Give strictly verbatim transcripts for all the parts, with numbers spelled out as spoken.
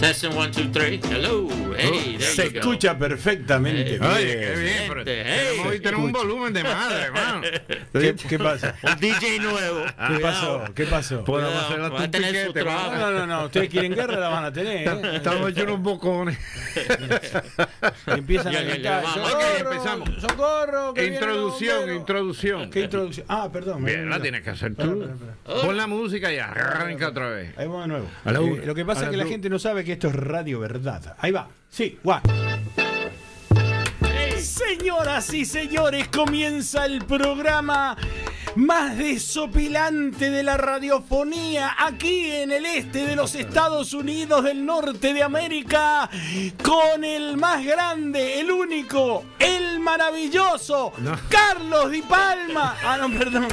Testing one, two, three. Hello. Hey, there Se you go. escucha perfectamente. Hey, bien. Oye, qué bien. Pero tenemos, hoy tenemos un volumen de madre, hermano. ¿Qué, ¿Qué pasa? Un D J nuevo. ¿Qué pasó? ¿Qué pasó? Podemos Cuidado, hacer va hasta a un tener su piquete, trabajo. hermano. No, no, no. Ustedes quieren guerra, la van a tener. ¿eh? Estamos hechos unos bocones. Y empiezan Ya, a ya, ya, gritar. vamos. ¡Socorro! Ok, empezamos. ¡Socorro! que vienen los Introducción, bomberos! introducción. ¿Qué introducción? Ah, perdón. Bien, la Mira. tienes que hacer Espera, tú. espera, espera. Pon la música y arranca otra vez. Ahí vamos de nuevo. A la Eh, una, lo que pasa a es que la la dos. gente no sabe que esto es radio verdad. Ahí va. Sí, guau. Señoras y señores, comienza el programa más desopilante de la radiofonía aquí en el este de los Estados Unidos del norte de América, con el más grande, el único, el maravilloso No. Carlos Di Palma. Ah, no, perdón.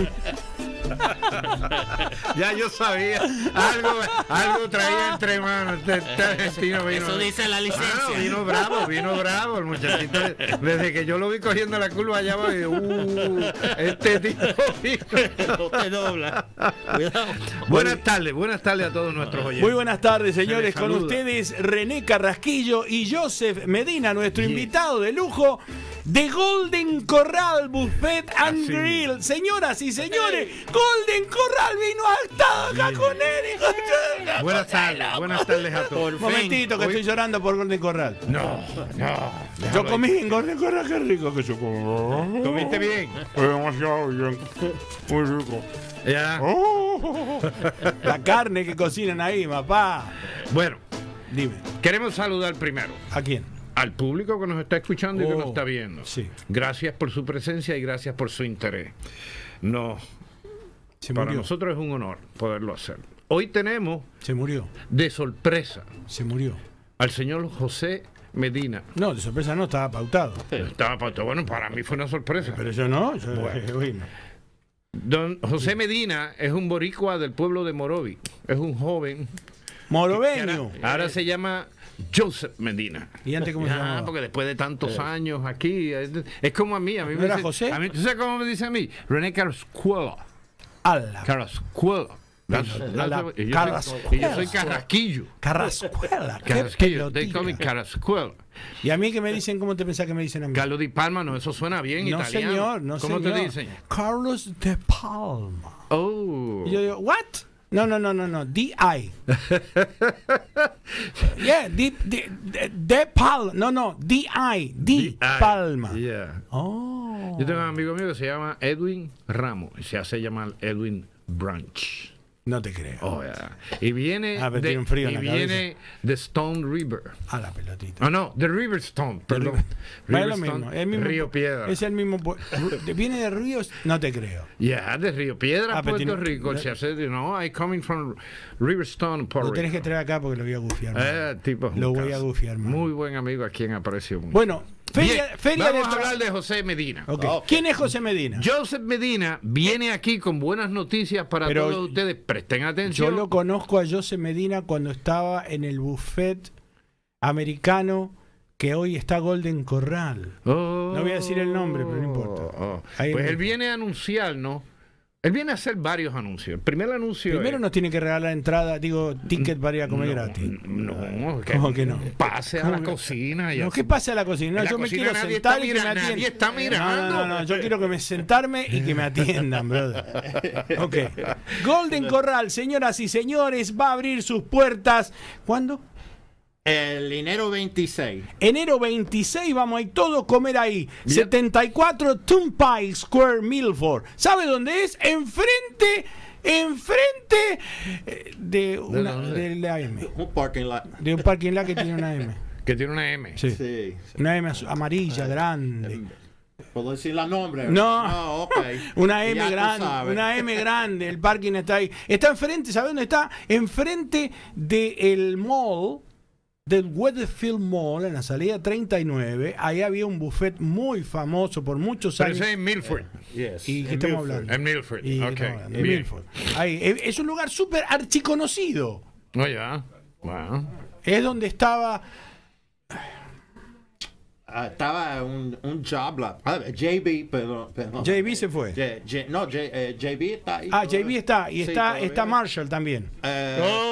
Ya yo sabía. Algo, algo traía entre manos. Este, este argentino vino. Eso dice la licencia. Ah, vino bravo, vino bravo el muchachito. Desde que yo lo vi cogiendo la curva allá abajo, y, uh, este tipo vino. No te dobla. Cuidado. Buenas tardes, buenas tardes a todos nuestros oyentes. Muy buenas tardes, señores. Se les Con saluda. ustedes René Carrasquillo y Joseph Medina, nuestro Yes. invitado de lujo de Golden Corral Buffet and Así Grill. Señoras y señores, Golden Corral vino hasta acá con él. hijo de- Buenas tardes, buenas tardes a todos. Un momentito que Hoy- estoy llorando por Golden Corral. No, no. Yo comí en Golden Corral, qué rico que yo comí. ¿Comiste bien? Fue demasiado bien. Muy rico. Ya. Oh. La carne que cocinan ahí, papá. Bueno, Dime, queremos saludar primero ¿a quién? al público que nos está escuchando y que Oh, nos está viendo. sí. Gracias por su presencia y gracias por su interés. No, Se para murió. nosotros es un honor poderlo hacer. Hoy tenemos Se murió. de sorpresa Se murió. al señor José Medina. No, de sorpresa no, estaba pautado. Estaba para- bueno, para mí fue una sorpresa. Pero yo no, yo Bueno. bueno. Don José Medina es un boricua del pueblo de Morovi. Es un joven. Moroveño. Ahora se llama Joseph Medina. ¿Y antes cómo se Ah, llamaba? porque después de tantos años aquí, es, es como a mí. A mí ¿No me era dice- José? A mí, ¿tú sabes cómo me dice a mí? René Carrascuela. Ala. Carrascuela. That's- Pero, that's la- what- y yo soy- Carrascuela. y yo soy Carrasquillo. Carrascuela. qué Carrasquillo. They call me pelotilla. Carrascuela. ¿Y a mí que me dicen? ¿Cómo te pensás que me dicen a mí? Carlos Di Palma, no, eso suena bien No, italiano. señor, no, ¿Cómo señor. te dicen? Carlos de Palma. Oh. Y yo digo, ¿what? No, no, no, no, no. D I Yeah, D, D, D- de Palma. No, no. D I D Palma. Yeah. Oh. Yo tengo un amigo mío que se llama Edwin Ramos y se hace llamar Edwin Branch. No te creo. Oh, yeah. Y viene, Ah, pero de, tiene un frío en y la viene de Stone River. A la pelotita. Ah, no, de River Stone, perdón. Va, es River lo Stone, mismo, el mismo- Río Piedra. Es el mismo. pu- Ru- ¿Viene de Ríos? No te creo. Yeah, de Río Piedra, Ah, pero Puerto tiene- Rico. Se hace, no, I coming from River Stone, Puerto Lo tenés que Rico. traer acá porque lo voy a gufiar. más. Eh, tipo, es un Lo voy a caso. gufiar más. Muy buen amigo a quien aprecio mucho. Bueno, feria, Bien, feria vamos de a tra- hablar de José Medina. Ok. ¿Quién es José Medina? Joseph Medina viene aquí con buenas noticias para Pero todos ustedes. Presten Yo atención. lo conozco a José Medina cuando estaba en el buffet americano que hoy está Golden Corral. Oh, No voy a decir el nombre, pero no importa. oh. Ahí Pues mismo. él viene a anunciar, ¿no? Él viene a hacer varios anuncios. El primer anuncio Primero es- nos tiene que regalar entrada, digo, ticket para ir a comer no, gratis. No, ¿Cómo que no? Pase a ¿Cómo la que- cocina. y No, así. ¿qué pasa a la cocina? No, En la yo me cocina quiero nadie sentar está y que mira- me atiendan. nadie está mirando. No, no, no, no, yo quiero que me sentarme y que me atiendan, brother. Ok. Golden Corral, señoras y señores, va a abrir sus puertas. ¿Cuándo? El enero veintiséis. Enero veintiséis, vamos a ir todos a comer ahí. Bien. setenta y cuatro Turnpike Square, Milford. ¿Sabe dónde es? Enfrente, enfrente eh, de, una, dónde? de la M. Un parking lot. De un parking lot que tiene una M. Que tiene una M. Sí. Sí. Una M az- amarilla, grande. ¿Puedo decir la nombre? No. No, ok. Una Ya M tú grande, sabes. una M grande, el parking está ahí. Está enfrente, ¿sabe dónde está? Enfrente del mall, del Weatherfield Mall, en la salida treinta y nueve. Ahí había un buffet muy famoso por muchos Pero años. ese es en Milford. Yes. ¿Y qué En estamos Milford. hablando? En Milford. Y, Ok. no, de Bien. Milford. Ahí, eh, es un lugar súper archiconocido. No, ya. Bueno. Es donde estaba. Ah, estaba un, un job lot. Ah, J B, perdón. perdón. J B se fue. J- J- no, J, eh, J B está ahí. Ah, todavía. J B está. Y Sí, está, todavía. está Marshall también. Eh, Oh,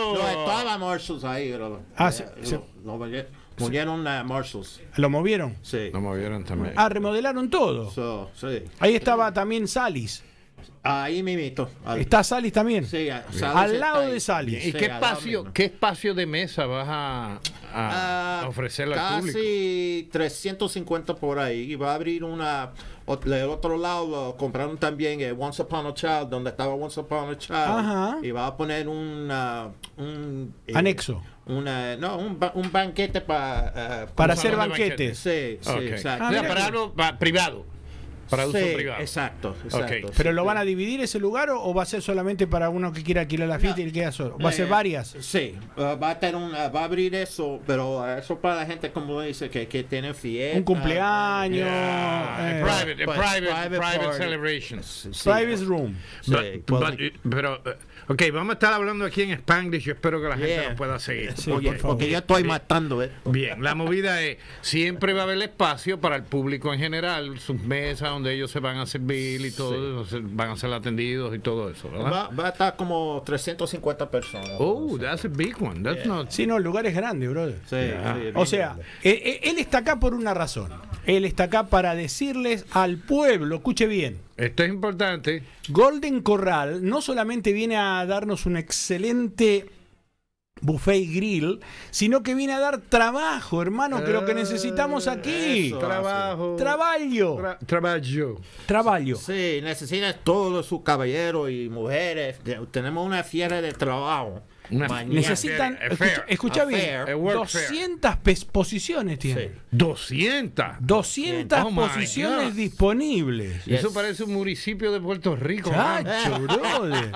o...? No, estaba Marshalls ahí, pero... Ah, eh, se- lo, se- lo movi- movieron a Marshalls. ¿Lo movieron? Sí. Lo movieron también. Ah, remodelaron todo. So, sí. Ahí estaba también Salis. Ahí mimito. Al- ¿Está Salis también? Sí, a- Salis Al está lado ahí. de Salis. ¿Y Sí, qué al lado espacio, mismo. qué espacio de mesa vas a, a, Ah, a ofrecerle al público? Casi trescientos cincuenta por ahí. Y va a abrir una. ot- Del otro lado lo compraron también eh, Once Upon a Child, donde estaba Once Upon a Child. Ajá. Y va a poner una, un. eh, Anexo. Una, no, un, ba- un banquete pa- eh, Para un hacer salón de banquetes. Sí, sí, Ok. exacto. Ah, O sea, mira para que- algo pa- privado. Para uso Sí, privado. exacto, exacto. Ok. ¿Pero Sí, lo sí. van a dividir ese lugar o, o va a ser solamente para uno que quiera alquilar la fiesta y le queda solo? ¿Va a ser Eh, varias? Sí, uh, va a tener un, uh, va a abrir eso, pero uh, eso para la gente como dice que, que tiene fiesta. Un cumpleaños. Yeah, eh, a private, a Pues, private, private private party. celebration. Sí, Private room. sí, But- pues, but- pero, eh, ok, vamos a estar hablando aquí en Spanglish. Yo espero que la gente Yeah. nos pueda seguir. Sí, Ok. por favor. porque yo estoy matando, ¿eh? Bien, la movida es, siempre va a haber espacio para el público en general, sus mesas donde ellos se van a servir y todo, se- van a ser atendidos y todo eso, ¿verdad? Va, va a estar como trescientas cincuenta personas. Oh, that's a big one. That's not... Sí, no, el lugar es grande, brother. Sí, sí, O sea, eh, eh, él está acá por una razón. Él está acá para decirles al pueblo, escuche bien, Esto es importante. Golden Corral no solamente viene a darnos un excelente buffet y grill, sino que viene a dar trabajo, hermano, que lo que necesitamos aquí. eso. Trabajo. Trabajo. Tra- trabajo. Trabajo. sí, necesitan todos sus caballeros y mujeres. De- Tenemos una fiera de trabajo. Una- mañana. Necesitan, A fair, escucha, escucha a bien, fair. A work fair. doscientas pes- posiciones tiene. Sí. doscientas. doscientas Oh my posiciones God. disponibles. Yes. Eso parece un municipio de Puerto Rico. man. Chacho, brother.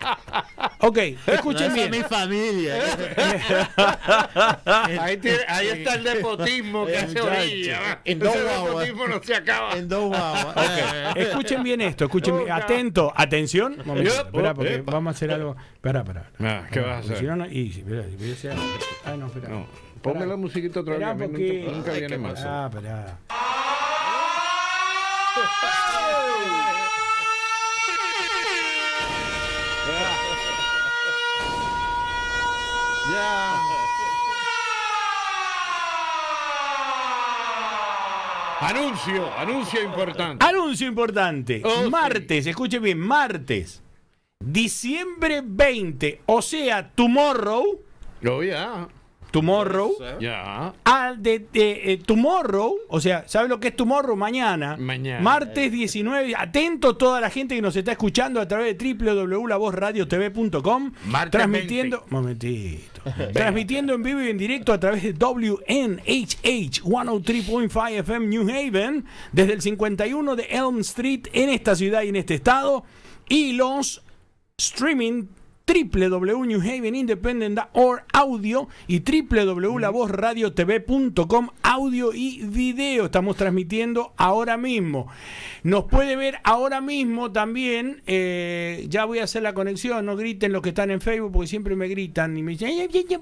Ok, escuchen Esa es mi bien. familia. Ahí, tiene- ahí está el nepotismo que hace orilla. En Ese dos guaguas. nepotismo no se acaba. En dos guaguas. Escuchen bien esto, escuchen bien. Oh, God. Atento, atención. Momento, Yep. espera, porque Epa. vamos a hacer algo. Espera, espera. Ah, ¿qué vas a Porque hacer? si no, no- y, si- espera, si hubiese- ah, no, espera. No, ponme la musiquita otra vez. Espera, a mí porque- Nunca, nunca Ay, viene qué más. Ah, espera. Ya. Anuncio, anuncio importante. Anuncio importante. Oh, sí. Martes, escuchen bien, martes. Diciembre veinte, o sea, tomorrow, Oh, ya. tomorrow, Ya. al de, de, eh, tomorrow, o sea, ¿sabe lo que es tomorrow? Mañana. Mañana. Martes diecinueve. Atento toda la gente que nos está escuchando a través de doble u doble u doble u punto la voz radio t v punto com. Martes Transmitiendo. Momentito. Transmitiendo en vivo y en directo a través de W N H H ciento tres punto cinco F M New Haven, desde el cincuenta y uno de Elm Street en esta ciudad y en este estado. Y los streaming doble u doble u doble u punto new haven independent punto org audio y doble u doble u doble u punto la voz radio t v punto com audio y video. Estamos transmitiendo ahora mismo. Nos puede ver ahora mismo también. Eh, ya voy a hacer la conexión. No griten los que están en Facebook porque siempre me gritan y me dicen.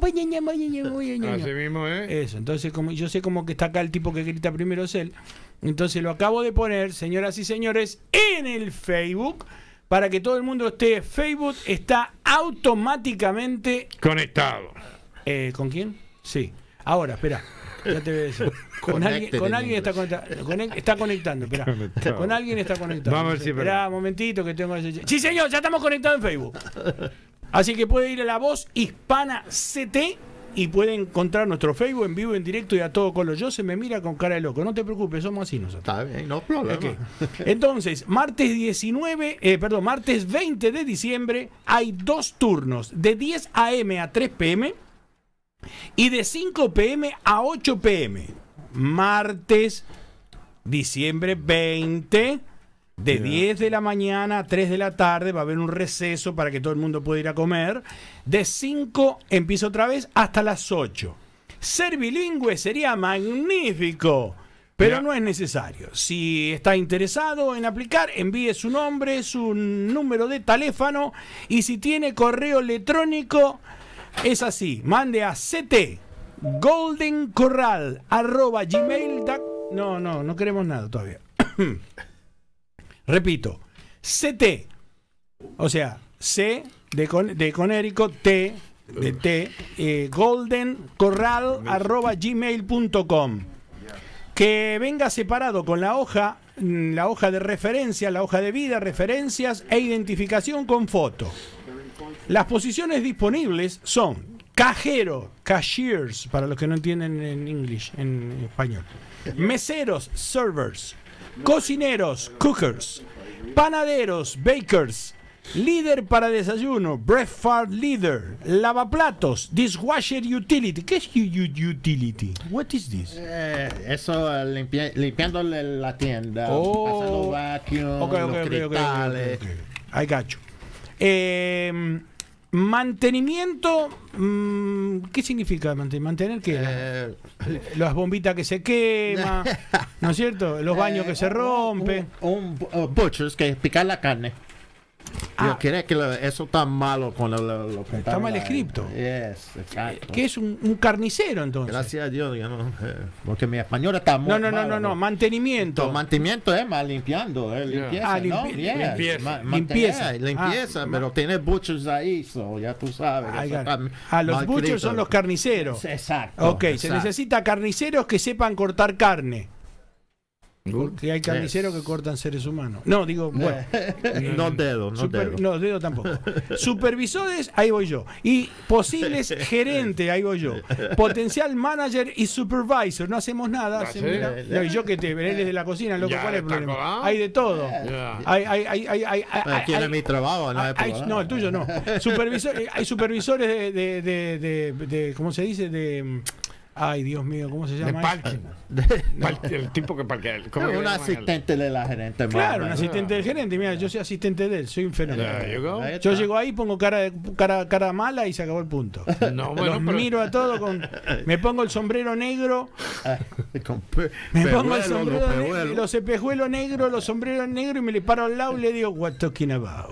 Así mismo, ¿eh? Eso, entonces como yo sé como que está acá el tipo que grita primero es él. Entonces lo acabo de poner, señoras y señores, en el Facebook. Para que todo el mundo esté, Facebook está automáticamente... Conectado. Eh, ¿Con quién? Sí. Ahora, espera. Ya te voy a decir. Con alguien, con alguien está conectando. Conect- está conectando, espera. Conectado. Con alguien está conectando. Vamos a ver si es Espera verdad. un momentito que tengo que... Sí, señor, ya estamos conectados en Facebook. Así que puede ir a La Voz Hispana C T y puede encontrar nuestro Facebook en vivo, en directo y a todo color. Yo se me mira con cara de loco. No te preocupes, somos así nosotros. Está bien, no problema. Ok. Entonces, martes diecinueve, eh, perdón, martes veinte de diciembre hay dos turnos, de diez a m a tres p m y de cinco p m a ocho p m. Martes, diciembre veinte, de Yeah. diez de la mañana a tres de la tarde, va a haber un receso para que todo el mundo pueda ir a comer. De cinco empieza otra vez hasta las ocho. Ser bilingüe sería magnífico, pero Ya. no es necesario. Si está interesado en aplicar, envíe su nombre, su número de teléfono y si tiene correo electrónico, es así. Mande a ct goldencorral arroba gmail. No, no, no queremos nada todavía. Repito, ct, o sea, C de, con, de Conérico, T de té, eh, golden corral arroba gmail punto com. Que venga separado con la hoja, la hoja de referencia, la hoja de vida, referencias e identificación con foto. Las posiciones disponibles son cajero, cashiers, para los que no entienden en inglés, en español. Meseros, servers. Cocineros, cookers. Panaderos, bakers. Líder para desayuno, breakfast leader. Lavaplatos, dishwasher utility. ¿Qué es u- utility? What is this? Eh, eso, eh, limpia- limpiándole la tienda, Oh. pasando vacuum, Ok, ok, los ok, ok, cristales. ok, ok. I got you. Eh, mantenimiento, mm, ¿qué significa mantener? ¿Mantener qué? Eh, Las bombitas que se queman, ¿no es cierto? Los baños que se eh, rompen. Un, un, uh, butchers que picar la carne. Ah. Yo quiero que lo- eso está malo con lo, lo, lo que Está mal la- escrito. Yes, exacto. ¿Qué es un, un carnicero entonces? Gracias a Dios, yo no, eh, porque mi español está muy No, no, no, malo, no, no, mantenimiento. El mantenimiento es más limpiando, eh, limpieza, Ah, ¿no? limpi- Yes, limpieza. ma- mantener, Limpieza. limpieza, Ah, pero tiene butchers ahí, so, ya tú sabes. Ah, eso ya. está Ah, los mal butchers escrito. son los carniceros. Exacto. Ok, se exacto. necesita carniceros que sepan cortar carne. Porque hay carniceros Yes. que cortan seres humanos. No, digo, bueno. no dedos, no Super- dedos. no, dedo tampoco. Supervisores, ahí voy yo. Y posibles gerentes, ahí voy yo. Potencial manager y supervisor. No hacemos nada. Ah, se ¿sí? mira. No, y yo que te veré desde la cocina, loco, Ya ¿cuál es el está problema? colgado. Hay de todo. Ya. Hay, hay, hay, hay, hay, hay- Aquí en hay- mi trabajo no hay hay- problema. no, el tuyo no. Supervisor, hay supervisores de, de, de, de- de- ¿cómo se dice? De, ay, Dios mío, ¿cómo se De llama? parking. Par- el tipo que parquea. ¿Cómo que un le llaman el- asistente de la gerente. Claro, un más, asistente del gerente. Mira, yo soy asistente de él, soy un fenómeno. There you go. Ahí Yo está. llego ahí, pongo cara, de- cara, cara mala y se acabó el punto. No, bueno, Los pero- miro a todos con. Me pongo el sombrero negro. Con pe- Me pongo el pehuelos, sombrero los negro, pehuelos. los espejuelos negros, los sombreros negros y me le paro al lado y le digo, what talking about?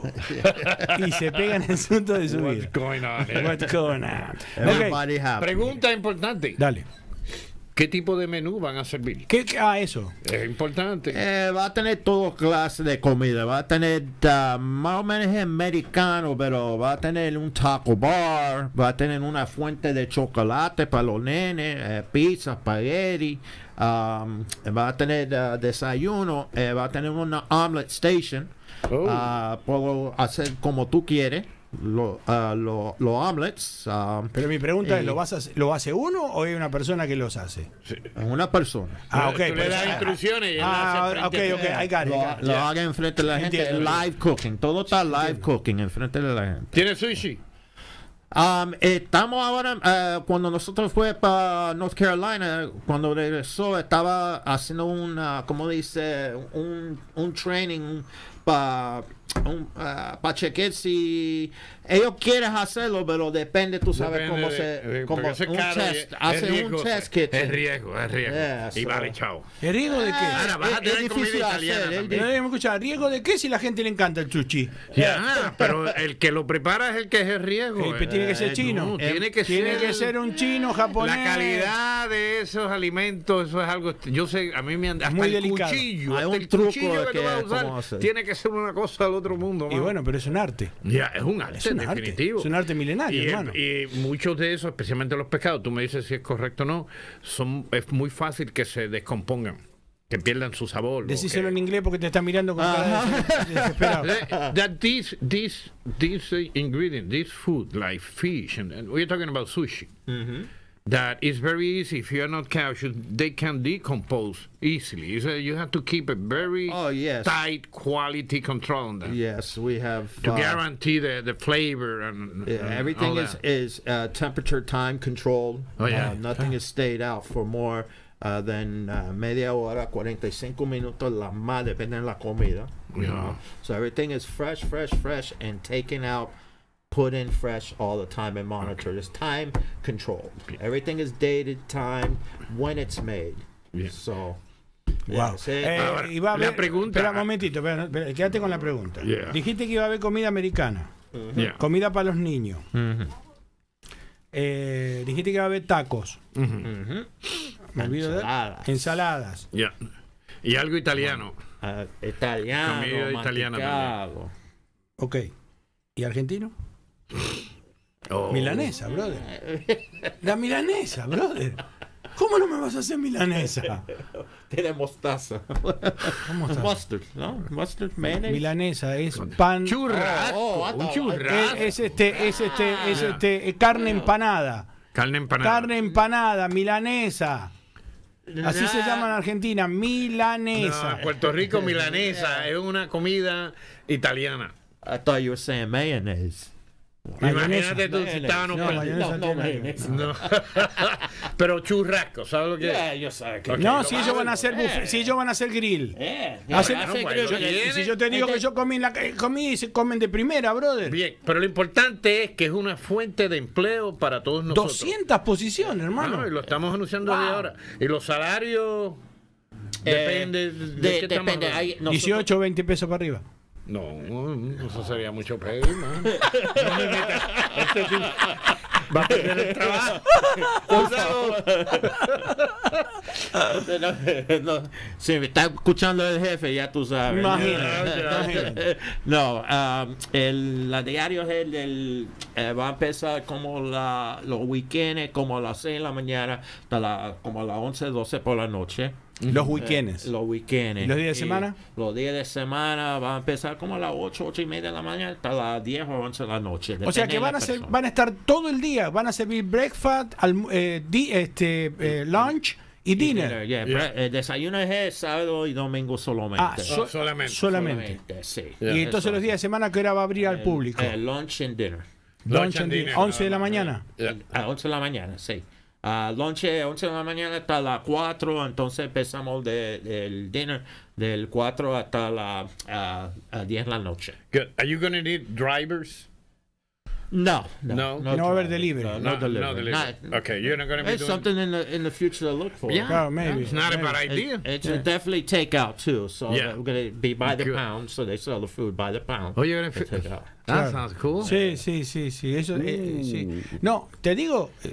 Y se pegan el asunto de su vida. What's going on here? What's going on? Ok, Everybody happy. Pregunta importante. dale. ¿Qué tipo de menú van a servir? ¿Qué, qué- ah, eso. Es importante. Eh, va a tener todo clase de comida. Va a tener uh, más o menos americano, pero va a tener un taco bar. Va a tener una fuente de chocolate para los nenes, eh, pizza, espagueti. Um, va a tener uh, desayuno. eh, va a tener una omelet station. Oh. Ah, puedo hacer como tú quieres. Lo- ah, lo- los omelets. ah, Pero mi pregunta eh, es, ¿lo, vas a, ¿lo hace uno o hay una persona que los hace? una persona. Ah, ok. Tú le pues, das ah, instrucciones y él Ah, hace ok, frente a ok, ti. I got it, I Lo, got it. lo haga enfrente de la gente. Entiendo. Live cooking. Todo está live cooking enfrente de la gente. ¿Tiene sushi? Um, estamos ahora, eh, cuando nosotros fue para North Carolina, cuando regresó, estaba haciendo una, como dice, un, un training para para chequear si ellos quieren hacerlo, pero depende, tú sabes Depende cómo de- se, de- como porque eso es un caro y test, es- hace es un riesgoso. test kitchen. Es riesgo, es riesgo. Yeah, y so- vale, chao. ¿El riesgo de qué? Ahora vas a es- tener es comida difícil italiana hacer, es también. Eh, escucha, ¿riesgo de qué si la gente le encanta el chuchi? Ya, pero el que lo prepara es el que es el riesgo. Eh, pues tiene que ser Eh, chino. no, tiene que Tiene ser que ser un chino japonés. La calidad de esos alimentos, eso es algo. Yo sé, a mí me han. Hasta Muy el delicado. cuchillo, Hay hasta un el truco cuchillo de que tú vas a que- usar cómo hacer. tiene que ser una cosa del otro mundo. Y mano. bueno, pero es un arte. Ya, es un arte, Es un arte. definitivo. Es un arte milenario, y, hermano. y muchos de esos, especialmente los pescados, tú me dices si es correcto o no, son, es muy fácil que se descompongan, que pierdan su sabor. o Decíselo que- en inglés porque te está mirando con cara de desesperado. That- that these these these uh, ingredients, this food like fish, and, and we're talking about sushi. That is very easy if you're not cautious. They can decompose easily. So you have to keep a very Oh, yes. tight quality control on that Yes, we have to uh, guarantee the, the flavor and, yeah, and everything all is that. is uh, temperature time controlled. Oh, yeah. Uh, nothing is stayed out for more uh, than uh, media hora, cuarenta y cinco minutos, la más depende de la comida. you Yeah. know. So everything is fresh, fresh, fresh, and taken out, put in fresh all the time and monitored. It's time controlled. Everything is dated, time, when it's made. Yeah. So, Wow. yes, it- Eh, Ahora, iba a la haber- pregunta- Espera un momentito, espera, espera, quédate con la pregunta. Yeah. Dijiste que iba a haber comida americana, Yeah. comida para los niños. Mhm. Eh, dijiste que iba a haber tacos. Mhm. Me olvido de Ensaladas. ensaladas. Yeah. Y algo italiano. Uh, italiano, Comida italiana mantecado. Ok. ¿Y argentino? Oh. Milanesa, brother. La milanesa, brother. ¿Cómo no me vas a hacer milanesa? Tiene mostaza. ¿Cómo está? Mustard, ¿no? Mustard, mayonnaise. Milanesa es pan. Churrasco, Oh, oh, un oh, churrasco. Es, es este, es este, es este, eh, carne empanada. Carne empanada. Carne empanada, milanesa. Así se llama en Argentina, No, milanesa. en Puerto Rico, milanesa es una comida italiana. I thought you were saying mayonnaise. Mayonesa. Imagínate tú si Mayonnaise. estábamos No, per- mayonesa No, no, tiene- mayonnaise. No. Pero churrasco, ¿sabes lo que Yeah, es? yo sé que. No, si ellos van a hacer buffet, si ellos van a hacer grill. Eh, Hace- ya sé bueno, que- bueno, yo- viene. Y si yo te digo que yo comí en la eh, comí y se comen de primera, brother. Bien, pero lo importante es que es una fuente de empleo para todos nosotros. doscientas posiciones, hermano. No, y lo estamos anunciando desde Wow. ahora. Y los salarios Eh, depende de, de- qué estamos depende. hablando. Hay- nosotros- dieciocho o veinte pesos para arriba. No, eso sería mucho pedir, man. No me metas. Este tipo va a perder el trabajo. Por favor. No, si me está escuchando el jefe, ya tú sabes. Imagínate, imagínate. No, um, el, la diario es el, el, eh, va a empezar como la, los weekends, como a las seis de la mañana, hasta la, como a las once, doce por la noche. Los weekends. Los weekends. ¿Y los días de semana? Los días de semana van a empezar como a las ocho, ocho y media de la mañana hasta las diez o once de la noche. O sea depende que de van la a ser, persona. van a estar todo el día, van a servir breakfast, alm- eh, di- este, eh, lunch y dinner. Yeah, Yeah. bre- El desayuno es el sábado y domingo solamente. Ah, so- No, solamente. solamente. sí. Y entonces los días de semana que hora va a abrir al público. El lunch and dinner. Lunch and and dinner. dinner, once de la nada más. mañana. Yeah. A once de la mañana, sí. Uh, lunch es once de la mañana hasta las cuatro, entonces empezamos de- del dinner del cuatro hasta las uh, uh, diez de la noche. Good. Are you going to need drivers? No, No. no, No va a haber driving. delivery. No, No, no delivery. no delivery. Not- Okay, you're not going to be It's doing... something in the in the future to look for. Yeah, Oh, maybe. it's not a bad It- idea. it's definitely takeout too. So Yeah. we're gonna be by the Good. pound. So they sell the food by the pound. Oh, you're going for to... takeout. That Claro. sounds cool. Sí, sí, sí, sí. Eso, eh, eh, sí. No, te digo. eh,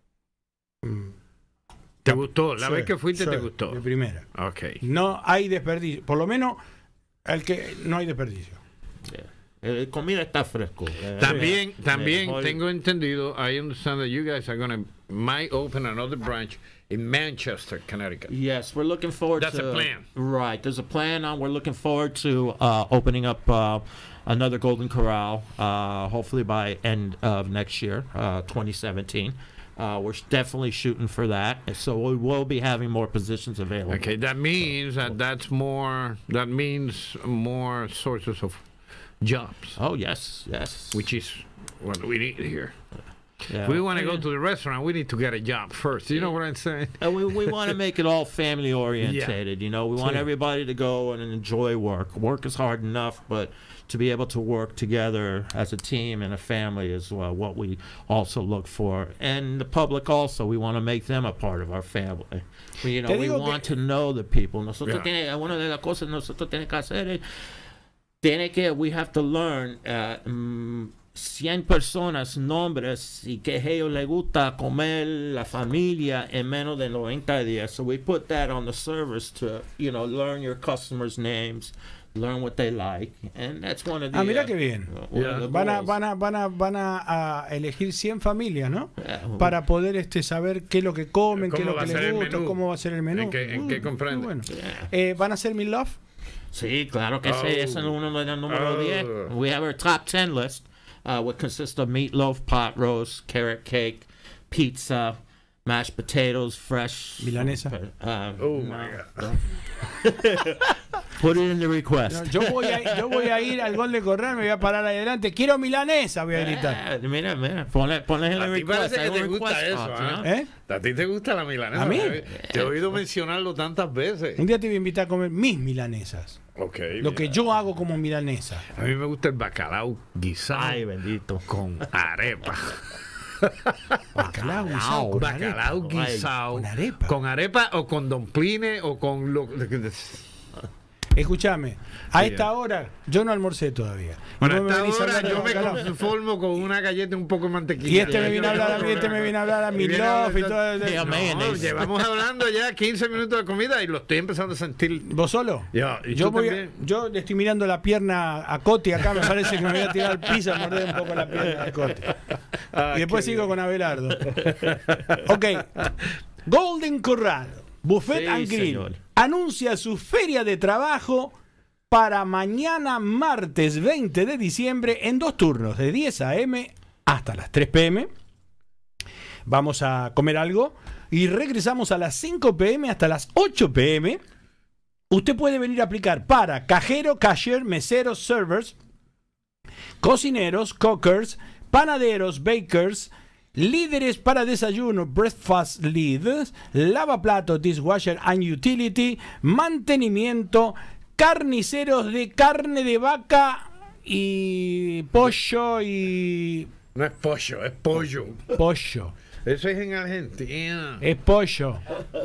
mm, ¿Te gustó? La sí, vez que fuiste sí, te gustó. De primera. Ok. No hay desperdicio. Por lo menos, el que no hay desperdicio. Yeah. El comida está fresco. Eh, También, también Mejor- tengo entendido, I understand that you guys are going to might open another branch in Manchester, Connecticut. Yes, we're looking forward That's to. a plan. Right, there's a plan on. We're looking forward to uh, opening up uh, another Golden Corral, uh, hopefully by end of next year, uh, twenty seventeen. Uh, we're definitely shooting for that, and so we will be having more positions available. Okay, that means that that's more, that means more sources of jobs, Oh yes, yes. which is what we need here. Yeah. If we want to go to the restaurant, we need to get a job first. You know what I'm saying? And we, we want to make it all family orientated, you know. We want Sí. everybody to go and enjoy work. Work is hard enough, but to be able to work together as a team and a family is uh, what we also look for. And the public also, we want to make them a part of our family. We, you know, Te we digo want que- to know the people. Nosotros Yeah. tiene, una de las cosas que nosotros tenemos que hacer es, tiene que, we have to learn uh, mm, cien personas, nombres y que a ellos les gusta comer la familia en menos de noventa días. So we put that on the servers to, you know, learn your customers' names, learn what they like, and that's one of the. Ah, mira uh, qué bien. one of Yeah. the Van a, goals. van a, van a, van a, a elegir cien familias, ¿no? Yeah. Para poder este saber qué es lo que comen, qué es ¿Cómo lo va que a ser les el gusta, menú? cómo va a ser el menú. ¿En qué- en qué Mm, comprende? muy bueno. Yeah. Eh, ¿Van a hacer mi love? Sí, claro que sí. Ese es uno de los número Oh. diez. We have our top ten list, uh, which consists of meatloaf, pot roast, carrot cake, pizza, mashed potatoes, fresh. Milanesa. Uh, Oh, no. my God. Put it in the request. No, yo, voy a, yo voy a ir al gol de corral, me voy a parar ahí adelante. Quiero milanesa, voy a gritar. Ah, mira, mira, ponle, ponle en A el ti request. parece hay que te un gusta request eso, box, ¿ah? ¿no? ¿Eh? ¿A ti te gusta la milanesa? ¿A mí? Te he oído mencionarlo tantas veces. Un día te voy a invitar a comer mis milanesas. Ok. Lo que yo hago como milanesa. A mí me gusta el bacalao guisado Ay, bendito. con arepa. Bacalao guisado con Bacalao arepa. guisado Con arepa. con arepa o con domplines o con lo Escúchame, a Sí, esta ya. hora yo no almorcé todavía. Bueno, Y a vos me esta venís a hora hablar de yo me bacalao. conformo con una galleta y un poco de mantequilla. Y este me Ya, viene a yo- hablar a mí, este me viene a hablar a mi Y viene love y hablando- todo. Sí, amén. No, llevamos hablando ya quince minutos de comida y lo estoy empezando a sentir. ¿Vos solo? Yo, ¿y yo, tú voy a- también? yo le estoy mirando la pierna a Coti acá, me parece que me voy a tirar al piso a morder un poco la pierna a Coti. Ah, Y después qué sigo bien. con Abelardo. Ok. Golden Corral, Buffet Sí, and Grill, señor. anuncia su feria de trabajo para mañana martes veinte de diciembre en dos turnos, de diez a eme hasta las tres pe eme. Vamos a comer algo y regresamos a las cinco pe eme hasta las ocho pe eme. Usted puede venir a aplicar para cajero, cashier, meseros, servers, cocineros, cookers, panaderos, bakers, líderes para desayuno, breakfast leaders, lavaplatos, dishwasher and utility, mantenimiento, carniceros de carne de vaca y pollo y No es pollo, es pollo. pollo. Eso es en Argentina. Es pollo.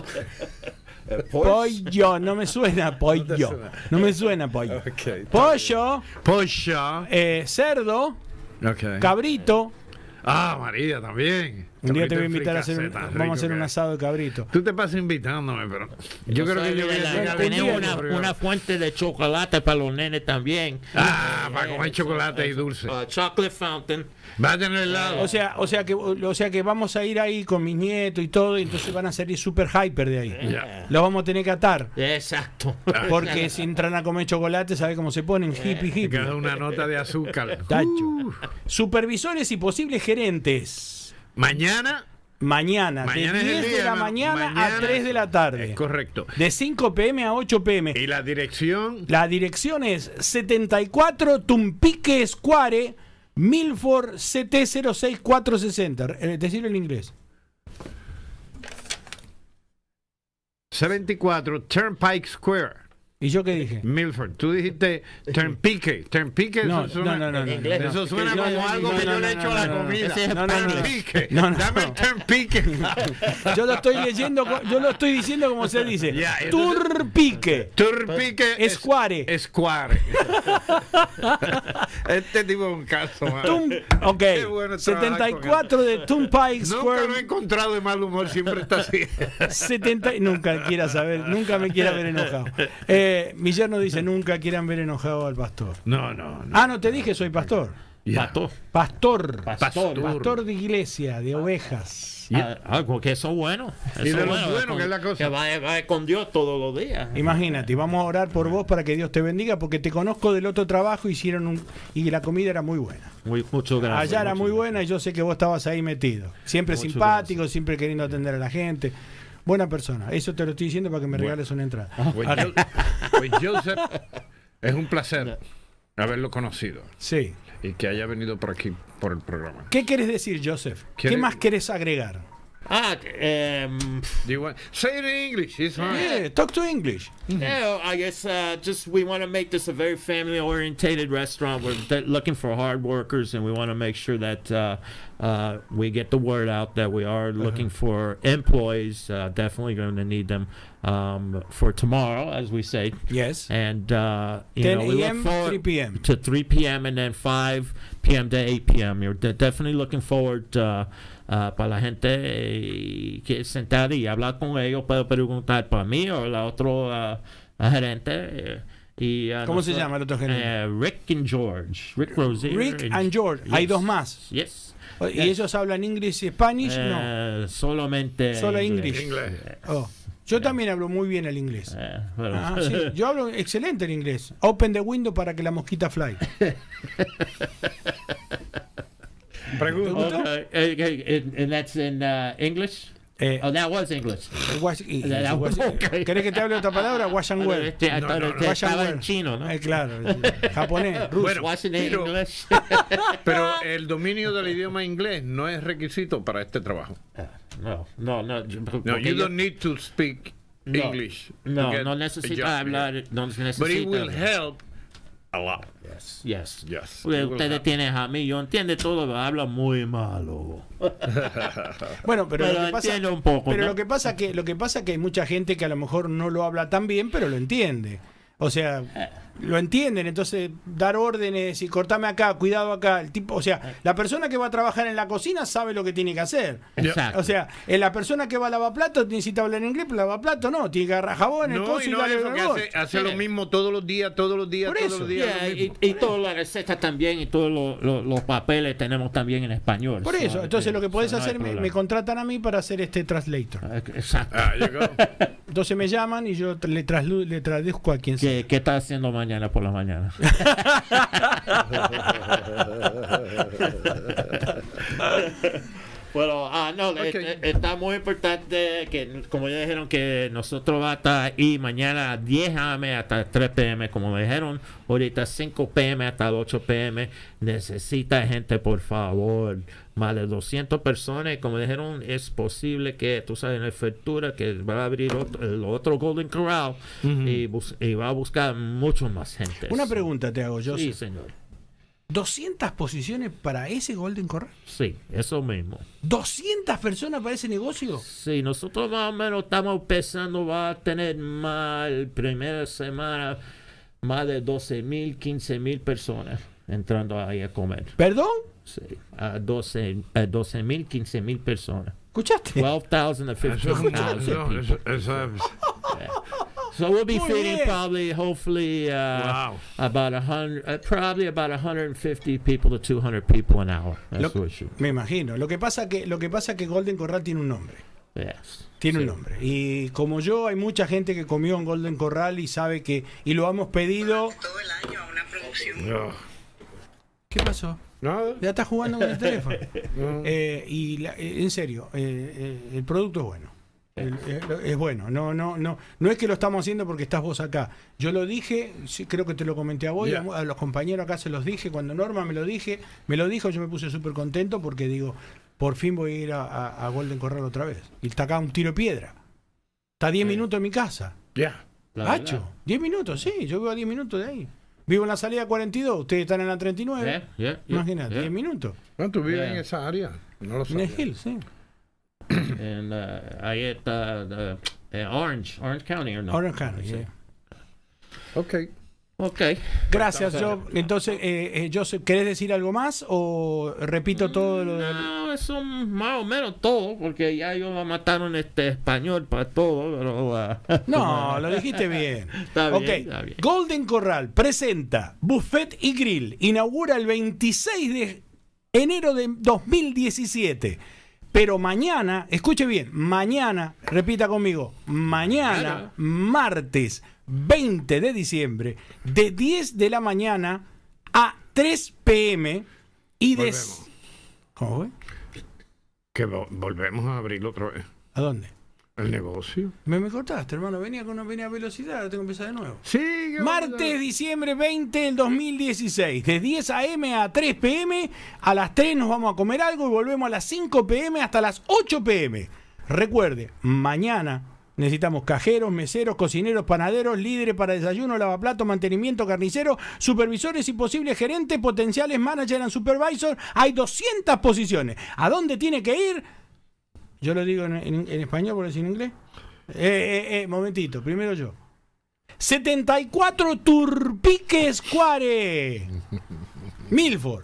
Pollo, no me suena pollo. suena. No me suena pollo. Ok, está Pollo, Pollo. eh, cerdo, Ok. cabrito. Ah, María, también. Un día te voy a Cabrito en invitar a hacer, un- fricasé, tan vamos a rico hacer que un es. asado de cabrito. Tú te pasas invitándome, pero yo creo que yo voy a llegar al Tenemos día una, primero. una fuente de chocolate para los nenes también. Ah, para comer chocolate y dulce. Uh, chocolate fountain. Va a tener helado. O sea, o sea que, o sea que vamos a ir ahí con mis nietos y todo, y entonces van a salir super hyper de ahí. Ya. Los vamos a tener que atar. Exacto. Porque si entran a comer chocolate, ¿sabe cómo se ponen? Hippie, Que hippie. da una nota de azúcar. Tacho. Uh, Supervisores y posibles gerentes. mañana. Mañana, Mañana de es el diez de día, la hermano. mañana Mañana a tres de la tarde. Es correcto. De cinco pe eme a ocho pe eme. Y la dirección. La dirección es setenta y cuatro Tumpique Square, Milford C T cero seis cuatro sesenta. Eh, decirlo en inglés. setenta y cuatro Turnpike Square, ¿Y yo qué dije? Milford. Tú dijiste Turnpike. Turnpike. No, eso suena, no, no, no, no, inglés. no. Eso suena No, como no, algo no, que no, yo le no, echo no, a la no, no. comida. Ese es No, no, no. Turnpike. No, no, Dame no. el turnpike. Yo lo estoy leyendo, co- yo lo estoy diciendo como se dice. Ya, entonces- Turpique. Turnpike. es- Square. Square. Este tipo es un caso, man. Tum, ok. Qué bueno trabajar setenta y cuatro de Turnpike Nunca Square. lo he encontrado de mal humor, siempre está así. setenta y- nunca quiera saber, nunca me quiera ver enojado. Eh, mi yerno dice, nunca quieran ver enojado al pastor. No, no, no. Ah, no te dije, soy pastor. Ya. Pato. Pastor. Pastor. Pastor de iglesia, de ovejas. Ah, algo que eso es bueno. Y Eso de es lo bueno, bueno con- que es la cosa. Que va, va con Dios todos los días. Imagínate, vamos a orar por vos para que Dios te bendiga, porque te conozco del otro trabajo, hicieron un, y la comida era muy buena. Muy, muchas gracias. Allá era muchas muy gracias. buena y yo sé que vos estabas ahí metido. Siempre Muchas simpático, siempre queriendo atender a la gente. Buena persona. Eso te lo estoy diciendo para que me regales una entrada. Pues, Ahora- yo- pues Joseph, es un placer haberlo conocido Sí. y que haya venido por aquí, por el programa. ¿Qué quieres decir, Joseph? ¿Qué ¿Quiere- más querés agregar? Ah, um, Do you want- say it in English, it's fine. Yeah, talk to English. yeah, I guess uh, just we want to make this a very family-orientated restaurant. We're th- looking for hard workers, and we want to make sure that uh, uh, we get the word out that we are looking for employees. Uh, definitely going to need them um, for tomorrow, as we say. Yes. And uh, you ten know, we a m, look forward three p m to three p m and then five p m to eight p m You're de- definitely looking forward uh, uh, para la gente eh, que sentar y hablar con ellos. Puedo preguntar para mí o la otra uh, gerente. eh, y, uh, ¿Cómo se nosotros- llama el otro gerente? eh, Rick and George. Rick Rosier. Rick and George. Hay Yes. dos más. Yes. ¿Y Yes. ellos hablan inglés y Spanish? No. Eh, solamente Solo inglés. English. Inglés. Oh. Yo también hablo muy bien el inglés. Eh, bueno. Ah, sí. Yo hablo excelente el inglés. Open the window para que la mosquita fly. Pregunta. Okay, eh, and, and that's in uh, English? Eh, Oh, that was English. wash- y- That- that was- okay. ¿Querés que te hable otra palabra? Wash and wear. Este, I No, thought no, it- no. que Wash and estaba wear. en chino, ¿no? Eh, claro. Japonés, ruso. Bueno, Wasn't it pero- English? Pero el dominio del idioma inglés no es requisito para este trabajo. no, no, no. yo- No, porque you yo- don't need to speak no, English. to No, get no a necesita job hablar, here. no But necesita. it will help a lot. Yes, yes. Yes, Porque it will ustedes help. tienen a mí, yo entiendo todo, pero habla muy malo. Bueno, pero, Pero lo que pasa, entiendo un poco, pero ¿no? lo que pasa que lo que pasa que hay mucha gente que a lo mejor no lo habla tan bien, pero lo entiende. O sea, lo entienden, entonces dar órdenes y cortame acá, cuidado acá, el tipo, o sea, la persona que va a trabajar en la cocina sabe lo que tiene que hacer. Exacto. O sea, eh, la persona que va a lavar platos necesita hablar en inglés, pero lavaplatos no, tiene que agarrar jabón, el No, coso y y no darle eso, el que hervor. hace, hace lo mismo todos los días, todos los días, Por todos eso. los días. Yeah, lo y, mismo. y todas las recetas también y todos los los- los papeles tenemos también en español. Por So, eso, entonces eh, lo que podés so no hay hacer, me, problema. me contratan a mí para hacer este translator. Eh, Exacto. Ah, llegó. Entonces me llaman y yo tra- le, traslu- le traduzco a quien sea. ¿Qué, ¿Qué estás haciendo mañana por la mañana? Bueno, ah, no, Ok. este, está muy importante que, como ya dijeron, que nosotros va a estar ahí mañana a diez a m hasta tres p m, como me dijeron, ahorita cinco p m hasta ocho p m. Necesita gente, por favor. Más de doscientas personas, y como dijeron, es posible que, tú sabes, en la apertura, que va a abrir otro, el otro Golden Corral y, bus- y va a buscar mucho más gente. Una So, pregunta te hago, yo. Sí, señor. ¿doscientas posiciones para ese Golden Corral? Sí, eso mismo. ¿doscientas personas para ese negocio? Sí, nosotros más o menos estamos pensando, va a tener más, primera semana, más de doce mil, quince mil personas entrando ahí a comer. ¿Perdón? Sí, a doce mil, quince mil personas. ¿Escuchaste? twelve thousand to Eso, fifteen eso, thousand eso, people. eso- So we'll be Muy feeding bien. probably, hopefully, uh, Wow. about a hundred, uh, probably about one hundred fifty people to two hundred people an hour. That's Lo- what we shoot. me imagino. Lo que pasa que lo que pasa que Golden Corral tiene un nombre. Yes. Tiene Sí. un nombre. Y como yo, hay mucha gente que comió en Golden Corral y sabe que y lo hemos pedido. todo el año a una producción. no. ¿Qué pasó? Nada. Ya está jugando con el teléfono. No. Eh, y la- eh, en serio, eh, eh, el producto es bueno. El- eh, es bueno. No, no, no, no es que lo estamos haciendo porque estás vos acá. Yo lo dije, sí, creo que te lo comenté a vos, y Yeah. a, a los compañeros acá se los dije. Cuando Norma me lo dije, me lo dijo, yo me puse súper contento porque digo, por fin voy a ir a, a- a Golden Corral otra vez. Y está acá un tiro de piedra. Está a diez minutos en mi casa. Ya. La Hacho, verdad. diez minutos, sí, yo vivo a diez minutos de ahí. Vivo en la salida cuarenta y dos, ustedes están en la treinta y nueve. Yeah, yeah, yeah, Imagínate, yeah. diez minutos. No, tú vives Yeah. en esa área. No lo En el sabes. Hill, sí. En uh, ahí está uh, eh, Orange, Orange County, ¿o no? Orange County, Sí. yeah. Ok. Ok. Gracias, Estamos Job. Entonces, eh, eh, Joseph, ¿querés decir algo más o repito todo lo de... No, eso más o menos todo, porque ya ellos mataron este español para todo, pero... uh, No, lo dijiste bien. Está bien, Ok. está bien. Golden Corral presenta Buffet y Grill. Inaugura el veintiséis de enero de dos mil diecisiete. Pero mañana, escuche bien, mañana, repita conmigo, mañana, Claro. martes veinte de diciembre, de diez de la mañana a tres p m y de... Volvemos. ¿Cómo fue? Que vo- volvemos a abrirlo otra vez. ¿A dónde? El negocio. Me, me cortaste, hermano. Venía con una venía a velocidad, ahora tengo que empezar de nuevo. Sí. que- Martes, diciembre veinte del dos mil dieciséis. De diez a m a tres p m. A las tres nos vamos a comer algo y volvemos a las cinco p m hasta las ocho p m. Recuerde, mañana necesitamos cajeros, meseros, cocineros, panaderos, líderes para desayuno, lavaplatos, mantenimiento, carnicero, supervisores y posibles gerentes, potenciales manager and supervisor. Hay doscientas posiciones. ¿A dónde tiene que ir? Yo lo digo en, en- en español, por decir en inglés. Eh, eh, eh, momentito, primero yo. setenta y cuatro Turpique Square. Milford.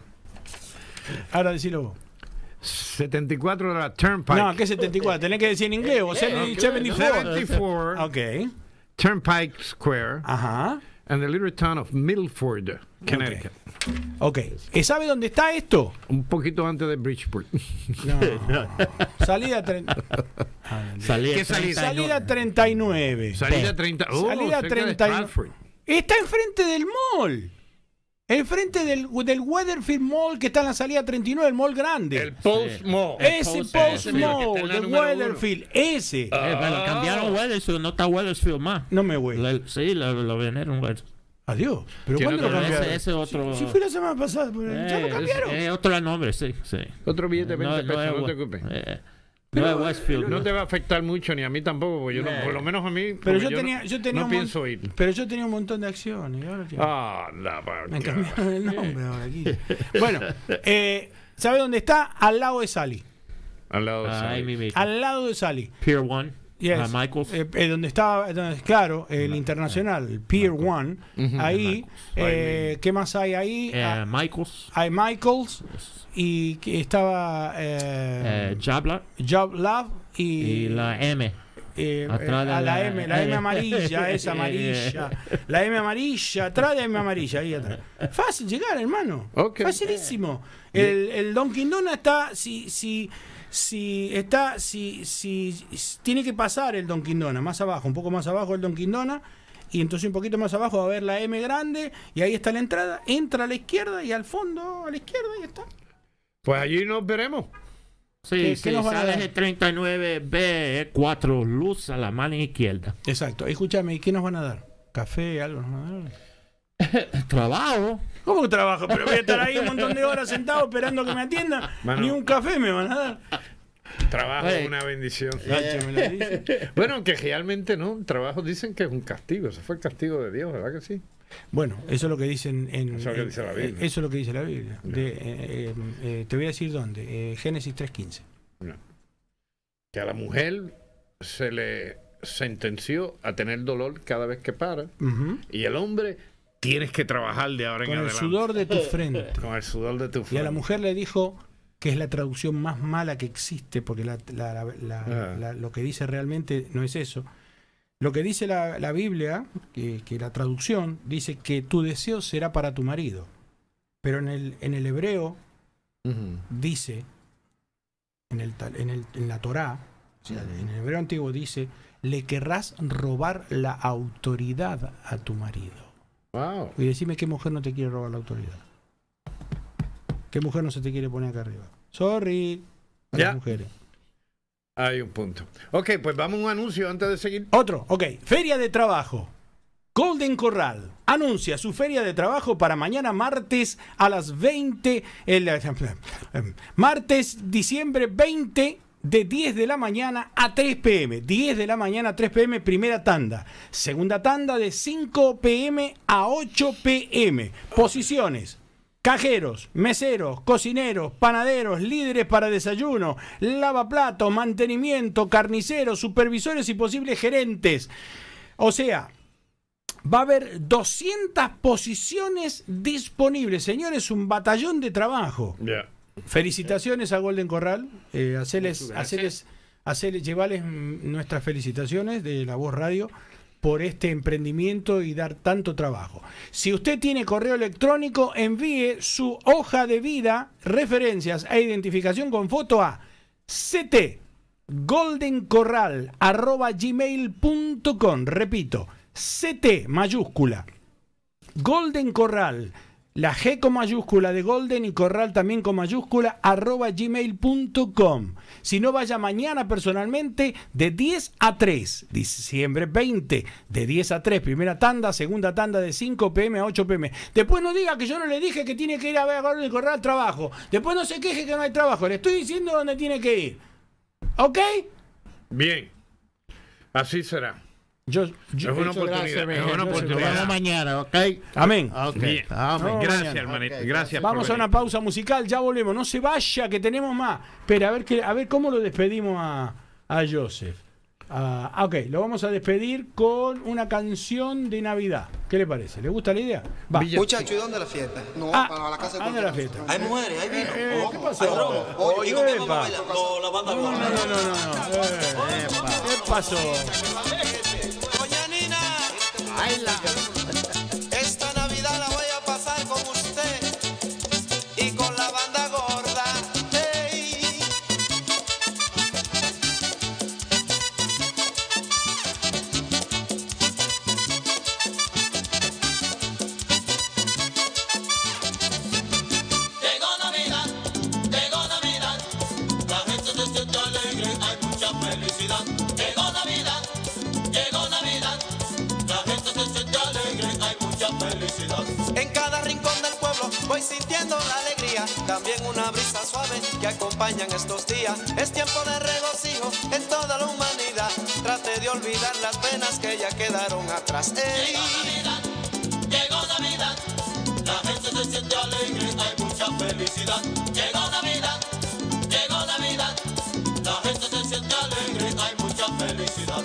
Ahora decilo vos. setenta y cuatro de la Turnpike. No, ¿qué setenta y cuatro? Tenés que decir en inglés. O setenta y cuatro. setenta y cuatro. Ok. Turnpike Square. Ajá. And the little town of Milford, Connecticut. Ok. ¿Y sabe dónde está esto? Un poquito antes de Bridgeport. No. Salida treinta. Salida ¿Qué salida? Salida treinta y nueve. Salida treinta. Oh, Salida cerca de treinta y nueve. Stratford. Está enfrente del mall. Enfrente del, del Weatherfield Mall que está en la salida treinta y nueve, el mall grande. El Post Sí. Mall. ese Post- Post ese mismo que Mall está en la de número uno. Weatherfield. Ese. Eh, pero cambiaron Weathersfield, no está Weathersfield más. No me voy. Le- sí, lo, lo vendieron Weathersfield. Adiós. ¿Pero Tiene cuándo lo otro- cambiaron? ese, ese otro. Si fui la semana pasada, pero ya lo Eh, cambiaron. es, es otro nombre, sí, sí. Otro billete de veinte pesos, no, es te We- preocupes. eh, Pero, no es Westfield. No no. te va a afectar mucho, ni a mí tampoco, porque yo no, por lo menos a mí. pero porque yo tenía, no, yo tenía no un mon- pienso ir. Pero yo tenía un montón de acciones. Y ahora, tío, Ah, la me vaca. cambiaron el nombre ahora aquí. Bueno, eh, ¿sabe dónde está? Al lado de Sally. Al lado de Ah, ahí Sally. mismito. Al lado de Sally. Pier One. Yes. A Michaels. Eh, eh, donde estaba, donde- claro, el internacional, el Pier One. Ujú. Ahí, eh, ¿qué más hay ahí? Eh, Ah, Michaels. hay Michaels y que estaba eh, Eh, Jabla. Job Love y, Y la M. eh, atrás eh, de a la la- M, la M eh. amarilla, esa amarilla, la M amarilla, atrás de la M amarilla, ahí atrás. Fácil llegar, hermano. Ok. Facilísimo. El, el Dunkin' Donut está, si, si, si está, si, si, si- tiene que pasar el Dunkin' Donut más abajo, un poco más abajo el Dunkin' Donut. Y entonces un poquito más abajo va a ver la M grande y ahí está la entrada. Entra a la izquierda y al fondo a la izquierda y ya está. Pues allí nos veremos. Sí, ¿Qué- si qué nos van a sales dar? el treinta y nueve B, cuatro luces a la mano izquierda. Exacto. Escúchame, ¿y qué nos van a dar? ¿Café? ¿Algo nos van a dar? Trabajo. ¿Cómo que trabajo? Pero voy a estar ahí un montón de horas sentado esperando que me atiendan. Mano. Ni un café me van a dar. Trabajo Hey. es una bendición. Gacho, me lo dice. Bueno, aunque realmente no, el trabajo dicen que es un castigo. Ese fue el castigo de Dios, ¿verdad que sí? Bueno, eso es lo que dicen en. Eso es lo que en- dice la Biblia. Eso es lo que dice la Biblia. De, eh, eh, eh, te voy a decir dónde. Eh, Génesis tres quince. No. Que a la mujer se le sentenció a tener dolor cada vez que para. Ujú. Y el hombre, tienes que trabajar de ahora en Con el adelante. sudor de tu frente. Con el sudor de tu Y a frente. la mujer le dijo que es la traducción más mala que existe, porque la- la- la- la- Ajá. la- lo que dice realmente no es eso. Lo que dice la, la Biblia, que, que la traducción, dice que tu deseo será para tu marido. Pero en el, en el hebreo Ujú. dice, en, el, tal- en, el, en la Torá, o sea, en el hebreo antiguo dice, le querrás robar la autoridad a tu marido. Wow. Y decime qué mujer no te quiere robar la autoridad. ¿Qué mujer no se te quiere poner acá arriba? Sorry. A Ya. las mujeres. Hay un punto. Ok, pues vamos a un anuncio antes de seguir. Otro, ok. Feria de trabajo. Golden Corral anuncia su feria de trabajo para mañana martes a las veinte. El, martes, diciembre veinte, de diez de la mañana a tres pm. diez de la mañana a tres pm, primera tanda. Segunda tanda de cinco pm a ocho pm. Posiciones: cajeros, meseros, cocineros, panaderos, líderes para desayuno, lavaplatos, mantenimiento, carniceros, supervisores y posibles gerentes. O sea, va a haber doscientas posiciones disponibles. Señores, un batallón de trabajo. Ya. Felicitaciones a Golden Corral. Eh, hacerles, hacerles, hacerles, llevarles mm, nuestras felicitaciones de La Voz Radio por este emprendimiento y dar tanto trabajo. Si usted tiene correo electrónico, envíe su hoja de vida, referencias e identificación con foto a ct golden corral arroba gmail punto com. Repito, ct mayúscula Golden Corral, la G con mayúscula de Golden y Corral también con mayúscula, arroba gmail punto com. Si no, vaya mañana personalmente de diez a tres, diciembre veinte, de diez a tres, primera tanda, segunda tanda de cinco pm a ocho pm. Después no diga que yo no le dije que tiene que ir a ver a Golden Corral trabajo. Después no se queje que no hay trabajo. Le estoy diciendo dónde tiene que ir. ¿Ok? Bien. Así será. Yo, Es yo- una Muchas oportunidad. gracias, mi Es gente. una Nos oportunidad. vemos mañana, ¿ok? Amén. Ok. Bien. Amén. No, Gracias, mañana. hermanito. Ok, Gracias. por Vamos a venir. una pausa musical, ya volvemos. No se vaya, que tenemos más. Pero a ver, que, a ver cómo lo despedimos a, a Joseph. Ah, ok, lo vamos a despedir con una canción de Navidad. ¿Qué le parece? ¿Le gusta la idea? Va. Villa- Muchacho, ¿y dónde la fiesta? No, Ah, para la casa de ¿dónde la cualquiera. fiesta? Hay mujeres, hay vino. Eh, ¿Cómo? ¿qué pasó? Hay romo. Oye, ¿y con quién vamos Epa. a bailar? No, la banda No, no, no, no, no, no. Eh, ¿Qué pasó? Doña Nina, esta Navidad la voy a pasar con usted y con la banda gorda. Hey. Llegó Navidad, llegó Navidad, la gente se siente alegre, hay mucha felicidad. Llegó Navidad, llegó Navidad, la gente se siente alegre, hay mucha felicidad. En cada rincón del pueblo voy sintiendo la alegría, también una brisa suave que acompañan estos días. Es tiempo de regocijo en toda la humanidad. Trate de olvidar las penas que ya quedaron atrás. Ey. Llegó Navidad, la gente se siente alegre, hay mucha felicidad. Llegó Navidad, llegó Navidad, la gente se siente alegre, hay mucha felicidad.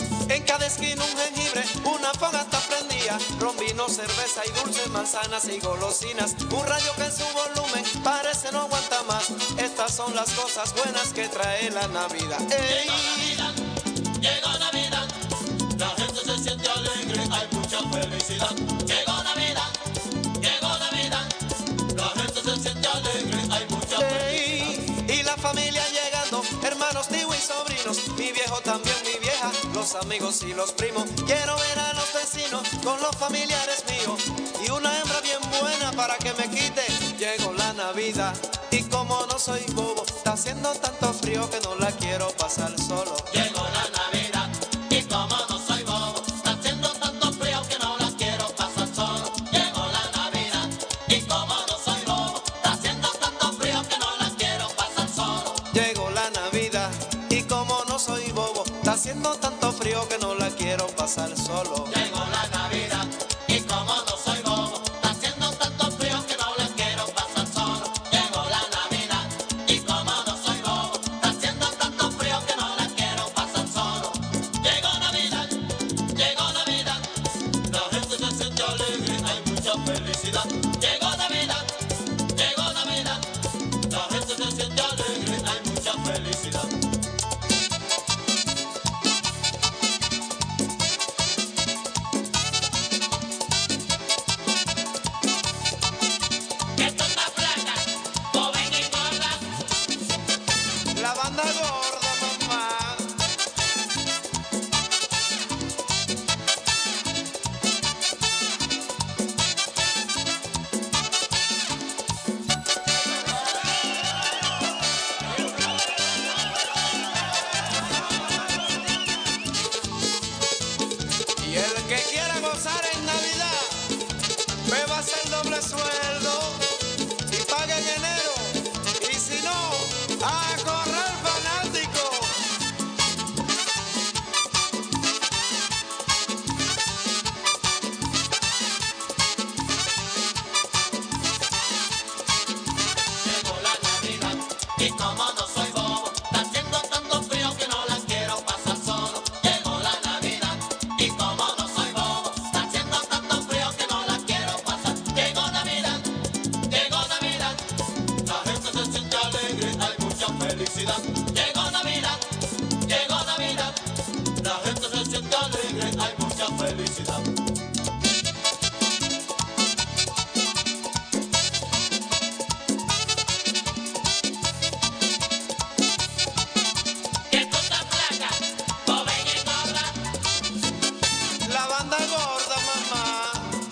vino, un jengibre, una fogata prendía, ron, vino, cerveza y dulces, manzanas y golosinas, un radio que en su volumen parece no aguanta más. Estas son las cosas buenas que trae la Navidad. ¡Ey! Llegó Navidad, la gente se siente alegre, hay mucha felicidad. Llegó Navidad, llegó Navidad, la gente se siente alegre, hay mucha felicidad. Y la familia llegando, hermanos, tíos y sobrinos, mi viejo también, mi vieja, los amigos y los primos. Quiero ver a los vecinos con los familiares míos y una hembra bien buena para que me quite. Llegó la Navidad y como no soy bobo, está haciendo tanto frío que no la quiero pasar solo. Llegó la Navidad y como no soy bobo, está haciendo tanto frío que no la quiero pasar solo. Llegó la Navidad y como no soy bobo, está haciendo tanto frío que no la quiero pasar solo. Llegó la Navidad y como no soy bobo, está haciendo tanto frío que no la quiero pasar solo. Llegó la Navidad y como no soy bobo, está haciendo tanto frío que no la quiero pasar solo. Llegó la Navidad y como no soy bobo, está haciendo tanto frío que no la quiero pasar solo. Llegó Navidad, llegó Navidad, la gente se siente alegre, hay mucha felicidad. Llegó Navidad, llegó Navidad, la gente se siente alegre, hay mucha felicidad. Esto está flaca, joven y gorda. La banda gorda, mamá. Y el que quiera gozar en Navidad, beba el doble sueldo y pague en enero. Y si no, a correr fanático. Llegó la Navidad y como no soy bobo, está haciendo tanto frío que no la quiero pasar solo. Llegó la Navidad y como no soy bobo, está haciendo tanto frío que no la quiero pasar. Llegó Navidad, llegó Navidad, la gente se siente alegre, hay mucha felicidad. Llegó Navidad, llegó Navidad, la gente se siente alegre, hay mucha felicidad. Esto está flaca, joven y gorda. La banda gorda, mamá.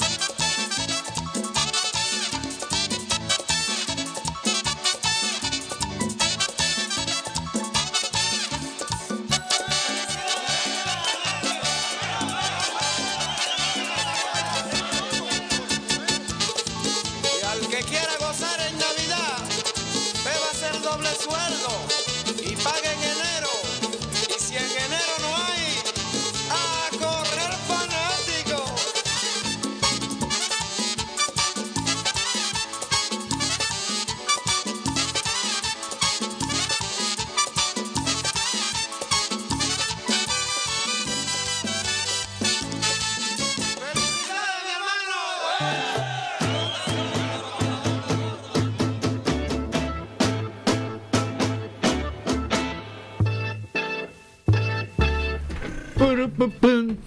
Y al que quiera gozar en Navidad, beba hacer doble sueldo y pague en enero. Y si en enero no hay, a correr fanático. ¡Felicidades, mi hermano! Purupupum.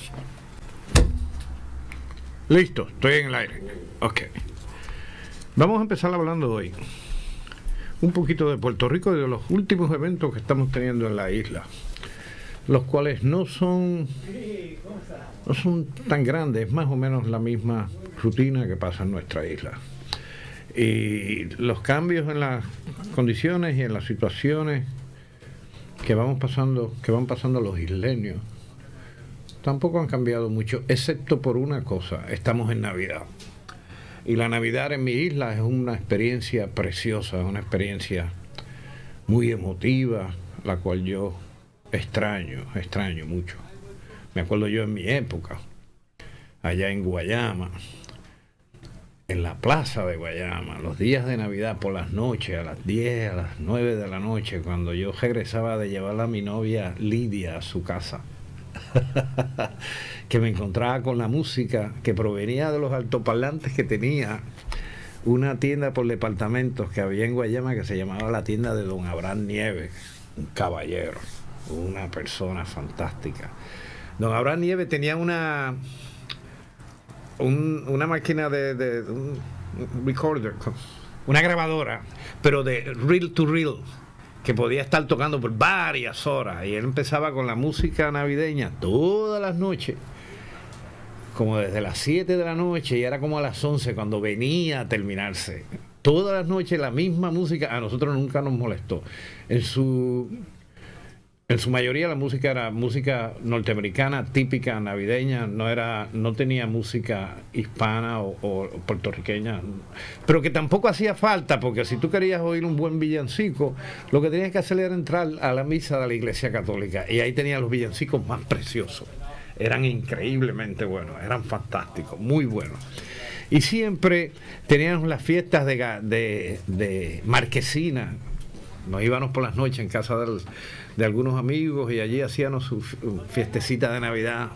Listo, estoy en el aire. Ok. Vamos a empezar hablando hoy un poquito de Puerto Rico y de los últimos eventos que estamos teniendo en la isla, los cuales no son no son tan grandes, más o menos la misma rutina que pasa en nuestra isla. Y los cambios en las condiciones y en las situaciones que vamos pasando, que van pasando los isleños, tampoco han cambiado mucho, excepto por una cosa: estamos en Navidad. Y la Navidad en mi isla es una experiencia preciosa, una experiencia muy emotiva, la cual yo extraño, extraño mucho. Me acuerdo yo en mi época, allá en Guayama, en la plaza de Guayama, los días de Navidad por las noches, a las diez, a las nueve de la noche, cuando yo regresaba de llevar a mi novia Lidia a su casa. que me encontraba con la música que provenía de los altoparlantes que tenía una tienda por departamentos que había en Guayama que se llamaba la tienda de don Abraham Nieves, un caballero, una persona fantástica. Don Abraham Nieves tenía una un, una máquina de, de un recorder, una grabadora, pero de reel to reel, que podía estar tocando por varias horas, y él empezaba con la música navideña todas las noches, como desde las siete de la noche, y era como a las once cuando venía a terminarse. Todas las noches la misma música, a nosotros nunca nos molestó. En su en su mayoría la música era música norteamericana típica navideña, no era no tenía música hispana o, o puertorriqueña, pero que tampoco hacía falta, porque si tú querías oír un buen villancico, lo que tenías que hacer era entrar a la misa de la Iglesia Católica, y ahí tenía los villancicos más preciosos. Eran increíblemente buenos, eran fantásticos, muy buenos. Y siempre teníamos las fiestas de, de, de marquesina. Nos íbamos por las noches en casa del, de algunos amigos, y allí hacíamos su fiestecita de Navidad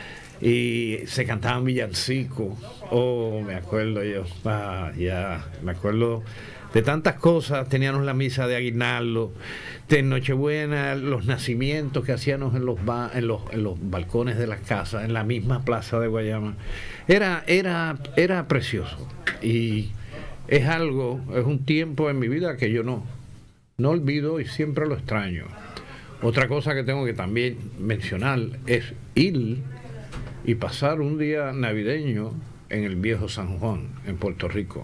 y se cantaban villancicos. Oh, me acuerdo yo, ah, ya, me acuerdo de tantas cosas. Teníamos la misa de aguinaldo, de Nochebuena, los nacimientos que hacíamos en los, ba en los, en los balcones de las casas, en la misma plaza de Guayama. Era, era, era precioso, y es algo, es un tiempo en mi vida que yo no, no olvido y siempre lo extraño. Otra cosa que tengo que también mencionar es ir y pasar un día navideño en el viejo San Juan, en Puerto Rico.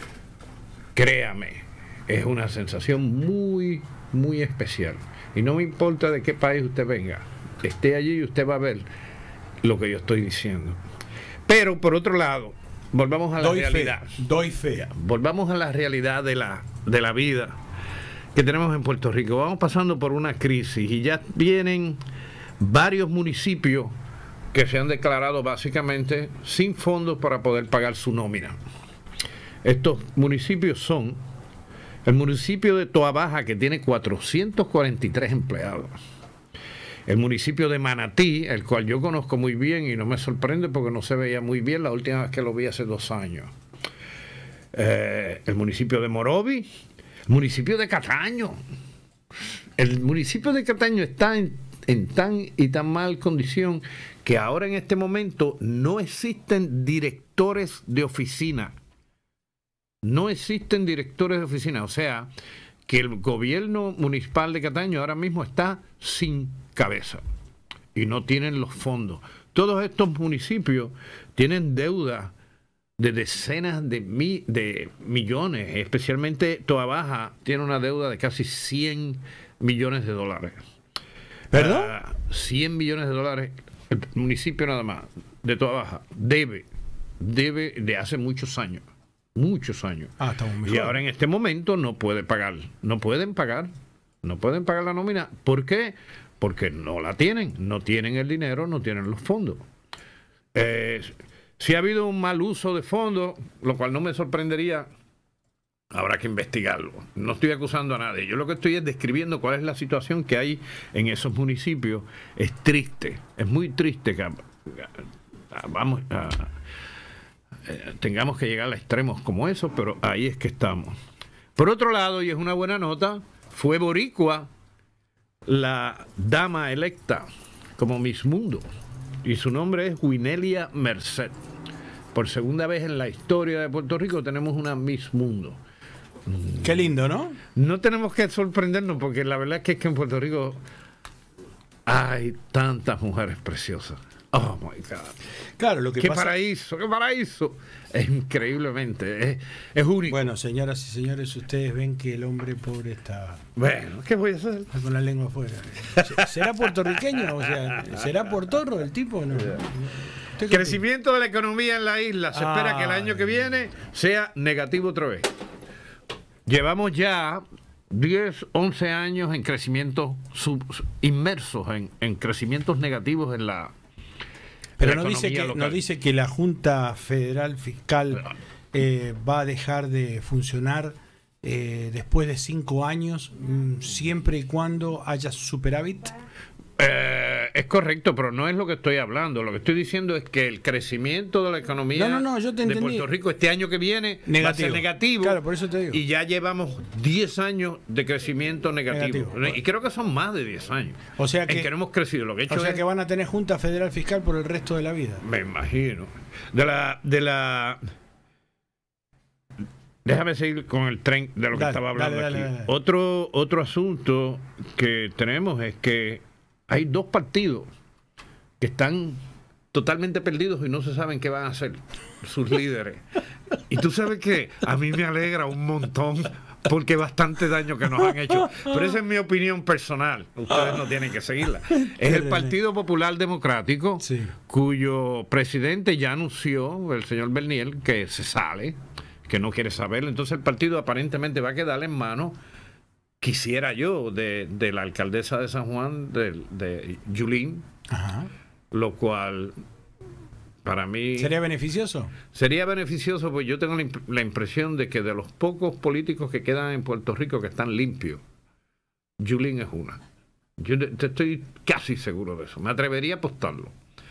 Créame, es una sensación muy, muy especial. Y no me importa de qué país usted venga, esté allí y usted va a ver lo que yo estoy diciendo. Pero, por otro lado, volvamos a la doy realidad. Fe, doy fe. Volvamos a la realidad de la, de la vida que tenemos en Puerto Rico. Vamos pasando por una crisis y ya vienen varios municipios que se han declarado básicamente sin fondos para poder pagar su nómina. Estos municipios son el municipio de Toabaja, que tiene cuatrocientos cuarenta y tres empleados. El municipio de Manatí, el cual yo conozco muy bien y no me sorprende porque no se veía muy bien la última vez que lo vi hace dos años. Eh, el municipio de Morovi, el municipio de Cataño. El municipio de Cataño está en, en tan y tan mal condición que ahora en este momento no existen directores de oficina. No existen directores de oficina, o sea, que el gobierno municipal de Cataño ahora mismo está sin cabeza y no tienen los fondos. Todos estos municipios tienen deuda de decenas de, mi, de millones, especialmente Toabaja tiene una deuda de casi cien millones de dólares. ¿Perdón? Uh, cien millones de dólares, el municipio nada más, de Toabaja, debe, debe de hace muchos años. Muchos años. Ah, estamos mejor. Y ahora en este momento no puede pagar. No pueden pagar. No pueden pagar la nómina. ¿Por qué? Porque no la tienen. No tienen el dinero, no tienen los fondos. Eh, si ha habido un mal uso de fondos, lo cual no me sorprendería, habrá que investigarlo. No estoy acusando a nadie. Yo lo que estoy es describiendo cuál es la situación que hay en esos municipios. Es triste. Es muy triste que vamos a... Eh, tengamos que llegar a extremos como esos, pero ahí es que estamos. Por otro lado, y es una buena nota, fue boricua la dama electa como Miss Mundo, y su nombre es Winelia Merced. Por segunda vez en la historia de Puerto Rico tenemos una Miss Mundo. Qué lindo, ¿no? No tenemos que sorprendernos, porque la verdad es que, es que en Puerto Rico hay tantas mujeres preciosas. Oh my God. Claro, lo que qué pasa... paraíso, qué paraíso. Es increíblemente, es, es único. Bueno, señoras y señores, ustedes ven que el hombre pobre está... Bueno, ¿qué voy a hacer? Está con la lengua afuera. ¿Será puertorriqueño? O sea, ¿será portorro el tipo? No. Crecimiento de la economía en la isla. Se ah, espera que el año que viene sea negativo otra vez. Llevamos ya diez, once años en crecimiento sub, inmersos en, en crecimientos negativos en la... Pero no dice, que, no dice que la Junta Federal Fiscal eh, va a dejar de funcionar eh, después de cinco años, mmm, siempre y cuando haya superávit. Eh, es correcto, pero no es lo que estoy hablando. Lo que estoy diciendo es que el crecimiento de la economía No, no, no, yo te de entendí. Puerto Rico este año que viene va a Negativo. ser negativo. Claro, por eso te digo. Y ya llevamos diez años de crecimiento negativo. Negativo. Y creo que son más de diez años. O sea en que- que no hemos crecido. Lo que he hecho O sea es, que van a tener Junta Federal Fiscal por el resto de la vida. me imagino. De la, de la. Déjame seguir con el tren de lo que Dale, estaba hablando dale, dale, aquí. dale. Otro, otro asunto que tenemos es que hay dos partidos que están totalmente perdidos y no se saben qué van a hacer sus líderes. Y tú sabes que a mí me alegra un montón porque bastante daño que nos han hecho. Pero esa es mi opinión personal. Ustedes no tienen que seguirla. Es el Partido Popular Democrático, Sí. cuyo presidente ya anunció, el señor Bernier, que se sale, que no quiere saberlo. Entonces el partido aparentemente va a quedar en manos, quisiera yo, de, de la alcaldesa de San Juan, de, de Yulín, Ajá. lo cual para mí ¿Sería beneficioso? sería beneficioso, porque yo tengo la, imp- la impresión de que de los pocos políticos que quedan en Puerto Rico que están limpios, Yulín es una. Yo te- te estoy casi seguro de eso. Me atrevería a apostarlo.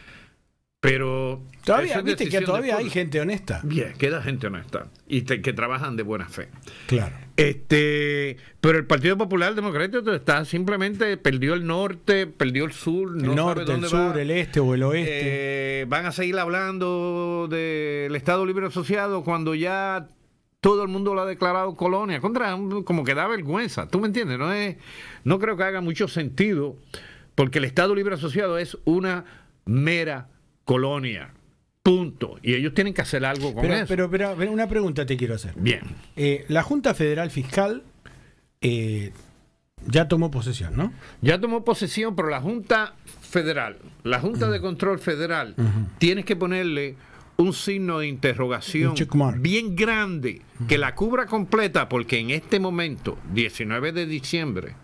Pero Todavía, eso es viste que decisión todavía del hay pueblo. gente honesta. Bien, queda gente honesta y te- que trabajan de buena fe. Claro. Este, pero el Partido Popular Democrático está simplemente perdió el norte, perdió el sur, no el sabe norte, el dónde sur, va. el este o el oeste. Eh, van a seguir hablando del Estado Libre Asociado cuando ya todo el mundo lo ha declarado colonia. Contra, como que da vergüenza. ¿Tú me entiendes? No es, no creo que haga mucho sentido, porque el Estado Libre Asociado es una mera colonia. Punto. Y ellos tienen que hacer algo con pero, eso. pero, pero, pero una pregunta te quiero hacer. Bien. Eh, la Junta Federal Fiscal eh, ya tomó posesión, ¿no? Ya tomó posesión, pero la Junta Federal, la Junta de Control Federal, tienes que ponerle un signo de interrogación Un check mark. bien grande que la cubra completa, porque en este momento, diecinueve de diciembre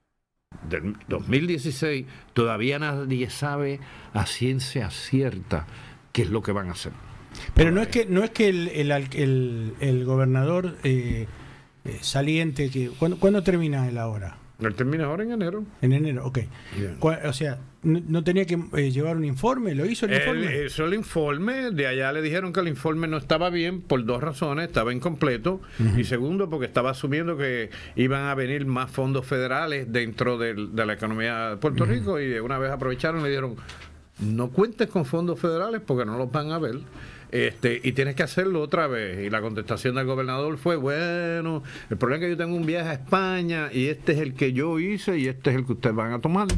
del dos mil dieciséis, todavía nadie sabe a ciencia cierta qué es lo que van a hacer. Pero no es que no es que el, el, al- el- el gobernador eh, eh, saliente que ¿cuándo, ¿cuándo termina el ahora? Él termina ahora en enero. En enero, ok. Bien. Cua- O sea, no, no tenía que eh, llevar un informe, lo hizo el Él informe. hizo el informe, de allá le dijeron que el informe no estaba bien por dos razones, estaba incompleto, y segundo porque estaba asumiendo que iban a venir más fondos federales dentro del- de la economía de Puerto Rico, y de una vez aprovecharon y le dijeron, no cuentes con fondos federales porque no los van a ver. Este, y tienes que hacerlo otra vez. Y la contestación del gobernador fue, bueno, el problema es que yo tengo un viaje a España y este es el que yo hice y este es el que ustedes van a tomar.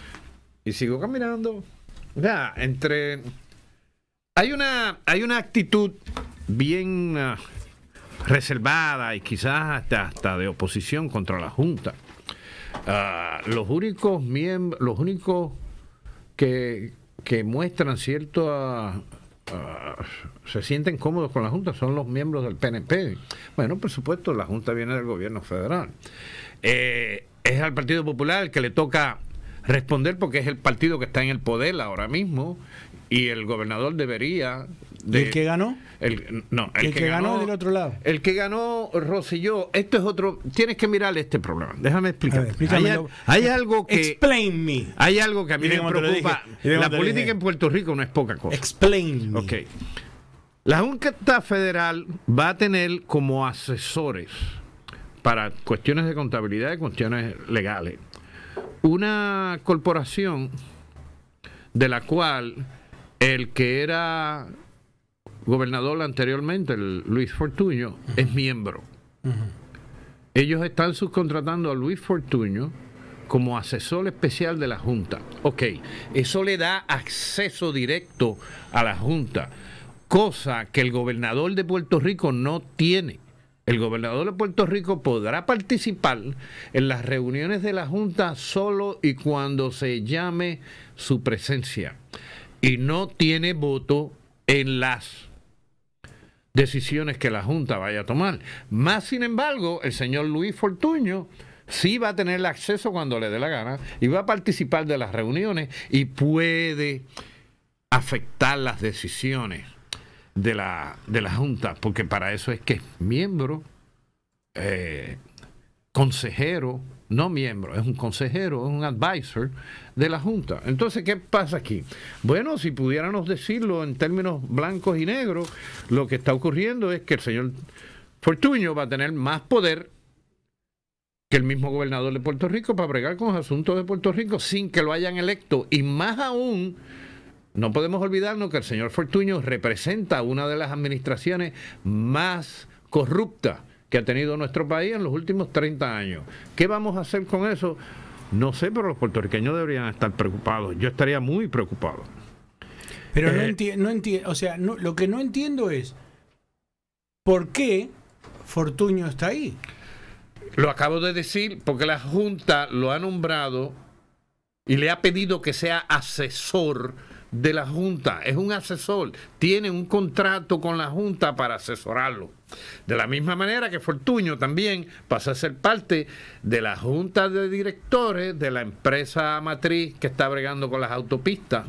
Y sigo caminando. O sea, entre... Hay una, hay una actitud bien ah, reservada y quizás hasta, hasta de oposición contra la Junta. Ah, los únicos miembros, los únicos que, que muestran cierto... ah, Uh, se sienten cómodos con la Junta son los miembros del P N P. Bueno, por supuesto, la Junta viene del gobierno federal. Eh, es al Partido Popular el que le toca responder porque es el partido que está en el poder ahora mismo y el gobernador debería... ¿Y el que ganó? El, no, El que ganó del otro lado. El que ganó Rosselló, esto es otro... Tienes que mirar este problema. Déjame A explicar. ver, hay, explícamelo. hay algo que... Explain me. Hay algo que a mí Mira me cómo te lo preocupa. dije. Mira cómo La te lo política dije. en Puerto Rico no es poca cosa. Explain me. Ok. La Junta Federal va a tener como asesores para cuestiones de contabilidad y cuestiones legales una corporación de la cual el que era gobernador anteriormente, el Luis Fortuño, es miembro. Ellos están subcontratando a Luis Fortuño como asesor especial de la Junta. Ok, eso le da acceso directo a la Junta, cosa que el gobernador de Puerto Rico no tiene. El gobernador de Puerto Rico podrá participar en las reuniones de la Junta solo y cuando se llame su presencia. Y no tiene voto en las decisiones que la Junta vaya a tomar. Más sin embargo, el señor Luis Fortuño sí va a tener acceso cuando le dé la gana y va a participar de las reuniones y puede afectar las decisiones de la, de la Junta, porque para eso es que es miembro, eh, consejero no miembro, es un consejero, es un advisor de la Junta. Entonces, ¿qué pasa aquí? Bueno, si pudiéramos decirlo en términos blancos y negros, lo que está ocurriendo es que el señor Fortuño va a tener más poder que el mismo gobernador de Puerto Rico para bregar con los asuntos de Puerto Rico sin que lo hayan electo. Y más aún, no podemos olvidarnos que el señor Fortuño representa una de las administraciones más corruptas que ha tenido nuestro país en los últimos treinta años. ¿Qué vamos a hacer con eso? No sé, pero los puertorriqueños deberían estar preocupados. Yo estaría muy preocupado. Pero Eh, no entiendo, no enti- o sea, no, lo que no entiendo es por qué Fortuño está ahí. Lo acabo de decir porque la Junta lo ha nombrado y le ha pedido que sea asesor de la Junta. Es un asesor, tiene un contrato con la Junta para asesorarlo. De la misma manera que Fortuño también pasa a ser parte de la Junta de Directores de la empresa matriz que está bregando con las autopistas,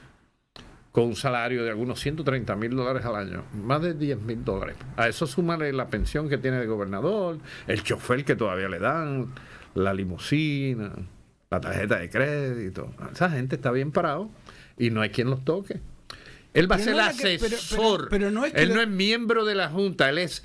con un salario de algunos ciento treinta mil dólares al año, más de diez mil dólares. A eso súmale la pensión que tiene de gobernador, el chofer que todavía le dan, la limusina, la tarjeta de crédito. Esa gente está bien parado y no hay quien los toque. Él va Pero a ser no era que- pero- asesor. pero- pero no es que él lo- no es miembro de la Junta, él es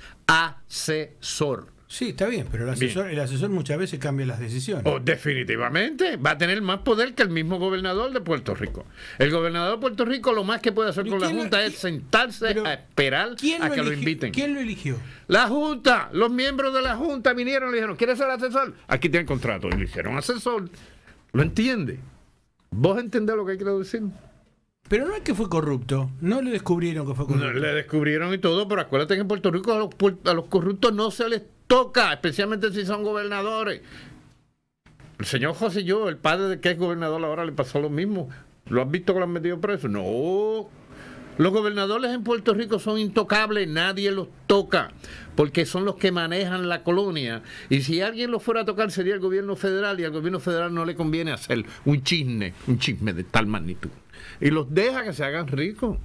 asesor. Sí, está bien, pero el asesor, el asesor muchas veces cambia las decisiones. Oh, definitivamente va a tener más poder que el mismo gobernador de Puerto Rico. El gobernador de Puerto Rico lo más que puede hacer ¿Y con la quién lo- Junta es quién- sentarse pero a esperar ¿Quién a lo que lo eligió? inviten. ¿Quién lo eligió? La Junta, los miembros de la Junta vinieron y le dijeron, ¿quieres ser asesor? Aquí tiene el contrato. Y le hicieron asesor. ¿Lo entiende? ¿Vos entendés lo que quiero decir? Pero no es que fue corrupto, no le descubrieron que fue No, corrupto. le descubrieron y todo, pero acuérdate que en Puerto Rico a los, puer- a los corruptos no se les toca, especialmente si son gobernadores. El señor José Yo, el padre de que es gobernador ahora, le pasó lo mismo. ¿Lo has visto que lo han metido preso? No. Los gobernadores en Puerto Rico son intocables, nadie los toca, porque son los que manejan la colonia. Y si alguien los fuera a tocar sería el gobierno federal, y al gobierno federal no le conviene hacer un chisme, un chisme de tal magnitud. Y los deja que se hagan ricos.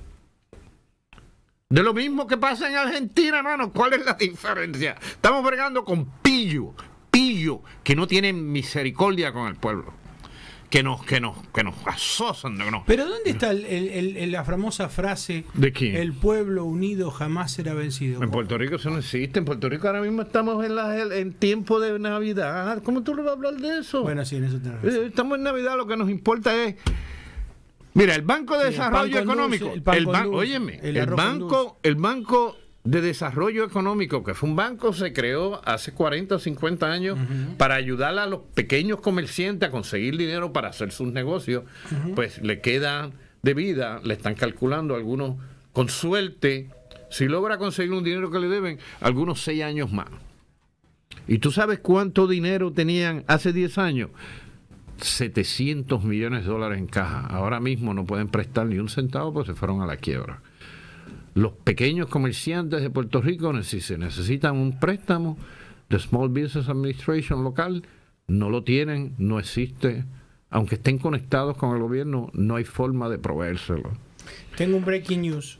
De lo mismo que pasa en Argentina, hermano. ¿Cuál es la diferencia? Estamos bregando con pillo, pillo, que no tienen misericordia con el pueblo. Que nos, que nos, que nos asosan. Que nos... Pero ¿dónde está el- el- el- la famosa frase ¿De quién? el pueblo unido jamás será vencido? En Puerto Rico eso no existe. En Puerto Rico ahora mismo estamos en, la, en tiempo de Navidad. ¿Cómo tú le vas a hablar de eso? Bueno, sí, en eso tenés razón. Eh, Estamos en Navidad, lo que nos importa es... Mira, el Banco de Sí, el Desarrollo pan con Económico, dulce, el pan el con ban- dulce, óyeme, el el arroz con banco, el Banco de Desarrollo Económico, que fue un banco, se creó hace cuarenta o cincuenta años para ayudar a los pequeños comerciantes a conseguir dinero para hacer sus negocios. Pues le queda de vida, le están calculando algunos, con suerte, si logra conseguir un dinero que le deben, algunos seis años más. ¿Y tú sabes cuánto dinero tenían hace diez años? setecientos millones de dólares en caja. Ahora mismo no pueden prestar ni un centavo porque se fueron a la quiebra. Los pequeños comerciantes de Puerto Rico, si se necesitan un préstamo de Small Business Administration local, no lo tienen, no existe. Aunque estén conectados con el gobierno, no hay forma de proveérselo. Tengo un breaking news.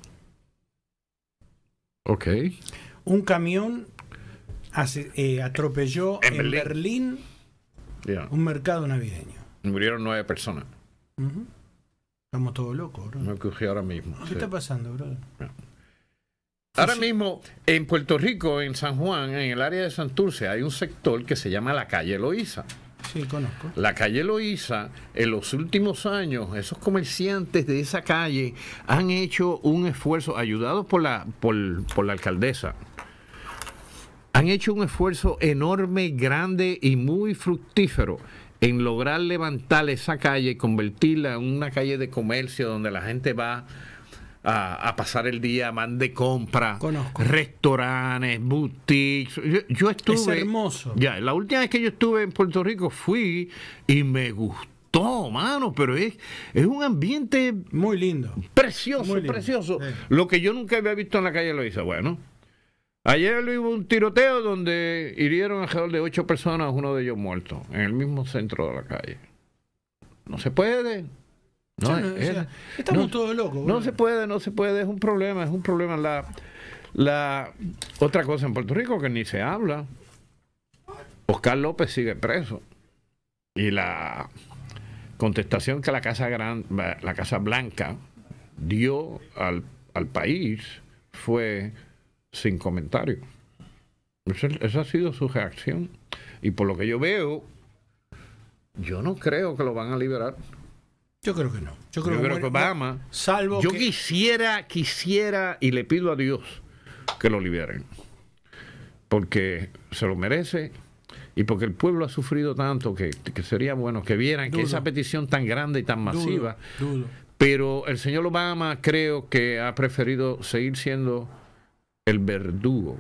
Ok. Un camión hace- eh, atropelló En en, Berlín. Berlín Ya. un mercado navideño. Murieron nueve personas. Ujú. Estamos todos locos, bro. Me ocurrió ahora mismo. ¿Qué sí. está pasando, bro? Ahora Sí. mismo, en Puerto Rico, en San Juan, en el área de Santurce, hay un sector que se llama la calle Loíza. Sí, conozco. La calle Loíza, en los últimos años, esos comerciantes de esa calle han hecho un esfuerzo, ayudados por la, por, por la alcaldesa, han hecho un esfuerzo enorme, grande y muy fructífero en lograr levantar esa calle y convertirla en una calle de comercio donde la gente va a, a pasar el día, van de compra, Conozco. restaurantes, boutiques. Yo, yo estuve... Es hermoso. Ya, la última vez que yo estuve en Puerto Rico fui y me gustó, mano, pero es, es un ambiente Muy lindo. precioso, Muy lindo, precioso. sí. Lo que yo nunca había visto en la calle Loíza. Bueno, ayer hubo un tiroteo donde hirieron alrededor de ocho personas, uno de ellos muerto, en el mismo centro de la calle. No se puede. No, O sea, no, o es- sea, estamos no- todos locos. no bro. se puede, no se puede, es un problema, es un problema. La, la otra cosa en Puerto Rico que ni se habla, Oscar López sigue preso. Y la contestación que la Casa, Gran, la Casa Blanca dio al, al país fue sin comentario. Esa, esa ha sido su reacción. Y por lo que yo veo, yo no creo que lo van a liberar. Yo creo que no. Yo creo, Yo que, creo que Obama, salvo yo que... quisiera, quisiera y le pido a Dios que lo liberen, porque se lo merece y porque el pueblo ha sufrido tanto que, que sería bueno que vieran Dudo. que esa petición tan grande y tan masiva, Dudo, dudo. pero el señor Obama creo que ha preferido seguir siendo el verdugo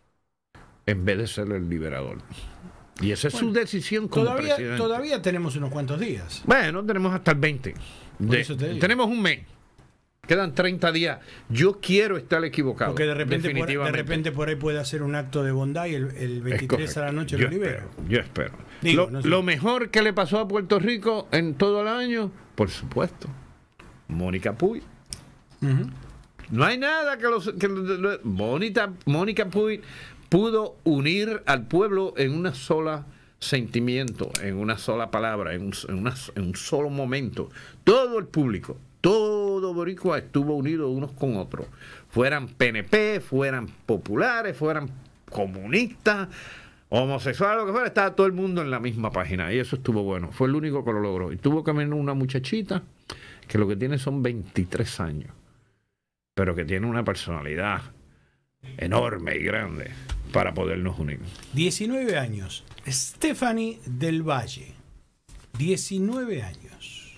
en vez de ser el liberador. Y esa es Bueno, su decisión como Todavía, presidente. todavía tenemos unos cuantos días. Bueno, tenemos hasta el veinte. De- eso te digo. tenemos un mes. Quedan treinta días. Yo quiero estar equivocado. Porque de repente, por, de definitivamente. repente por ahí puede hacer un acto de bondad y el, el Es veintitrés a la correcto. noche yo lo libera. espero, yo espero. Digo, lo, no sé. lo mejor que le pasó a Puerto Rico en todo el año, por supuesto, Mónica Puy. Ujú. No hay nada que los... Que, lo- Mónica, Mónica Puy pudo unir al pueblo en una sola sentimiento, en una sola palabra, en un, en una- en un solo momento. Todo el público, todo boricua estuvo unido unos con otros. Fueran P N P, fueran populares, fueran comunistas, homosexuales, lo que fuera, estaba todo el mundo en la misma página. Y eso estuvo bueno. Fue el único que lo logró. Y tuvo que venir una muchachita que lo que tiene son veintitrés años, pero que tiene una personalidad enorme y grande para podernos unir. diecinueve años. Stephanie del Valle. diecinueve años.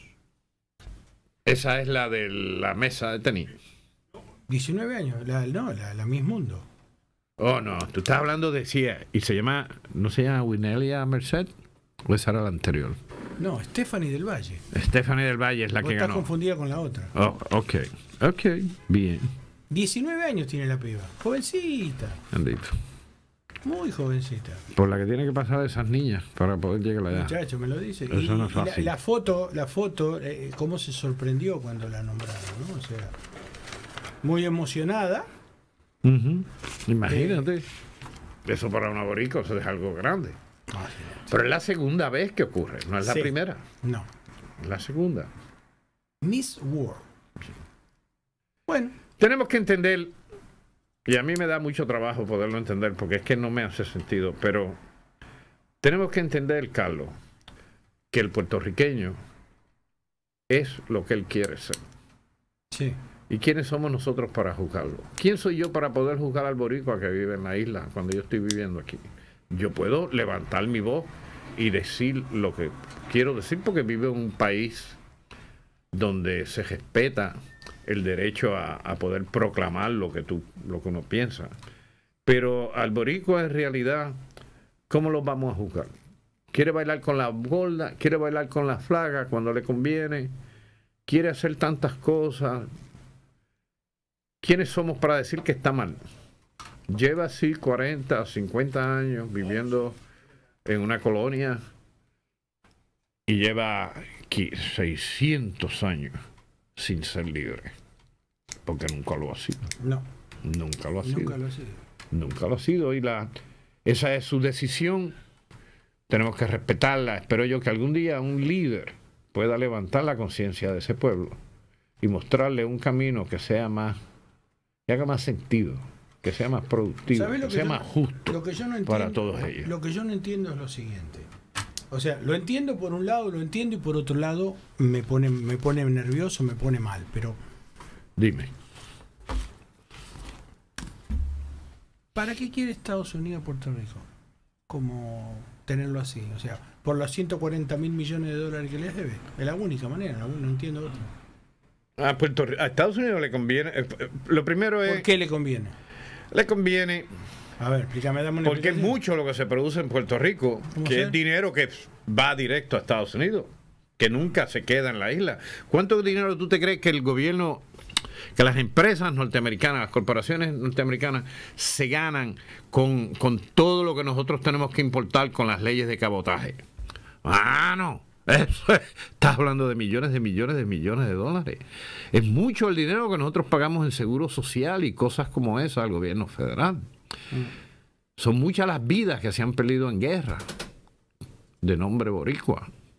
Esa es la de la mesa de tenis. diecinueve años. La, no, la, la Miss Mundo. Oh, no, tú estás hablando de sí, y se llama, ¿no se llama Winelia Merced? ¿O esa era la anterior? No, Stephanie del Valle. Stephanie del Valle es la Vos que estás ganó. confundida con la otra. Oh, ok, ok, bien, diecinueve años tiene la piba. Jovencita. bendito. Muy jovencita. Por la que tiene que pasar esas niñas para poder llegar allá. Muchacho, me lo dice. Eso Y, no es y la, fácil. la foto, la foto, eh, cómo se sorprendió cuando la nombraron, ¿no? O sea, muy emocionada. Ujú. Imagínate. Eso para una boricua, eso es algo grande. Pero es la segunda vez que ocurre, no es la Sí. primera, No. es la segunda. Miss World. Bueno, Tenemos que entender, y a mí me da mucho trabajo poderlo entender, porque es que no me hace sentido, pero tenemos que entender, Carlos, que el puertorriqueño es lo que él quiere ser. sí. ¿Y quiénes somos nosotros para juzgarlo? ¿Quién soy yo para poder juzgar al boricua que vive en la isla cuando yo estoy viviendo aquí? Yo puedo levantar mi voz y decir lo que quiero decir porque vivo en un país donde se respeta el derecho a, a poder proclamar lo que tú, lo que uno piensa. Pero al boricua en realidad, ¿cómo lo vamos a juzgar? ¿Quiere bailar con la gorda? ¿Quiere bailar con la flaga cuando le conviene? ¿Quiere hacer tantas cosas? ¿Quiénes somos para decir que está mal? Lleva así cuarenta o cincuenta años viviendo en una colonia y lleva aquí seiscientos años sin ser libre. Porque nunca lo ha sido. No, Nunca lo ha sido. nunca lo ha sido. Nunca lo ha sido. Y la, esa es su decisión. Tenemos que respetarla. Espero yo que algún día un líder pueda levantar la conciencia de ese pueblo y mostrarle un camino que sea más, que haga más sentido, que sea más productivo, ¿Sabés que lo sea yo más no- justo lo que yo no para entiendo- todos ellos. Lo que yo no entiendo es lo siguiente. O sea, lo entiendo por un lado, lo entiendo y por otro lado me pone, me pone nervioso, me pone mal. Pero, Dime. ¿para qué quiere Estados Unidos Puerto Rico? Como tenerlo así. O sea, por los ciento cuarenta mil millones de dólares que les debe. Es la única manera, no, no entiendo otra. A, Puerto, Ri- a Estados Unidos le conviene. eh, eh, Lo primero es. ¿Por qué le conviene? Le conviene A ver, explícame, dame una porque es explicación. mucho lo que se produce en Puerto Rico, ¿Cómo que sea? es dinero que va directo a Estados Unidos, que nunca se queda en la isla. ¿Cuánto dinero tú te crees que el gobierno, que las empresas norteamericanas, las corporaciones norteamericanas se ganan con, con todo lo que nosotros tenemos que importar con las leyes de cabotaje? Ah, no. Eso es- estás hablando de millones de millones de millones de dólares. Es mucho el dinero que nosotros pagamos en seguro social y cosas como esa al gobierno federal. Son muchas las vidas que se han perdido en guerra de nombre boricua.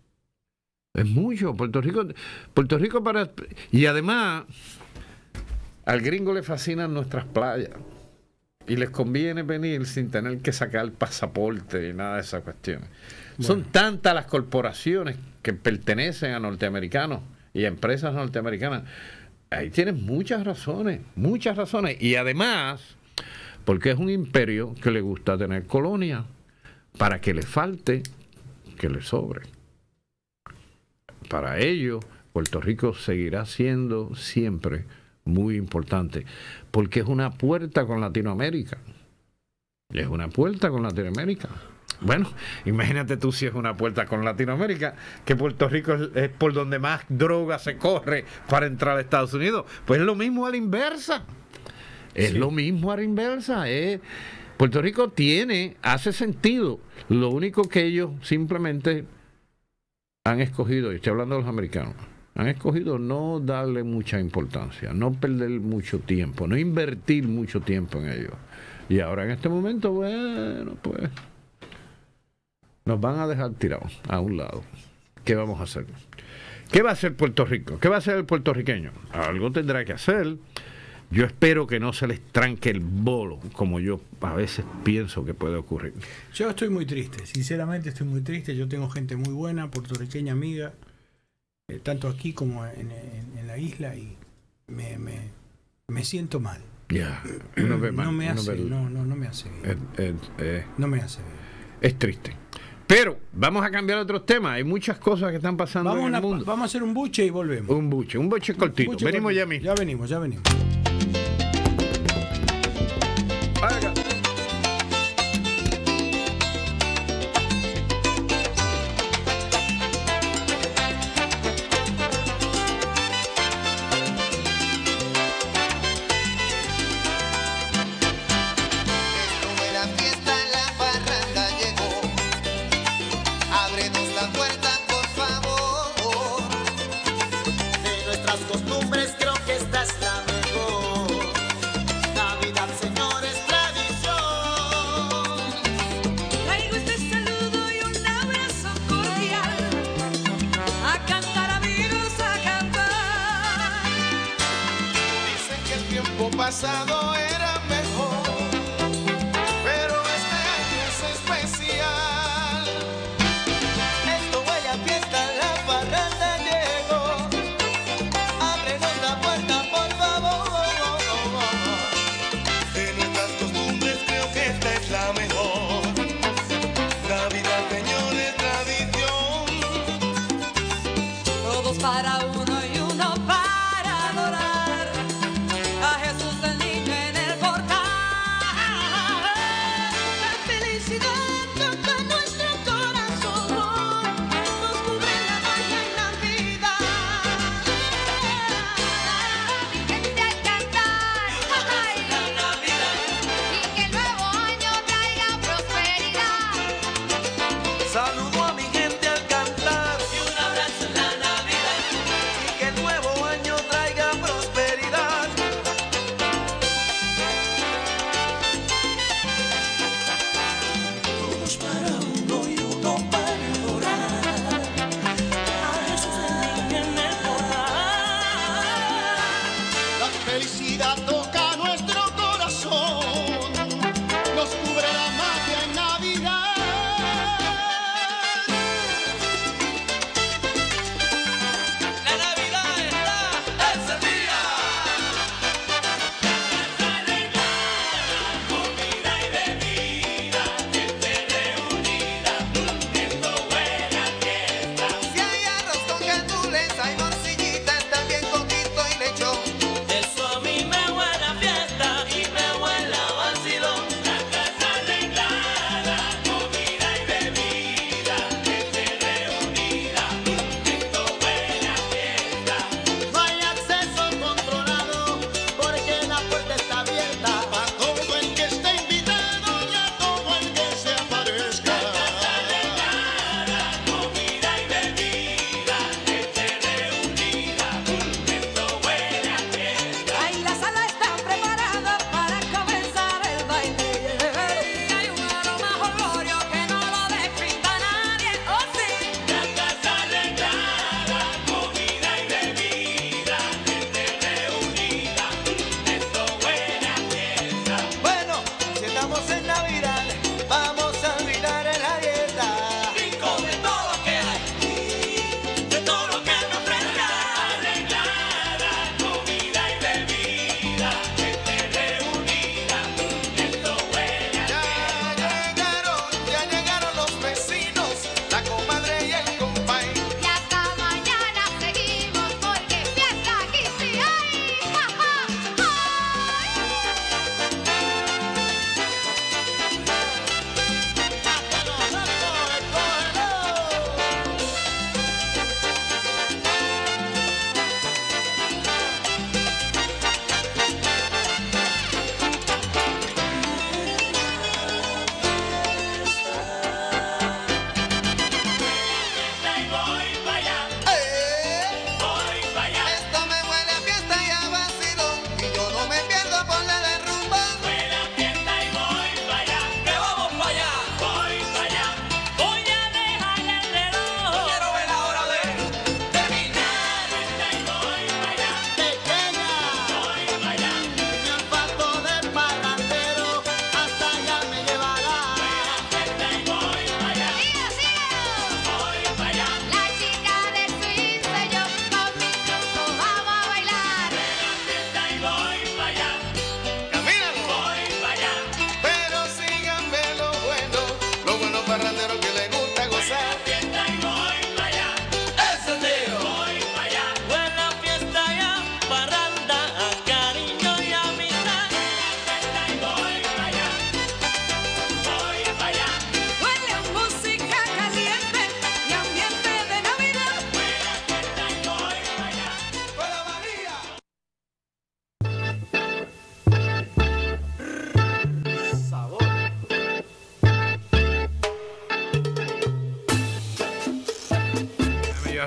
Es mucho. Puerto Rico, Puerto Rico para... Y además, al gringo le fascinan nuestras playas. Y les conviene venir sin tener que sacar pasaporte y nada de esas cuestiones. Bueno. Son tantas las corporaciones que pertenecen a norteamericanos y a empresas norteamericanas. Ahí tienen muchas razones, muchas razones. Y además, porque es un imperio que le gusta tener colonia, para que le falte, que le sobre. Para ello, Puerto Rico seguirá siendo siempre muy importante, porque es una puerta con Latinoamérica. Es una puerta con Latinoamérica. Bueno, imagínate tú si es una puerta con Latinoamérica, que Puerto Rico es, es por donde más droga se corre para entrar a Estados Unidos. Pues es lo mismo a la inversa. Es sí. lo mismo a la inversa. Es, Puerto Rico tiene, hace sentido. Lo único que ellos simplemente han escogido, y estoy hablando de los americanos, han escogido no darle mucha importancia, no perder mucho tiempo, no invertir mucho tiempo en ello. Y ahora en este momento, bueno, pues nos van a dejar tirados a un lado. ¿Qué vamos a hacer? ¿Qué va a hacer Puerto Rico? ¿Qué va a hacer el puertorriqueño? Algo tendrá que hacer. Yo espero que no se les tranque el bolo, como yo a veces pienso que puede ocurrir. Yo estoy muy triste, sinceramente estoy muy triste. Yo tengo gente muy buena, puertorriqueña amiga, eh, tanto aquí como en, en, en la isla, y me, me, me siento mal. Ya, uno ve mal, no me uno hace, ve, no, no, no me hace bien. Eh, eh, eh, no me hace bien. Es triste. Pero vamos a cambiar otros temas. Hay muchas cosas que están pasando vamos en el una, mundo. Vamos a hacer un buche y volvemos. Un buche, un buche cortito. Un buche venimos cortito. ya mismo. Ya venimos, ya venimos. Haga. Estuve la fiesta, la parranda llegó. Ábrenos la puerta, por favor. De nuestras costumbres creo que esta es la mejor. Navidad, señores, tradición. Traigo este saludo y un abrazo cordial. A cantar, amigos, a cantar. Dicen que el tiempo pasado era mejor, pero este año es especial. Esto huele a fiesta, la parranda llegó. Ábrenos la puerta, por favor. De nuestras costumbres creo que esta es la mejor. Navidad, señores, tradición. Todos para uno y uno para adorar a Jesús el niño en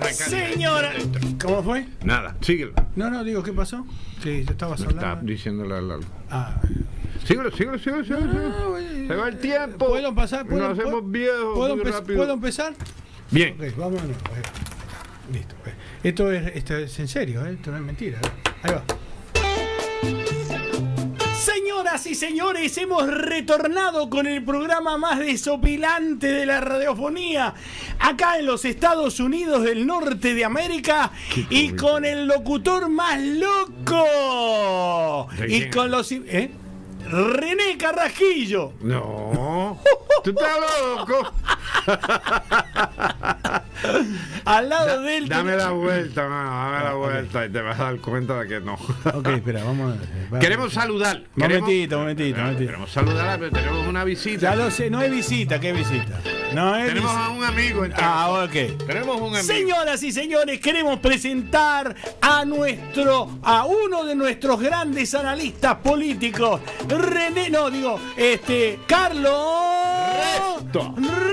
Señora, ¿cómo fue? Nada, síguelo. No, no, digo, ¿qué pasó? Sí, yo estabas Está hablando. diciéndole al... Ah, Síguelo, síguelo, síguelo, síguelo. síguelo. no, eh, Se va el tiempo. ¿Puedo pasar? ¿Puedo, Nos hacemos puedo- viejos ¿puedo, muy empe- rápido. ¿Puedo empezar? Bien. Ok, vamos de nuevo. ahí va. Listo. eh. Esto es, esto es en serio, ¿eh? Esto no es mentira. ¿eh? Ahí va. Señoras y señores, hemos retornado con el programa más desopilante de la radiofonía acá en los Estados Unidos del Norte de América y con el locutor más loco ¿De y quién? con los ¿eh? René Carrasquillo. No. Tú estás loco. Al lado de él. Dame la vuelta, mano, dame la vuelta y te vas a dar cuenta de que no. Ok, espera, vamos a ver. Queremos saludar. Momentito, momentito, Queremos, momentito. queremos saludar, pero tenemos una visita. Ya lo sé, no es visita, ¿qué visita? No es Tenemos visita. a un amigo entre Ah, nosotros. ok. Tenemos un amigo. Señoras y señores, queremos presentar a nuestro, a uno de nuestros grandes analistas políticos, René, no digo, este, Carlos Resto.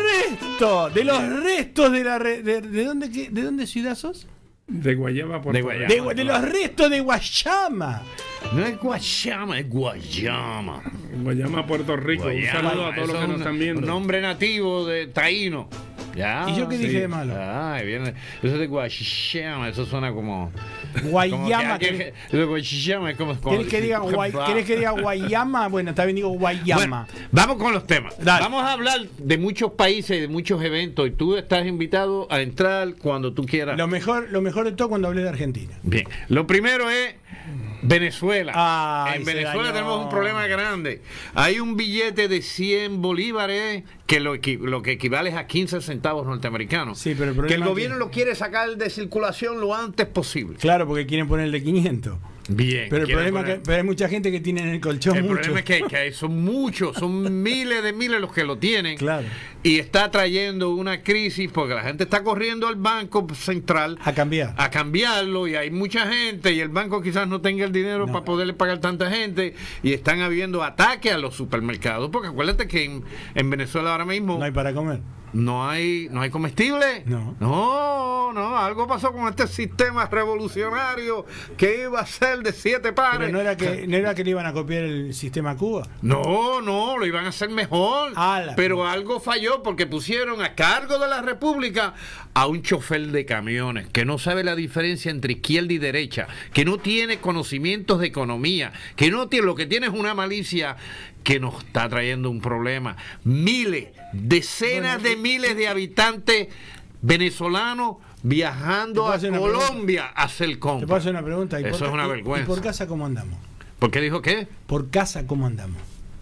Resto, de los restos de la, re- de, ¿de dónde, qué- de dónde ciudad sos? De Guayama, Puerto De Guayama. Rico. De, de los restos de Guayama. No es Guayama, es Guayama. Guayama, Puerto Rico. Guayama. Un saludo a todos Eso los que es nos un- están viendo. Un nombre nativo de taíno. Ya. ¿Y yo qué dije de malo? Ay, viene. Eso es de Guayama, eso suena como. Guayama. Como que- ¿querés, Eso de Guayama es como. como querés que diga guay, ¿querés que diga Guayama? Bueno, está bien, digo Guayama. Bueno, vamos con los temas. Dale. Vamos a hablar de muchos países y de muchos eventos. Y tú estás invitado a entrar cuando tú quieras. Lo mejor, lo mejor de todo cuando hablé de Argentina. Bien. Lo primero es Venezuela. Ay, en se Venezuela dañó. tenemos un problema grande. Hay un billete de cien bolívares que lo, equi- lo que equivale es a quince centavos norteamericanos. Sí, pero el que el problema es gobierno que- lo quiere sacar de circulación lo antes posible. Claro, porque quieren ponerle quinientos. Bien. Pero el quieren problema es poner- que pero hay mucha gente que tiene en el colchón El mucho. problema es que, que hay- son muchos, son miles de miles los que lo tienen. Claro. Y está trayendo una crisis porque la gente está corriendo al Banco Central A cambiar. a cambiarlo y hay mucha gente y el banco quizás no tenga el dinero No. para poderle pagar tanta gente y están habiendo ataques a los supermercados porque acuérdate que en, en Venezuela ahora mismo No hay para comer. no hay no hay comestible. No. no, no, algo pasó con este sistema revolucionario que iba a ser de siete pares. Pero no era que no era que le iban a copiar el sistema Cuba. No, no, lo iban a hacer mejor. Ala. Pero algo falló porque pusieron a cargo de la República a un chofer de camiones que no sabe la diferencia entre izquierda y derecha, que no tiene conocimientos de economía, que no tiene, lo que tiene es una malicia que nos está trayendo un problema. Miles, decenas Bueno, de miles de habitantes venezolanos viajando Te puedo a hacer una Colombia a hacer Te compras. puedo hacer una pregunta. ¿Y Eso por, es una y- vergüenza. ¿Y por casa cómo andamos? ¿Por qué dijo qué? Por casa cómo andamos.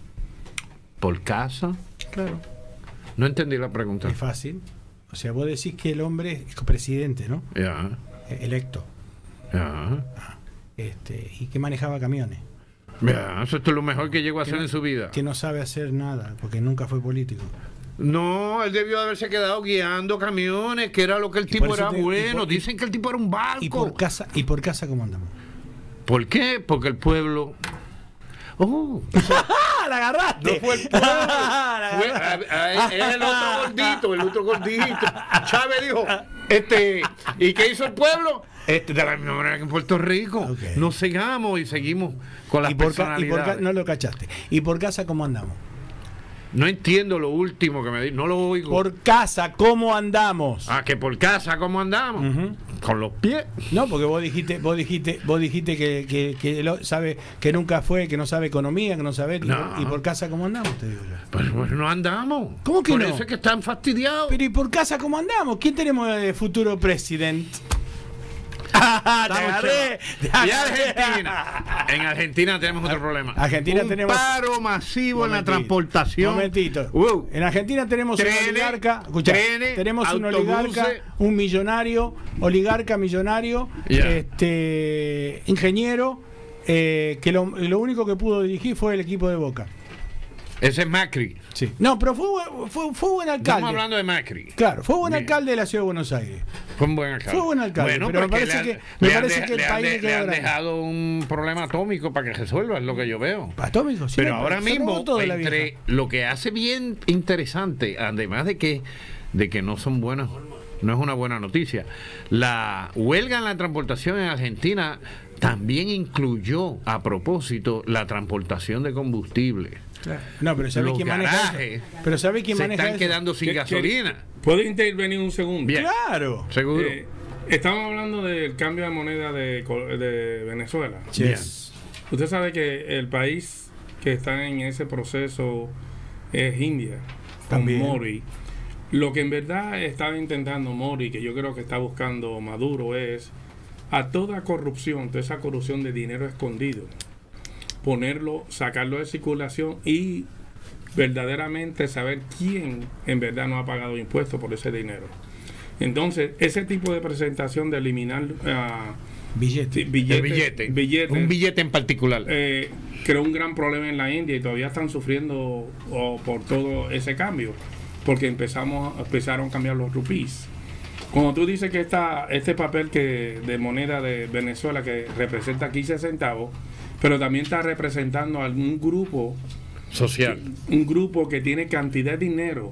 ¿Por casa? Claro. No entendí la pregunta. Es fácil. O sea, vos decís que el hombre es presidente, ¿no? Ya, Eh, Electo. ya. Este, y que manejaba camiones. Ya, eso es lo mejor que llegó a hacer en su vida. Que no sabe hacer nada, porque nunca fue político. No, él debió haberse quedado guiando camiones, que era lo que el por tipo eso era te- y bueno. por- Dicen que el tipo era un barco. Y por casa, y por casa cómo andamos. ¿Por qué? Porque el pueblo... Oh, ¡Ah! ¡La agarraste! no fue el pueblo. La Fue- agarraste. a- a- es el otro gordito, el otro gordito. Chávez dijo, este, ¿y qué hizo el pueblo? Este, de la misma manera que en Puerto Rico. Ok. Nos sigamos y seguimos con las Y por, ca- y por ca- personalidades. no lo cachaste. ¿Y por casa cómo andamos? No entiendo lo último que me di, no lo oigo. Por casa, ¿cómo andamos? Ah, que por casa, ¿cómo andamos? Ujú. Con los pies. No, porque vos dijiste, vos dijiste, vos dijiste que, que, que lo- sabe, que nunca fue, que no sabe economía, que no sabe. y No. por- ¿Y por casa cómo andamos? Te digo yo. Pues, pues no andamos. ¿Cómo que por no? eso es que están fastidiados. Pero ¿y por casa cómo andamos? ¿Quién tenemos de futuro presidente? ¡Te Estamos agarré! ¡Te Y agarré! Argentina. En Argentina tenemos otro problema. Argentina un tenemos- paro masivo en la Momentito, transportación. Momentito. Wow. En Argentina tenemos Trenes, un oligarca. Escuchá, trenes, tenemos un autobuses. oligarca, un millonario, oligarca millonario, Ya. este ingeniero, eh, que lo, lo único que pudo dirigir fue el equipo de Boca. Ese es Macri. Sí. No, pero fue, bu- fue, fue buen alcalde. Estamos hablando de Macri. Claro, fue buen Bien. alcalde de la ciudad de Buenos Aires. Fue un buen alcalde. Fue buen alcalde, pero me porque parece le que- han- me le han parece de- que el le han país de- le quedó le han grande. dejado un problema atómico para que resuelva, es lo que yo veo. Atómico, sí. Pero me- ahora se robó mismo, todo de la entre vieja. lo que hace bien interesante, además de que, de que no son buenos no es una buena noticia. La huelga en la transportación en Argentina también incluyó, a propósito, la transportación de combustible. Claro. No, pero ¿sabe Los quién maneja garajes eso? Pero ¿sabe quién se maneja están eso? quedando sin ¿Qué- qué- gasolina. ¿Puedo intervenir un segundo? Bien. Claro. Seguro. Eh, estamos hablando del cambio de moneda de, Col- de Venezuela. Yes. Usted sabe que el país que está en ese proceso es India, con También. Modi. Lo que en verdad estaba intentando Modi, que yo creo que está buscando Maduro, es a toda corrupción, toda esa corrupción de dinero escondido, ponerlo, sacarlo de circulación y verdaderamente saber quién en verdad no ha pagado impuestos por ese dinero. Entonces, ese tipo de presentación de eliminar ah, Billete. sí, billetes, El billete. billetes, Un billete en particular. eh, creó un gran problema en la India y todavía están sufriendo oh, por todo ese cambio, porque empezamos empezaron a cambiar los rupíes. Como tú dices que esta, este papel que de moneda de Venezuela que representa quince centavos, pero también está representando a algún grupo, Social. un grupo que tiene cantidad de dinero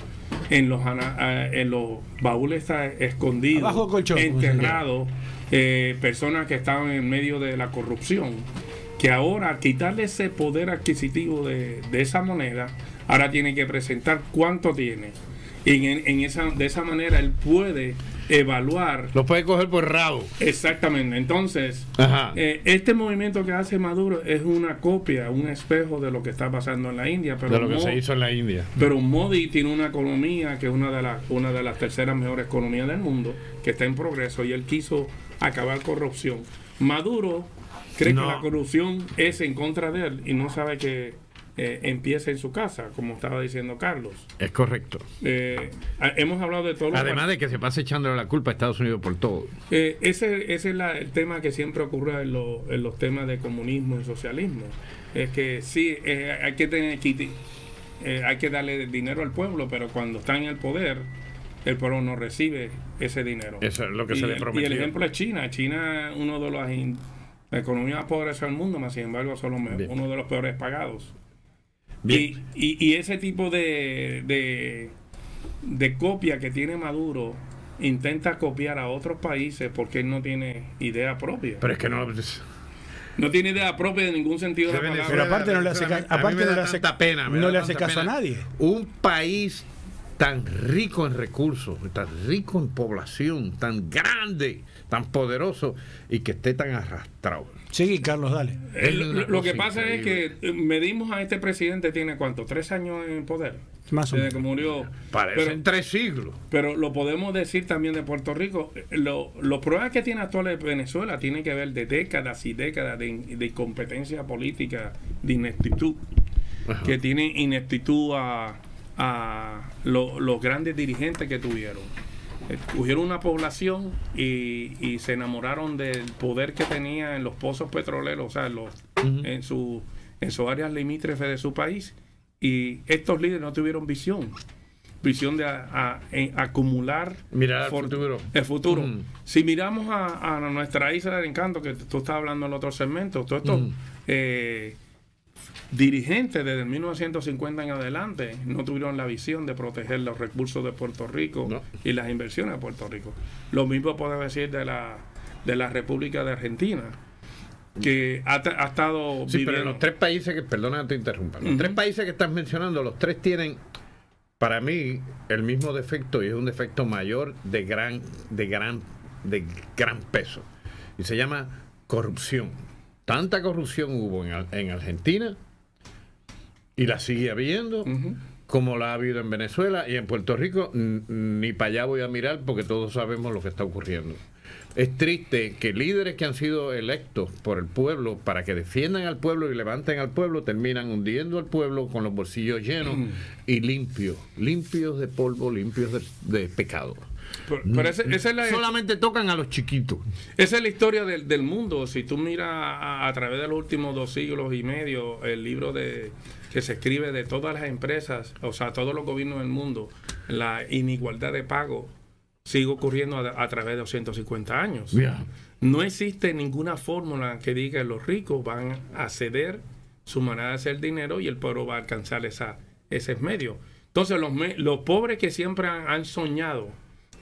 en los ana- eh, en los baúles está escondidos, Abajo del colchón, enterrados, eh, personas que estaban en medio de la corrupción, que ahora al quitarle ese poder adquisitivo de, de esa moneda, ahora tiene que presentar cuánto tiene. Y en, en esa, de esa manera él puede evaluar Lo puede coger por rabo. exactamente. Entonces, Ajá. eh, este movimiento que hace Maduro es una copia, un espejo de lo que está pasando en la India, pero de lo que Mo- se hizo en la India. pero Modi tiene una economía que es una de las una de las terceras mejores economías del mundo, que está en progreso y él quiso acabar corrupción. Maduro cree No. que la corrupción es en contra de él y no sabe que eh, empieza en su casa, como estaba diciendo Carlos. Es correcto. Eh, a- hemos hablado de todo. Además de que se pasa echándole la culpa a Estados Unidos por todo. Eh, ese, ese es la- el tema que siempre ocurre en, lo- en los temas de comunismo y socialismo. Es que sí, eh, hay que tener equiti- eh, hay que darle dinero al pueblo, pero cuando está en el poder, el pueblo no recibe ese dinero. Eso es lo que y, se le el- prometió. Y el ejemplo es China. China es uno de los in- la economía más poderosa del mundo, más sin embargo son los me- Bien. uno de los peores pagados. Bien. Y, y, y ese tipo de, de, de copia que tiene Maduro intenta copiar a otros países porque él no tiene idea propia. Pero es que no. No tiene idea propia de ningún sentido de la Venezuela- palabra. Pero aparte no le hace, ca- A mí me aparte da no le hace, tanta pena, me no da le hace tanta caso pena. a nadie. Un país tan rico en recursos, tan rico en población, tan grande, tan poderoso y que esté tan arrastrado. Sí, Carlos, dale. Eh, Es lo, una lo que cosa pasa increíble. es que eh, medimos a este presidente, tiene cuánto, tres años en poder. Más o Desde menos. que murió. Parecen Pero, tres siglos. pero lo podemos decir también de Puerto Rico. Eh, Lo, los problemas que tiene actuales Venezuela tienen que ver de décadas y décadas de, de incompetencia política, de ineptitud. Ajá. Que tiene ineptitud a, a lo- los grandes dirigentes que tuvieron. Eh, Cogieron una población y, y se enamoraron del poder que tenía en los pozos petroleros, o sea, en, los, en, su, en sus áreas limítrofes de su país. Y estos líderes no tuvieron visión. Visión de a- a- en acumular Mirar al for- futuro. el futuro. Ujú. Si miramos a, a nuestra isla del encanto, que tú estabas hablando en el otro segmento, todos estos Ujú. eh, dirigentes desde mil novecientos cincuenta en adelante no tuvieron la visión de proteger los recursos de Puerto Rico No. y las inversiones de Puerto Rico. Lo mismo podemos decir de la, de la República de Argentina, que ha, ta- ha estado Sí, pero viviendo... los tres países que, perdona que te interrumpa, los Ujú. tres países que estás mencionando, los tres tienen, para mí, el mismo defecto y es un defecto mayor de gran, de gran, de gran peso. Y se llama corrupción. Tanta corrupción hubo en, Ar- en Argentina y la sigue habiendo, Ujú. como la ha habido en Venezuela y en Puerto Rico, n- ni para allá voy a mirar porque todos sabemos lo que está ocurriendo. Es triste que líderes que han sido electos por el pueblo para que defiendan al pueblo y levanten al pueblo terminan hundiendo al pueblo con los bolsillos llenos y limpios, limpios de polvo, limpios de, de pecado. Pero, pero ese- esa es la, Solamente tocan a los chiquitos. esa es la historia del, del mundo. Si tú miras a, a través de los últimos dos siglos y medio, el libro de que se escribe de todas las empresas, o sea, todos los gobiernos del mundo, la inigualdad de pago sigue ocurriendo a, a través de doscientos cincuenta años. Ya. No existe ninguna fórmula que diga que los ricos van a ceder su manera de hacer dinero y el pueblo va a alcanzar esa, ese medio. Entonces, los, me- los pobres que siempre han, han soñado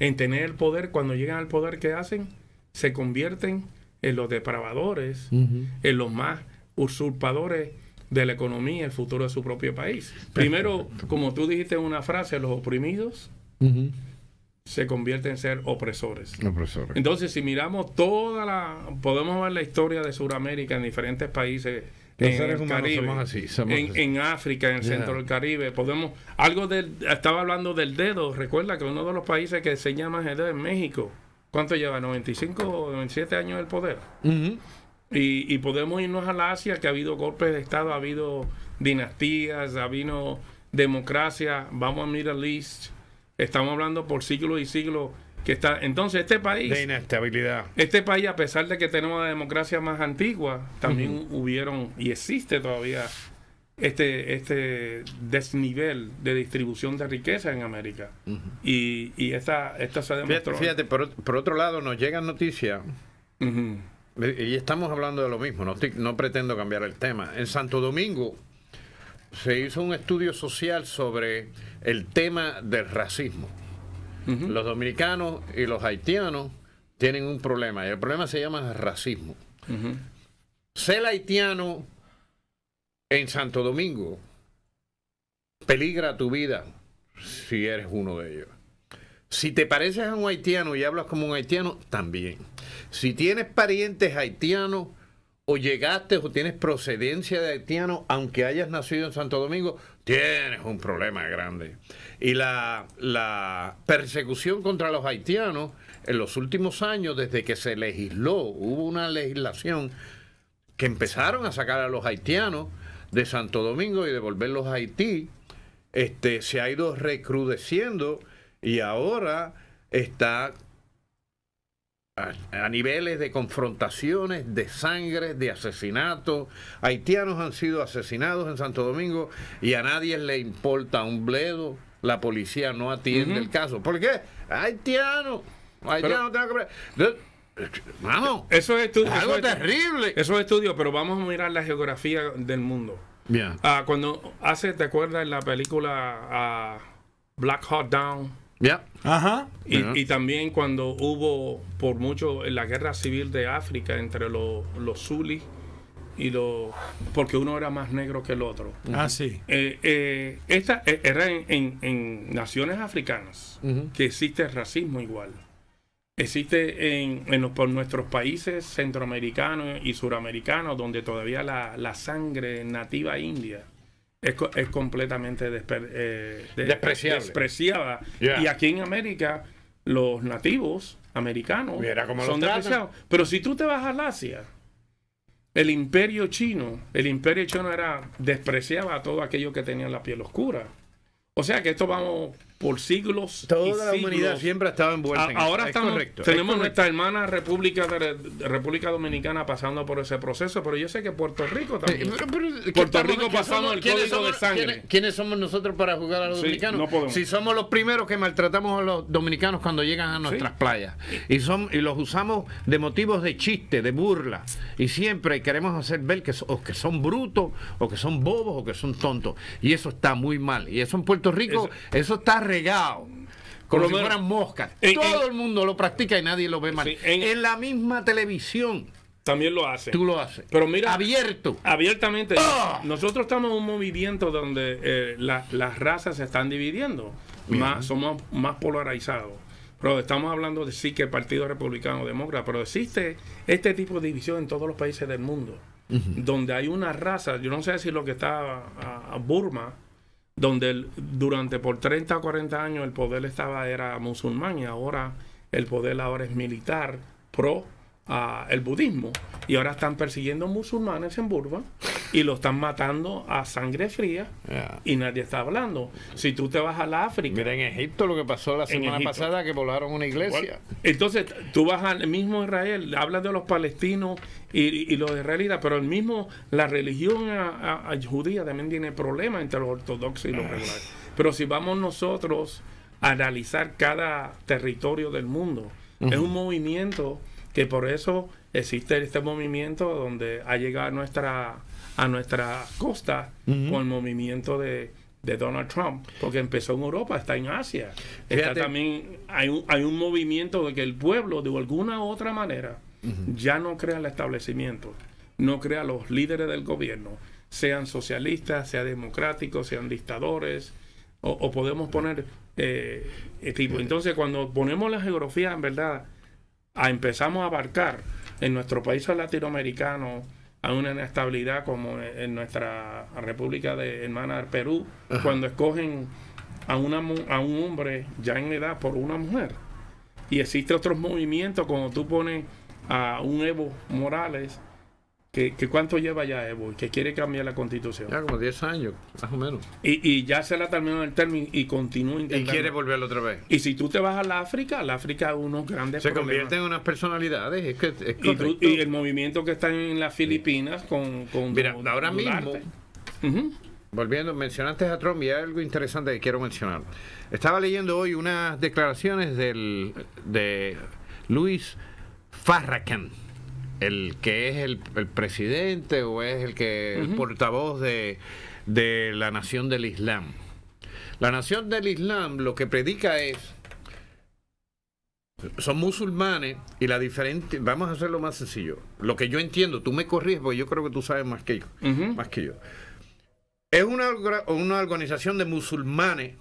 en tener el poder. Cuando llegan al poder, ¿qué hacen? Se convierten en los depravadores, uh-huh. en los más usurpadores de la economía y el futuro de su propio país. Primero, como tú dijiste en una frase, los oprimidos uh-huh. se convierten en ser opresores. opresores. Entonces, si miramos toda la... Podemos ver la historia de Sudamérica en diferentes países, los en seres el humanos Caribe, somos así, somos en, así. en África, en el Yeah. centro del Caribe. Podemos... Algo del... Estaba hablando del dedo. Recuerda que uno de los países que se llama el dedo es México. ¿Cuánto lleva? ¿noventa y cinco o noventa y siete años del poder? Uh-huh. Y, y podemos irnos a la Asia, que ha habido golpes de Estado, ha habido dinastías, ha habido democracia. Vamos a Middle East. Estamos hablando por siglos y siglos que está. Entonces, este país, de inestabilidad. este país, a pesar de que tenemos la democracia más antigua, también uh-huh. hubieron y existe todavía este este desnivel de distribución de riqueza en América. Uh-huh. Y, y esta, esta se demostró. Fíjate, fíjate por, por otro lado, nos llegan noticias. Uh-huh. Y estamos hablando de lo mismo, no, estoy, no pretendo cambiar el tema. En Santo Domingo se hizo un estudio social sobre el tema del racismo. Uh-huh. Los dominicanos y los haitianos tienen un problema, y el problema se llama racismo. Uh-huh. Ser haitiano en Santo Domingo peligra tu vida si eres uno de ellos. Si te pareces a un haitiano y hablas como un haitiano, también. Si tienes parientes haitianos o llegaste o tienes procedencia de haitiano, aunque hayas nacido en Santo Domingo, tienes un problema grande. Y la, la persecución contra los haitianos en los últimos años, desde que se legisló, hubo una legislación que empezaron a sacar a los haitianos de Santo Domingo y devolverlos a Haití, este, se ha ido recrudeciendo. Y ahora está a, a niveles de confrontaciones, de sangre, de asesinatos. Haitianos han sido asesinados en Santo Domingo y a nadie le importa un bledo. La policía no atiende uh-huh. el caso. ¿Por qué? Haitiano. Haitiano tengo que... Vamos, eso es estudio, algo eso es, terrible. Eso es estudio, pero vamos a mirar la geografía del mundo. Yeah. Uh, cuando hace, ¿te acuerdas en la película uh, Black Hawk Down? Yeah. Ajá. Y, Uh-huh. y también cuando hubo por mucho en la guerra civil de África entre los, los Zulis y los, porque uno era más negro que el otro. Uh-huh. Ah, sí. Eh, eh, esta eh, era en, en, en naciones africanas uh-huh. que existe racismo igual. Existe en, en los, por nuestros países centroamericanos y suramericanos, donde todavía la, la sangre nativa india es, es completamente desper, eh, de, despreciable. despreciada. Yeah. Y aquí en América, los nativos americanos Mira cómo son los despreciados. Pero si tú te vas al Asia, el imperio chino, el imperio chino era despreciaba a todo aquello que tenía la piel oscura. O sea que esto vamos por siglos. Toda y la siglos. humanidad siempre ha estado envuelta A, en ahora eso. estamos, Es correcto, tenemos es correcto. nuestra hermana República de, de República Dominicana pasando por ese proceso, pero yo sé que Puerto Rico también. Pero, pero, ¿qué Puerto estamos- Rico qué pasamos somos- el quiénes código somos- de sangre. ¿quiénes, quiénes somos nosotros para juzgar a los Sí, dominicanos? no podemos. Si somos los primeros que maltratamos a los dominicanos cuando llegan a nuestras Sí. playas y son y los usamos de motivos de chiste, de burla, y siempre queremos hacer ver que, so- o que son brutos o que son bobos o que son tontos, y eso está muy mal, y eso en Puerto Rico eso, eso está regado Por como lo si menos- fueran moscas. en- Todo en- el mundo lo practica y nadie lo ve mal. Sí, en- en la misma televisión También lo hacen. tú lo haces, Pero mira, abierto. abiertamente, ¡Ah! nosotros estamos en un movimiento donde eh, la- las razas se están dividiendo, más, somos más polarizados. Pero estamos hablando de sí que el Partido Republicano Demócrata, pero existe este tipo de división en todos los países del mundo, uh-huh. donde hay una raza, yo no sé si lo que está a, a Burma, donde el, durante por treinta o cuarenta años el poder estaba era musulmán y ahora el poder ahora es militar pro a el budismo, y ahora están persiguiendo musulmanes en Burma y lo están matando a sangre fría. Yeah. Y nadie está hablando. Si tú te vas a la África, Mira, en Egipto lo que pasó la En semana Egipto. pasada, que volaron una iglesia. entonces tú vas al mismo Israel, hablas de los palestinos y, y los israelitas, pero el mismo, la religión a, a- a judía también tiene problemas entre los ortodoxos y los regulares. Pero si vamos nosotros a analizar cada territorio del mundo, uh-huh. es un movimiento que por eso existe este movimiento donde ha llegado a nuestra a nuestra costa uh-huh. con el movimiento de de Donald Trump, porque empezó en Europa, está en Asia. Está Fíjate. también hay un, hay un movimiento de que el pueblo, de alguna u otra manera, uh-huh. ya no crea el establecimiento, no crea los líderes del gobierno, sean socialistas, sean democráticos, sean dictadores, o, o podemos poner eh, tipo. Entonces, cuando ponemos la geografía, en verdad, a, empezamos a abarcar en nuestro país latinoamericano a una inestabilidad como en nuestra República de Hermana Perú, ajá. cuando escogen a, una, a un hombre ya en edad por una mujer. Y existe otros movimientos, como tú pones a un Evo Morales, que, que cuánto lleva ya Evo, que quiere cambiar la constitución. Ya como diez años, más o menos. Y, y ya se la terminó el término y continúa intentando. Y quiere volverlo otra vez. Y si tú te vas a la África, la África es unos grandes se problemas. convierte en unas personalidades. Es que, es y, tú, y el movimiento que está en las Filipinas con... con Mira, con ahora Duterte. mismo, uh-huh. volviendo, mencionaste a Trump y hay algo interesante que quiero mencionar. Estaba leyendo hoy unas declaraciones del, de Louis Farrakhan, el que es el, el presidente o es el que uh-huh. el portavoz de, de la Nación del Islam. La Nación del Islam lo que predica es, son musulmanes y la diferente, vamos a hacerlo más sencillo. Lo que yo entiendo, tú me corriges porque yo creo que tú sabes más que yo, uh-huh. más que yo. Es una, una organización de musulmanes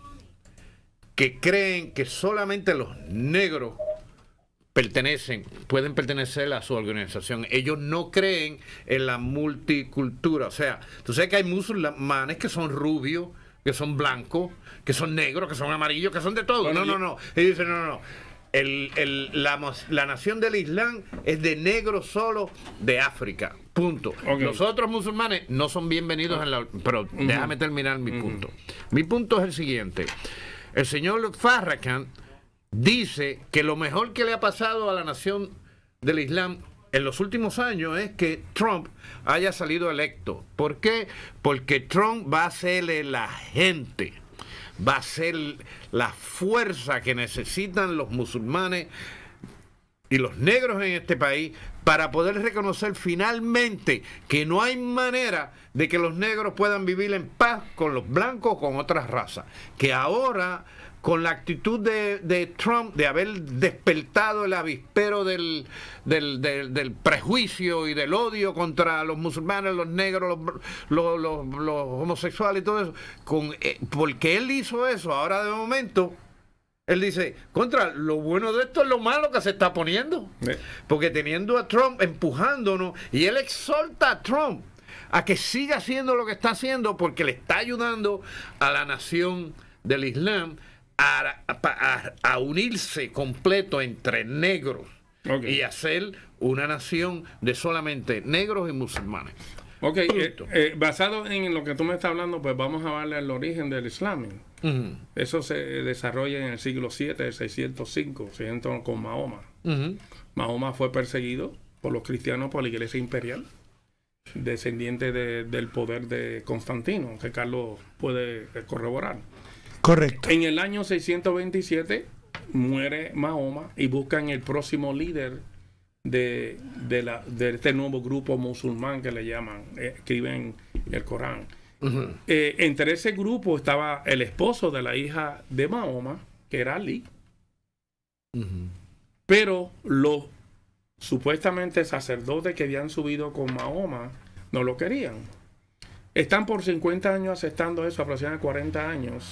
que creen que solamente los negros pertenecen, pueden pertenecer a su organización. Ellos no creen en la multicultura. O sea, tú sabes que hay musulmanes que son rubios, que son blancos, que son negros, que son amarillos, que son de todo. Bueno, no, no, no. Y dicen, no, no, no. El, el, la, la nación del Islam es de negros solo de África. Punto. Okay. Los otros musulmanes no son bienvenidos en la... Pero uh-huh. déjame terminar mi uh-huh. punto. Mi punto es el siguiente. El señor Farrakhan dice que lo mejor que le ha pasado a la nación del Islam en los últimos años es que Trump haya salido electo. ¿Por qué? Porque Trump va a serle la gente, va a ser la fuerza que necesitan los musulmanes y los negros en este país para poder reconocer finalmente que no hay manera de que los negros puedan vivir en paz con los blancos o con otras razas. Que ahora, con la actitud de, de Trump de haber despertado el avispero del, del, del, del prejuicio y del odio contra los musulmanes, los negros, los, los, los, los homosexuales y todo eso, con, eh, porque él hizo eso, ahora de momento él dice, contra, lo bueno de esto es lo malo que se está poniendo. Porque teniendo a Trump empujándonos, y él exhorta a Trump a que siga haciendo lo que está haciendo porque le está ayudando a la nación del Islam a, a, a unirse completo entre negros okay. y hacer una nación de solamente negros y musulmanes. Ok, eh, eh, basado en lo que tú me estás hablando, pues vamos a darle el origen del Islam. Uh-huh. Eso se desarrolla en el siglo siete, seiscientos cinco, seiscientos con Mahoma. Uh-huh. Mahoma fue perseguido por los cristianos por la Iglesia Imperial, descendiente de, del poder de Constantino, que Carlos puede corroborar. Correcto. En el año seiscientos veintisiete muere Mahoma y buscan el próximo líder de, de, la, de este nuevo grupo musulmán que le llaman, eh, escriben el Corán. Uh-huh. Eh, entre ese grupo estaba el esposo de la hija de Mahoma, que era Ali. Uh-huh. Pero los supuestamente sacerdotes que habían subido con Mahoma no lo querían. Están por cincuenta años aceptando eso, aproximadamente cuarenta años.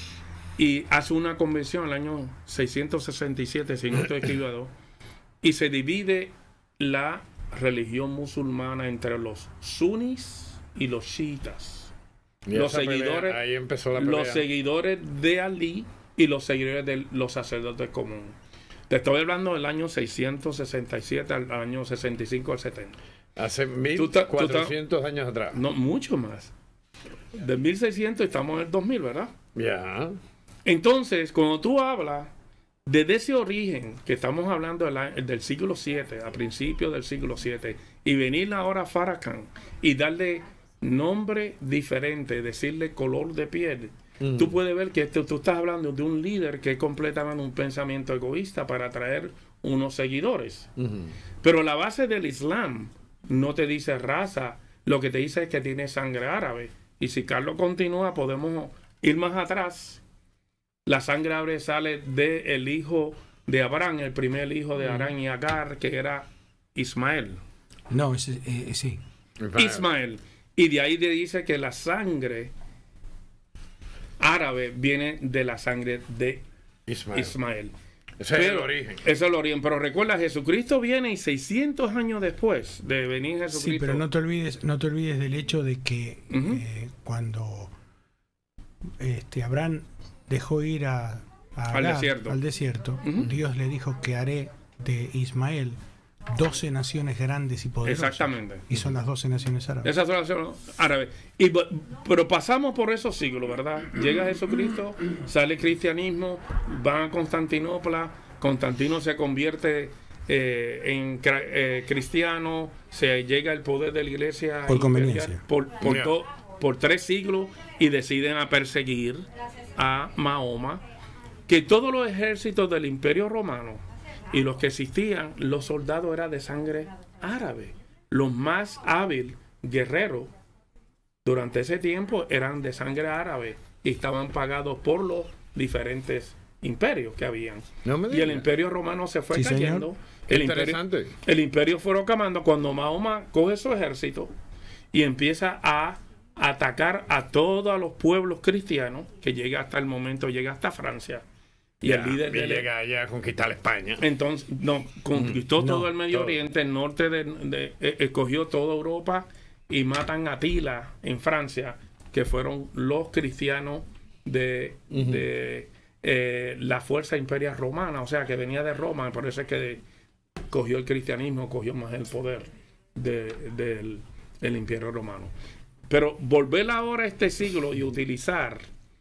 Y hace una convención en el año seiscientos sesenta y siete, si no estoy equivocado, y se divide la religión musulmana entre los sunis y los chiitas. Y los seguidores, pelea, ahí empezó la pelea. Los seguidores de Ali y los seguidores de los sacerdotes comunes. Te estoy hablando del año seiscientos sesenta y siete al año sesenta y cinco al setenta. Hace mil cuatrocientos años atrás. No, mucho más. De mil seiscientos estamos en el dos mil, ¿verdad? Ya. Yeah. Entonces, cuando tú hablas desde ese origen, que estamos hablando del, del siglo siete, a principios del siglo siete, y venir ahora a Farrakhan y darle nombre diferente, decirle color de piel, mm. tú puedes ver que tú, tú estás hablando de un líder que es completamente un pensamiento egoísta para atraer unos seguidores. Mm-hmm. Pero la base del Islam no te dice raza, lo que te dice es que tiene sangre árabe. Y si Carlos continúa, podemos ir más atrás, la sangre árabe sale del hijo de Abraham, el primer hijo de Abraham y Agar, que era Ismael. No, ese, eh, sí. Ismael. Y de ahí le dice que la sangre árabe viene de la sangre de Ismael. Ismael. Ese Pero, es el origen. Ese es el origen. Pero recuerda, Jesucristo viene y seiscientos años después de venir Jesucristo. Sí, pero no te olvides, no te olvides del hecho de que Ujú. eh, cuando este, Abraham dejó ir a, a Al Agar, desierto. al desierto, Ujú. Dios le dijo que haré de Ismael doce naciones grandes y poderosas. Exactamente. Y son las doce naciones árabes. Esas son las naciones árabes. Y, bo- pero pasamos por esos siglos, ¿verdad? Llega Jesucristo, sale el cristianismo, van a Constantinopla, Constantino se convierte eh, en cra- eh, cristiano, se llega el poder de la iglesia Por imperial conveniencia. por, por, Ya. to- por tres siglos y deciden a perseguir a Mahoma, que todos los ejércitos del Imperio Romano y los que existían, los soldados eran de sangre árabe. Los más hábiles guerreros durante ese tiempo eran de sangre árabe y estaban pagados por los diferentes imperios que habían. No me Y el digas. Imperio Romano se fue Sí, cayendo. Qué El imperio, interesante. el imperio fue camando cuando Mahoma coge su ejército y empieza a atacar a todos los pueblos cristianos, que llega hasta el momento, llega hasta Francia. Y Ya, el líder y de llega allá a conquistar España. entonces, no, conquistó No, todo el Medio todo. Oriente, el norte de, de- eh, escogió toda Europa y matan a Atila en Francia, que fueron los cristianos de, de, eh, la fuerza imperial romana, o sea, que venía de Roma, por eso es que cogió el cristianismo, cogió más el poder de- del, del imperio romano. Pero volver ahora a este siglo y utilizar,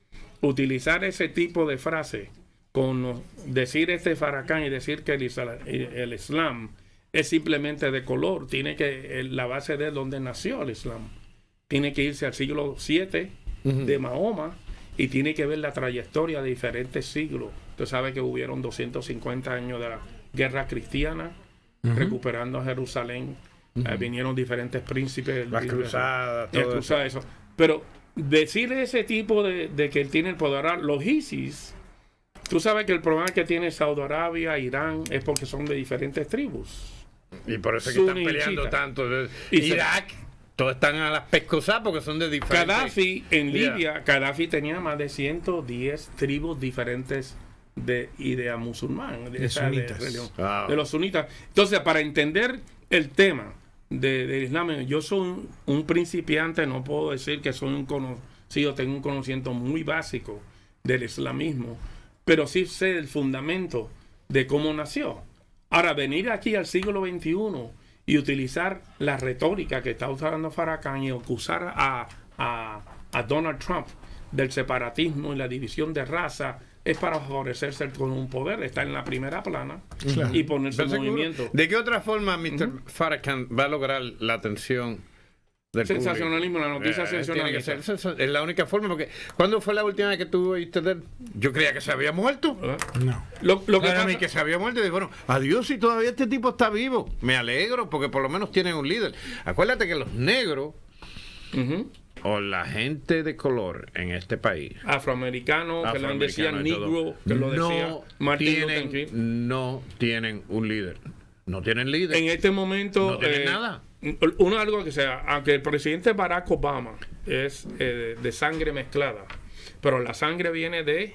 utilizar ese tipo de frase, con decir este faracán y decir que el, isla- el Islam es simplemente de color, tiene que, el- la base de donde nació el Islam, tiene que irse al siglo siete de Mahoma y tiene que ver la trayectoria de diferentes siglos. Usted sabe que hubieron doscientos cincuenta años de la guerra cristiana, recuperando a Jerusalén. Eh, vinieron diferentes príncipes. Las cruzadas, Las todo cruzadas, eso. Pero decirle ese tipo de, de que él tiene el poder, ahora, los ISIS, tú sabes que el problema que tiene Saudi Arabia, Irán, es porque son de diferentes tribus. Y por eso es que están Sunni y peleando chiita. tanto. Y se- Irak, todos están a las pescosas porque son de diferentes. Gaddafi en Yeah. Libia, Gaddafi tenía más de ciento diez tribus diferentes de idea musulmán, de, De esa- de sunitas. religión, Wow. de los sunitas. Entonces, para entender el tema de- del Islam, yo soy un, un principiante, no puedo decir que soy un conocido, tengo un conocimiento muy básico del islamismo, pero sí sé el fundamento de cómo nació. Ahora, venir aquí al siglo veintiuno y utilizar la retórica que está usando Farrakhan y acusar a, a, a Donald Trump del separatismo y la división de raza es para favorecerse con un poder, estar en la primera plana Claro. y ponerse en ¿Estás seguro? movimiento. ¿De qué otra forma mister Farrakhan va a lograr la atención del Sensacionalismo, público? la noticia Eh, tiene que sensacionalista. ser sensa- es la única forma, porque ¿cuándo fue la última vez que tú oíste de él? Yo creía que se había muerto. ¿Eh? No. Lo, lo que Para mí pasa- que se había muerto y digo, bueno, adiós si todavía este tipo está vivo. Me alegro porque por lo menos tienen un líder. Acuérdate que los negros Ujú. o la gente de color en este país, afroamericano, que lo decía afroamericano y todo, negro, que lo decía no Martin Luther tienen, King. no tienen un líder. No tienen líder. En este momento No tienen eh, nada. uno algo que sea, aunque el presidente Barack Obama es eh, de sangre mezclada, pero la sangre viene de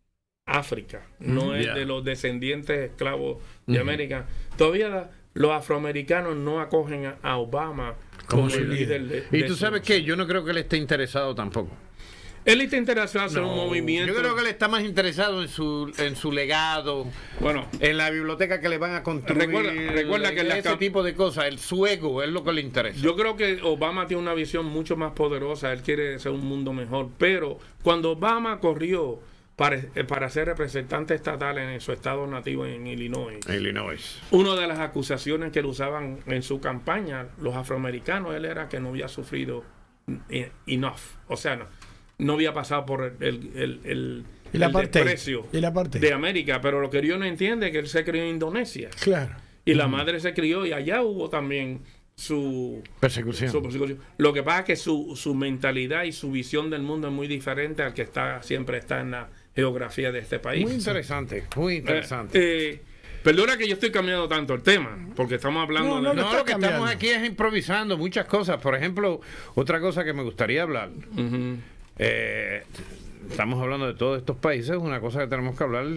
África, no es Yeah. de los descendientes esclavos de América. Todavía los afroamericanos no acogen a, a Obama como, Como su el líder líder. de, Y de tú su sabes nación. que yo no creo que él esté interesado tampoco. Él está interesado en hacer un movimiento. Yo creo que él está más interesado en su en su legado, Bueno, en la biblioteca que le van a construir. Recuerda- recuerda que en la ese cam- tipo de cosas, el su ego es lo que le interesa. yo creo que Obama tiene una visión mucho más poderosa. Él quiere ser un mundo mejor. Pero cuando Obama corrió para, eh, para ser representante estatal en su estado nativo en Illinois, Illinois. una de las acusaciones que le usaban en su campaña los afroamericanos, él era que no había sufrido eh, enough. O sea, no, no había pasado por el, el, el, el, El el apartheid. desprecio El apartheid. de América. Pero lo que yo no entiende es que él se crió en Indonesia. Claro. Y la madre se crió y allá hubo también su Persecución. su persecución. Lo que pasa es que su, su mentalidad y su visión del mundo es muy diferente al que está siempre está en la geografía de este país. Muy interesante, muy interesante. Eh, eh, perdona que yo estoy cambiando tanto el tema, porque estamos hablando No, no, de... No, está lo que cambiando. estamos aquí es improvisando muchas cosas. Por ejemplo, otra cosa que me gustaría hablar. Ujú. eh, estamos hablando de todos estos países. Una cosa que tenemos que hablar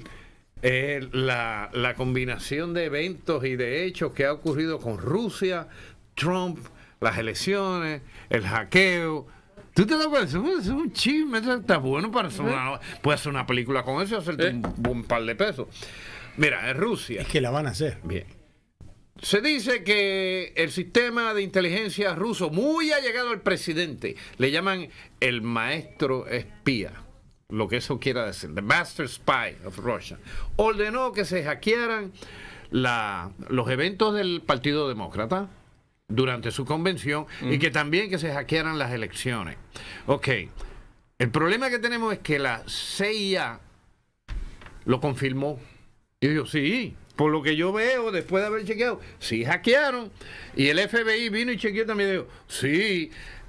es la, la combinación de eventos y de hechos que ha ocurrido con Rusia, Trump, las elecciones, el hackeo. ¿Tú te das cuenta? Es un, es un chisme, eso está bueno para hacer una, puedes hacer una película con eso y hacerte ¿Eh? un buen par de pesos. Mira, en Rusia. Es que la van a hacer. Bien. Se dice que el sistema de inteligencia ruso, muy allegado al presidente, le llaman el maestro espía, lo que eso quiera decir, the master spy of Russia, ordenó que se hackearan la, los eventos del Partido Demócrata durante su convención y que también que se hackearan las elecciones. Ok. El problema que tenemos es que la C I A lo confirmó. Y digo, sí, por lo que yo veo, después de haber chequeado, sí hackearon. Y el F B I vino y chequeó también. Digo, sí,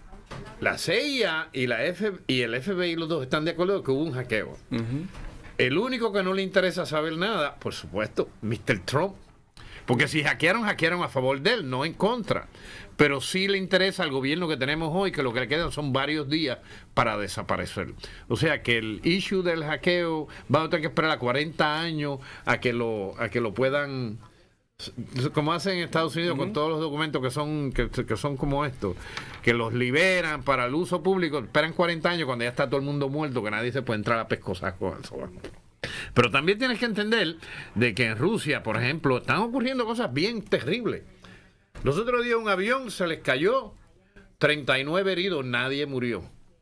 la C I A y, la F y el F B I, los dos están de acuerdo que hubo un hackeo. Ujú. El único que no le interesa saber nada, por supuesto, mister Trump. Porque si hackearon, hackearon a favor de él, no en contra. Pero sí le interesa al gobierno que tenemos hoy, que lo que le quedan son varios días para desaparecer. O sea que el issue del hackeo va a tener que esperar a cuarenta años a que lo, a que lo puedan, como hacen en Estados Unidos con todos los documentos que son, que, que son como estos, que los liberan para el uso público, esperan cuarenta años cuando ya está todo el mundo muerto, que nadie se puede entrar a pescosar con eso. Pero también tienes que entender de que en Rusia, por ejemplo, están ocurriendo cosas bien terribles. Los otros días un avión se les cayó, treinta y nueve heridos, nadie murió.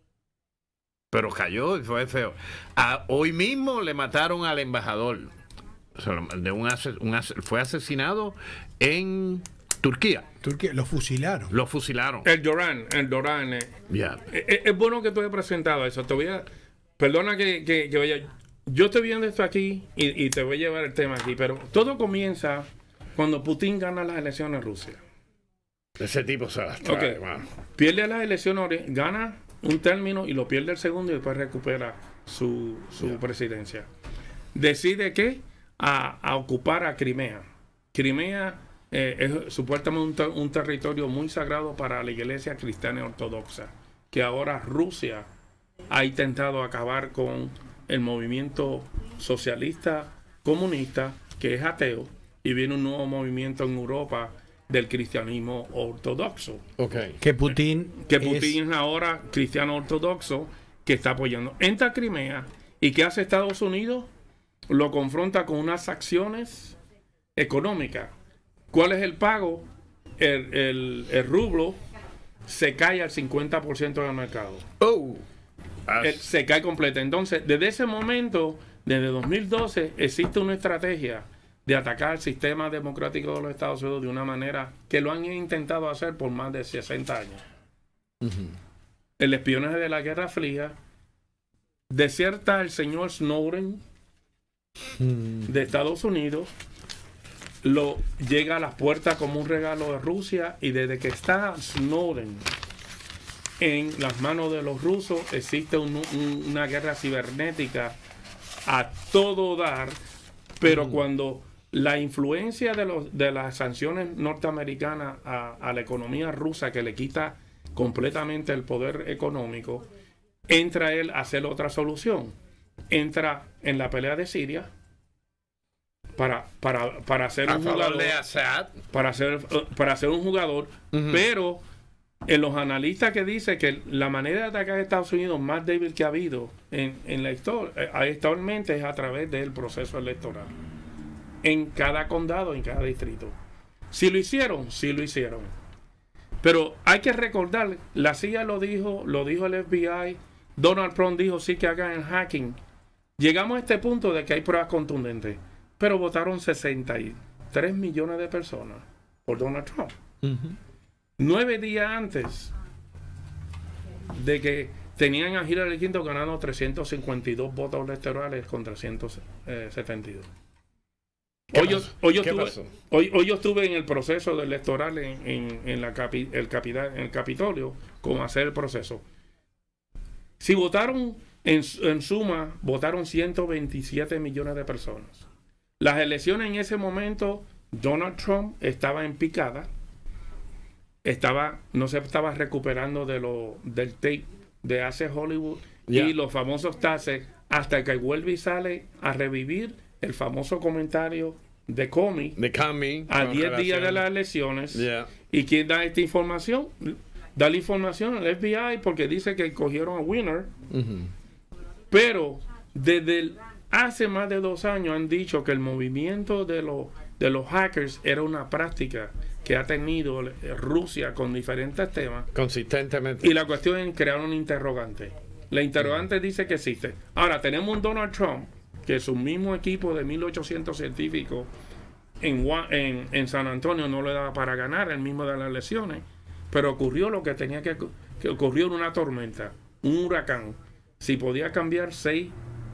Pero cayó y fue feo. A, hoy mismo le mataron al embajador. O sea, de un, ase- un ase- fue asesinado en Turquía. Turquía, lo fusilaron. Lo fusilaron. El Doran, el Doran. eh, Ya. Es, es bueno que tú hayas presentado eso. Te voy a, perdona que, que, que vaya. Yo estoy viendo esto aquí y, y te voy a llevar el tema aquí, pero todo comienza cuando Putin gana las elecciones en Rusia. Ese tipo se las trae, Ok. mano. Pierde las elecciones, gana un término y lo pierde el segundo y después recupera su, su presidencia. Decide que a, a ocupar a Crimea. Crimea eh, es supuestamente un, ter- un territorio muy sagrado para la iglesia cristiana ortodoxa, que ahora Rusia ha intentado acabar con el movimiento socialista comunista, que es ateo, y viene un nuevo movimiento en Europa del cristianismo ortodoxo. Ok. Que Putin. Que es- Putin es ahora cristiano ortodoxo que está apoyando. Entra a Crimea y ¿qué hace Estados Unidos? Lo confronta con unas acciones económicas. ¿Cuál es el pago? El, el, el rublo se cae al cincuenta por ciento del mercado. Oh. As- Eh, se cae completa. Entonces, desde ese momento, desde dos mil doce, existe una estrategia de atacar el sistema democrático de los Estados Unidos de una manera que lo han intentado hacer por más de sesenta años. El espionaje de la Guerra Fría, desierta el señor Snowden de Estados Unidos, lo llega a las puertas como un regalo de Rusia, y desde que está Snowden en las manos de los rusos existe un- un- una guerra cibernética a todo dar, pero cuando la influencia de, los, de las sanciones norteamericanas a, a la economía rusa, que le quita completamente el poder económico, entra él a hacer otra solución. Entra en la pelea de Siria para, para, para hacer a un favor jugador, de Assad. para hacer, para hacer un jugador, pero en los analistas que dicen que la manera de atacar a Estados Unidos más débil que ha habido en, en la historia eh, actualmente es a través del proceso electoral en cada condado, en cada distrito. Si lo hicieron, sí lo hicieron, pero hay que recordar, la C I A lo dijo, lo dijo el F B I, Donald Trump dijo sí que hagan el hacking. Llegamos a este punto de que hay pruebas contundentes, pero votaron sesenta y tres millones de personas por Donald Trump. Nueve días antes de que tenían a Hillary Clinton ganando trescientos cincuenta y dos votos electorales contra ciento setenta y dos. ¿Qué Hoy yo, pasó? hoy, yo ¿Qué estuve, pasó? hoy, hoy yo estuve en el proceso electoral en, en, en, la capi, el, capital, en el Capitolio, como hacer el proceso. Si votaron, en, en suma, votaron ciento veintisiete millones de personas. Las elecciones en ese momento, Donald Trump estaba en picada, estaba, no se estaba recuperando de lo, del tape de hace Hollywood Yeah. y los famosos taxes, hasta que vuelve y sale a revivir el famoso comentario de Comey De Comey. a con diez días de relación- las elecciones. Yeah. ¿Y quién da esta información? Da la información al F B I porque dice que cogieron a Winner. Ujú. Pero desde el- hace más de dos años han dicho que el movimiento de, los de los hackers era una práctica que ha tenido eh, Rusia con diferentes temas. Consistentemente. Y la cuestión es crear un interrogante. La interrogante dice que existe. Ahora, tenemos un Donald Trump, que su mismo equipo de mil ochocientos científicos en, Wa- en, en San Antonio no le daba para ganar el mismo de las elecciones. Pero ocurrió lo que tenía que, que ocurrió en una tormenta, un huracán. Si podía cambiar seis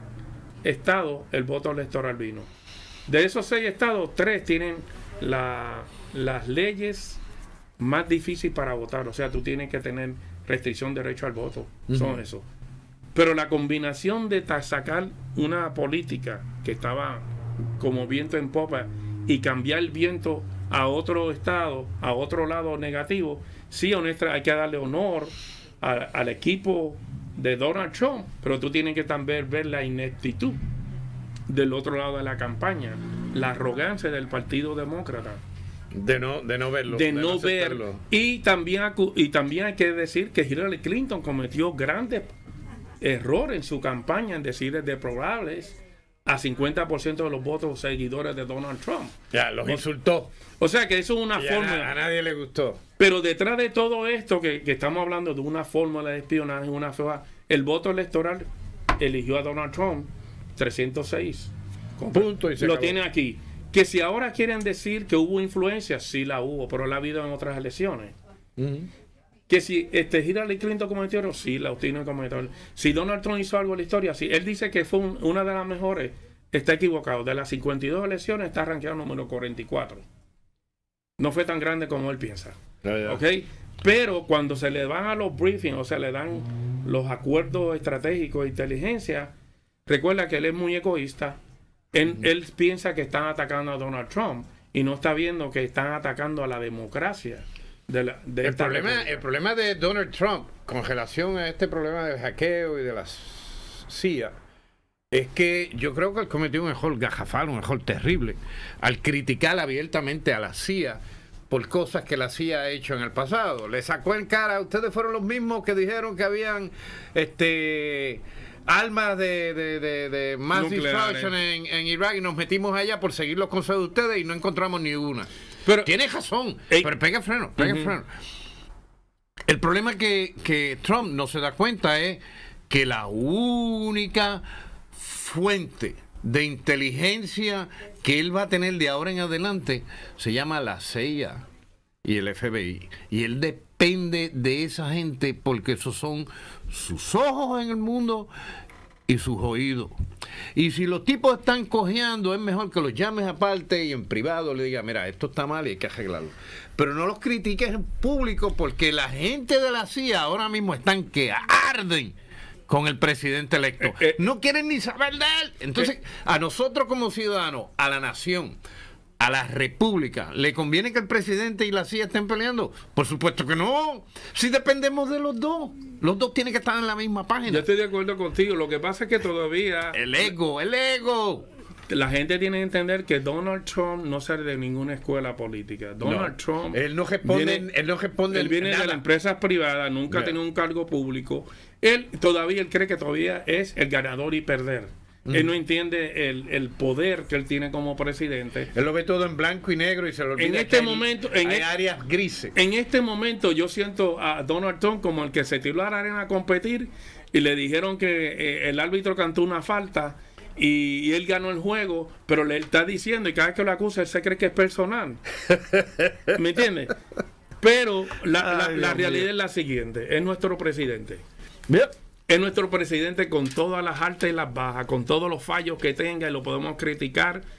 estados, el voto electoral vino. De esos seis estados, tres tienen la- las leyes más difíciles para votar. O sea, tú tienes que tener restricción de derecho al voto. Son eso. Pero la combinación de ta- sacar una política que estaba como viento en popa y cambiar el viento a otro estado, a otro lado negativo, sí, honesta, hay que darle honor a- al equipo de Donald Trump, pero tú tienes que también ver la ineptitud del otro lado de la campaña, la arrogancia del Partido Demócrata. De no, de no verlo. De no ver. aceptarlo. Y también, acu- y también hay que decir que Hillary Clinton cometió grandes errores en su campaña en decir deplorables a cincuenta por ciento de los votos seguidores de Donald Trump. Ya, los insultó. O sea que eso es una Y a, forma. na- a nadie le gustó. Pero detrás de todo esto que, que estamos hablando de una fórmula de espionaje, una fea, el voto electoral eligió a Donald Trump trescientos seis. Punto y se Lo acabó. tienen aquí. Que si ahora quieren decir que hubo influencia, sí la hubo, pero la ha habido en otras elecciones. Ujú. Que si este Hillary Clinton cometió error, sí, la tiene cometido. Si Donald Trump hizo algo en la historia, sí. Él dice que fue un- una de las mejores, está equivocado. De las cincuenta y dos elecciones está rankeado número cuarenta y cuatro. No fue tan grande como él piensa. Ya, ya. ¿Ok? Pero cuando se le van a los briefings, o sea, le dan los acuerdos estratégicos de inteligencia, recuerda que él es muy egoísta. Él, él piensa que están atacando a Donald Trump y no está viendo que están atacando a la democracia. De la, de El esta problema, república. el problema de Donald Trump con relación a este problema del hackeo y de la C I A es que yo creo que él cometió un error gajafal, un error terrible al criticar abiertamente a la C I A por cosas que la C I A ha hecho en el pasado. Le sacó en cara, ustedes fueron los mismos que dijeron que habían este armas de, de, de, de mass Nucleares. destruction en, en Irak y nos metimos allá por seguir los consejos de ustedes y no encontramos ni una. Pero- Tiene razón, Ey. pero pega freno, pega Ujú. freno. El problema que, que Trump no se da cuenta es que la única fuente de inteligencia que él va a tener de ahora en adelante se llama la C I A y el F B I. Y él depende de esa gente porque esos son sus ojos en el mundo y sus oídos. Y si los tipos están cojeando, es mejor que los llames aparte y en privado le digas, mira, esto está mal y hay que arreglarlo. Pero no los critiques en público porque la gente de la C I A ahora mismo están que arden con el presidente electo. Eh, eh. No quieren ni saber de él. Entonces, a nosotros como ciudadanos, a la nación, a la república, ¿le conviene que el presidente y la C I A estén peleando? Por supuesto que no. Si dependemos de los dos. Los dos tienen que estar en la misma página. Yo estoy de acuerdo contigo. Lo que pasa es que todavía El ego, el ego. la gente tiene que entender que Donald Trump no sale de ninguna escuela política. Donald No. Trump Él no responde, viene- él no responde él viene de nada. las empresas privadas, nunca ha Ya. tenido un cargo público. Él todavía él cree que todavía es el ganador y perder. Él no entiende el, el poder que él tiene como presidente. Él lo ve todo en blanco y negro y se lo olvida. En que este hay- momento- en hay e- áreas grises. En este momento yo siento a Donald Trump como el que se tiró a la arena a competir y le dijeron que eh, el árbitro cantó una falta y, y él ganó el juego, pero le está diciendo y cada vez que lo acusa él se cree que es personal. ¿Me entiendes? Pero la, la- Ay, la Dios realidad mío. es la siguiente, es nuestro presidente. Yep. Es nuestro presidente con todas las altas y las bajas, con todos los fallos que tenga y lo podemos criticar.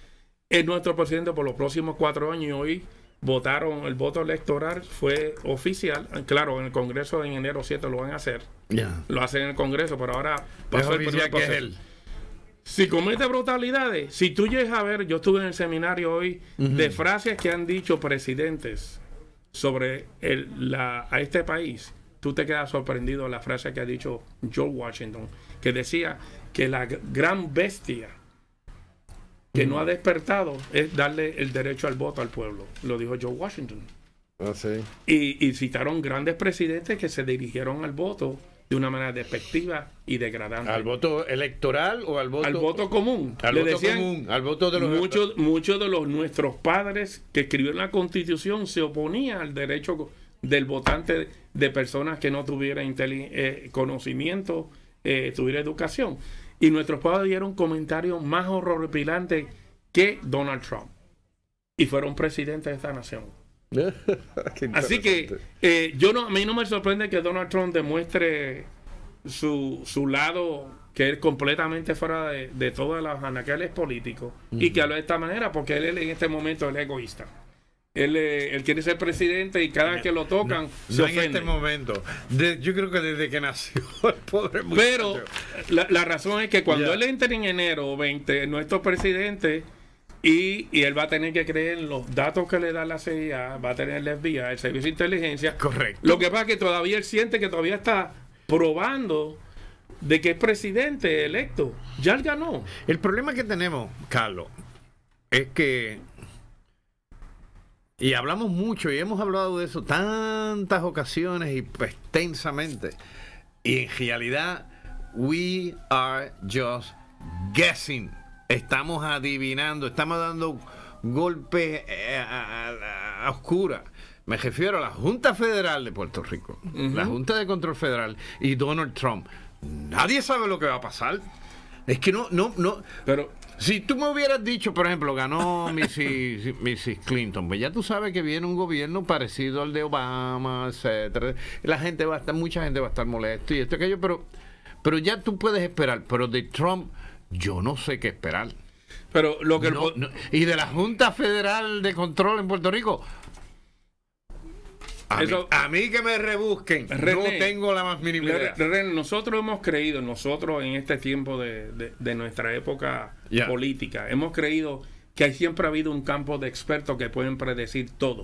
es nuestro presidente por los próximos cuatro años y hoy votaron, el voto electoral fue oficial. Claro, en el Congreso en enero siete lo van a hacer. Ya. Lo hacen en el Congreso, pero ahora Es pasó el oficial primer que es proceso. él. Si comete brutalidades, si tú llegas a ver, yo estuve en el seminario hoy de frases que han dicho presidentes sobre el, la, a este país, tú te quedas sorprendido de la frase que ha dicho George Washington, que decía que la g- gran bestia que no ha despertado es darle el derecho al voto al pueblo. Lo dijo George Washington. Ah, sí. Y, y citaron grandes presidentes que se dirigieron al voto de una manera despectiva y degradante. ¿Al voto electoral o al voto? Al voto común. Al Le voto decían, común, al voto de los... muchos, muchos de los nuestros padres que escribieron la Constitución se oponían al derecho del votante de personas que no tuvieran inteli- eh, conocimiento, eh, tuviera educación. Y nuestros padres dieron comentarios más horripilantes que Donald Trump. Y fueron presidentes de esta nación. Qué Así que interesante. eh, yo no, a mí no me sorprende que Donald Trump demuestre su, su lado que es completamente fuera de, de todos los anaqueles políticos y que hable de esta manera porque él, él en este momento es egoísta. Él, eh, él quiere ser presidente y cada vez que lo tocan se No en ofende. este momento. De- yo creo que desde que nació el pobre muchacho. Pero la, la razón es que cuando Ya. él entre en enero veinte, nuestro presidente, y, y él va a tener que creer en los datos que le da la C I A, va a tener el F B I, el Servicio de Inteligencia. Correcto. Lo que pasa es que todavía él siente que todavía está probando de que es presidente electo. Ya él ganó. El problema que tenemos, Carlos, es que, y hablamos mucho y hemos hablado de eso tantas ocasiones y pues, extensamente, y en realidad, we are just guessing. Estamos adivinando, estamos dando golpes eh, a, a, a oscuras. Me refiero a la Junta Federal de Puerto Rico, Ujú. la Junta de Control Federal y Donald Trump. Nadie sabe lo que va a pasar. Es que no, no, no. Pero Si tú me hubieras dicho, por ejemplo, ganó missus missus Clinton, pues ya tú sabes que viene un gobierno parecido al de Obama, etcétera. La gente va a estar, mucha gente va a estar molesta y esto y aquello, pero, pero ya tú puedes esperar. Pero de Trump, yo no sé qué esperar. Pero lo que el No, po- no. Y de la Junta Federal de Control en Puerto Rico, a, Eso- mí, a mí que me rebusquen, René, no tengo la más mínima idea. Re- Re- nosotros hemos creído, nosotros en este tiempo de, de- de nuestra época Ya. política, hemos creído que hay siempre ha habido un campo de expertos que pueden predecir todo.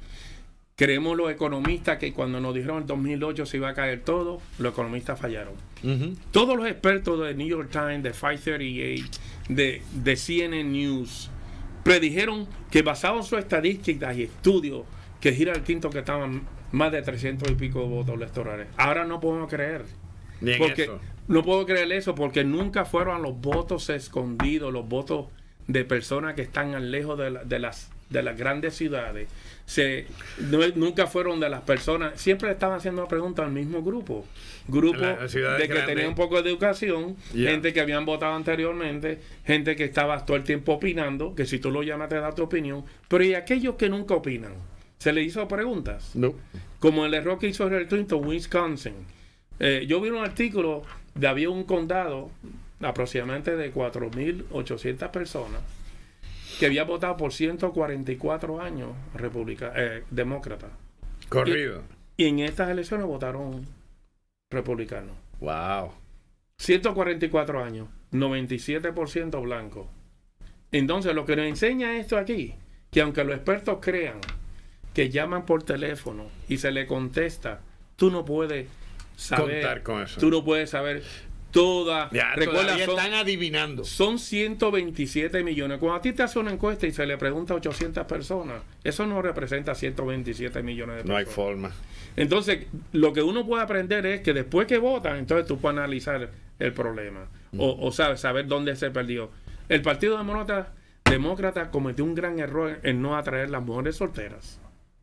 Creemos los economistas que cuando nos dijeron en dos mil ocho se iba a caer todo, los economistas fallaron. Ujú. Todos los expertos de New York Times, de quinientos treinta y ocho, de, de C N N News, predijeron que basado en sus estadísticas y estudios, que Hillary Clinton que estaban más de trescientos y pico de votos electorales. Ahora no podemos creer. Ni en Porque eso. no puedo creer eso porque nunca fueron los votos escondidos, los votos de personas que están lejos de, la- de las de las grandes ciudades. Se, no- nunca fueron de las personas, siempre le estaban haciendo preguntas al mismo grupo. Grupo En las ciudades de que grandes. tenían un poco de educación, Ya. gente que habían votado anteriormente, gente que estaba todo el tiempo opinando, que si tú lo llamas te da tu opinión, pero y aquellos que nunca opinan, se les hizo preguntas. No. Como el error que hizo Hillary Clinton, Wisconsin. Eh, yo vi un artículo de había un condado aproximadamente de cuatro mil ochocientas personas que había votado por ciento cuarenta y cuatro años republica, eh, demócrata. Corrido. Y en estas elecciones votaron republicanos. Wow. ciento cuarenta y cuatro años, noventa y siete por ciento blanco. Entonces, lo que nos enseña esto aquí, que aunque los expertos crean que llaman por teléfono y se le contesta, tú no puedes saber. Contar con eso. Tú no puedes saber toda. Ya, Recuerda, todavía son, están adivinando. son ciento veintisiete millones. Cuando a ti te hace una encuesta y se le pregunta a ochocientas personas, eso no representa ciento veintisiete millones de No personas. hay forma. Entonces, lo que uno puede aprender es que después que votan, entonces tú puedes analizar el problema. O, o sabes, saber dónde se perdió. El Partido Demócrata, Demócrata cometió un gran error en no atraer las mujeres solteras.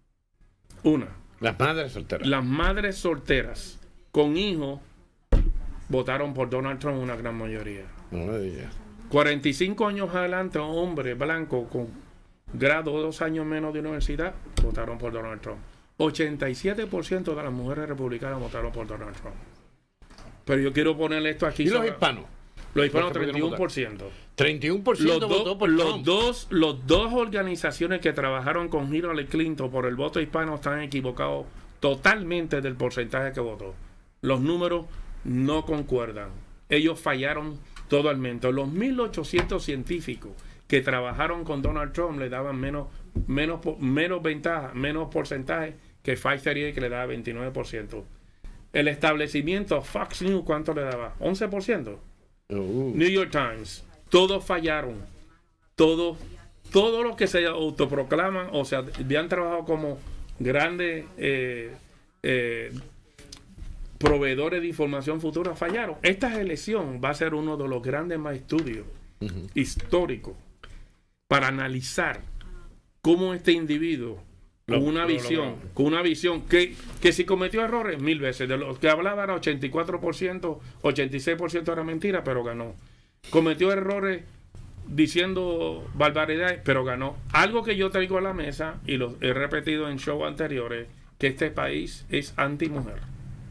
Una, Las madres solteras. las madres solteras con hijos votaron por Donald Trump una gran mayoría. No me digas. cuarenta y cinco años adelante, un hombre blanco con grado dos años menos de universidad votaron por Donald Trump. ochenta y siete por ciento de las mujeres republicanas votaron por Donald Trump. Pero yo quiero ponerle esto aquí. ¿Y los sobre- hispanos? Los hispanos Los que treinta y uno por pudieron ciento. treinta y uno por ciento Los, votó dos- por los Trump. dos los dos organizaciones que trabajaron con Hillary Clinton por el voto hispano están equivocados totalmente del porcentaje que votó. Los números no concuerdan. Ellos fallaron totalmente. Los mil ochocientos científicos que trabajaron con Donald Trump le daban menos menos po- menos ventaja, menos porcentaje que Pfizer y que le daba veintinueve por ciento. El establecimiento Fox News, ¿cuánto le daba? once por ciento. Uh. New York Times, todos fallaron. Todos, todos los que se autoproclaman, o sea, habían trabajado como grandes eh, eh, proveedores de información futura, fallaron. Esta elección va a ser uno de los grandes más estudios históricos para analizar cómo este individuo con Lo- una lo visión, logró. con una visión que, que si cometió errores mil veces, de los que hablaba era ochenta y cuatro por ciento, ochenta y seis por ciento era mentira, pero ganó. Cometió errores diciendo barbaridades, pero ganó. Algo que yo traigo a la mesa, y lo he repetido en shows anteriores, que este país es anti-mujer.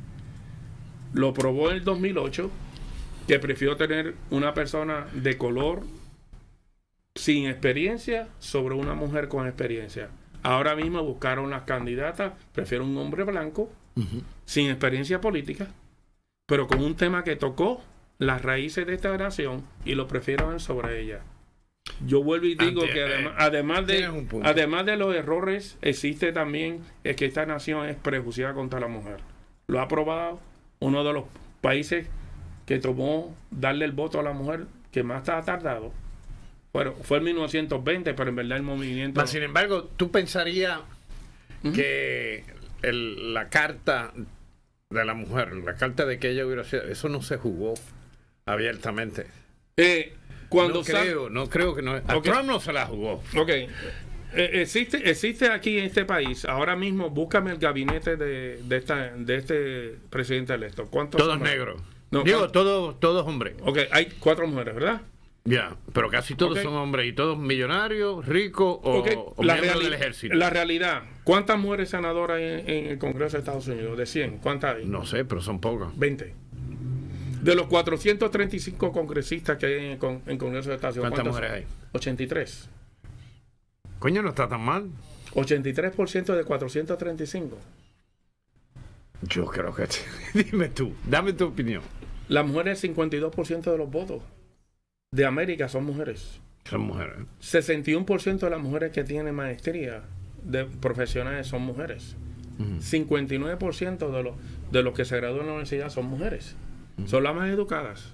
Lo probó en el dos mil ocho, que prefirió tener una persona de color sin experiencia sobre una mujer con experiencia. Ahora mismo buscaron las candidatas, prefiero un hombre blanco, sin experiencia política, pero con un tema que tocó las raíces de esta nación y lo prefieren sobre ella. Yo vuelvo y digo Ante- que eh, además, además tienes de un punto. además de los errores, existe también es que esta nación es prejuiciada contra la mujer. Lo ha probado uno de los países que tomó darle el voto a la mujer que más estaba tardado. Bueno, fue en mil novecientos veinte, pero en verdad el movimiento... Mas, sin embargo, tú pensarías que el- la carta de la mujer, la carta de que ella hubiera sido, eso no se jugó abiertamente. Eh, cuando no sa- creo, no creo que no. A Ok. Trump no se la jugó. Ok. Eh, existe, existe aquí en este país, ahora mismo, búscame el gabinete de, de, esta, de este presidente electo. ¿Cuántos Todos son? negros. No, Digo, ¿cuántos? todos, todos hombres. Ok, hay cuatro mujeres, ¿verdad? Ya, pero casi todos Ok. son hombres y todos millonarios, ricos o, Ok, o la, miembros reali- del ejército. la realidad, ¿cuántas mujeres senadoras hay en, en el Congreso de Estados Unidos? De cien, ¿cuántas hay? No sé, pero son pocas. veinte. De los cuatrocientos treinta y cinco congresistas que hay en el, con- en el Congreso de Estados Unidos, ¿Cuántas son? mujeres hay? ochenta y tres. Coño, no está tan mal. ochenta y tres por ciento de cuatrocientos treinta y cinco. Yo creo que... Dime tú, dame tu opinión. Las mujeres, cincuenta y dos por ciento de los votos de América son mujeres. Son mujeres. sesenta y uno por ciento de las mujeres que tienen maestría de profesionales son mujeres. cincuenta y nueve por ciento de los, de los que se gradúan en la universidad son mujeres. Son las más educadas.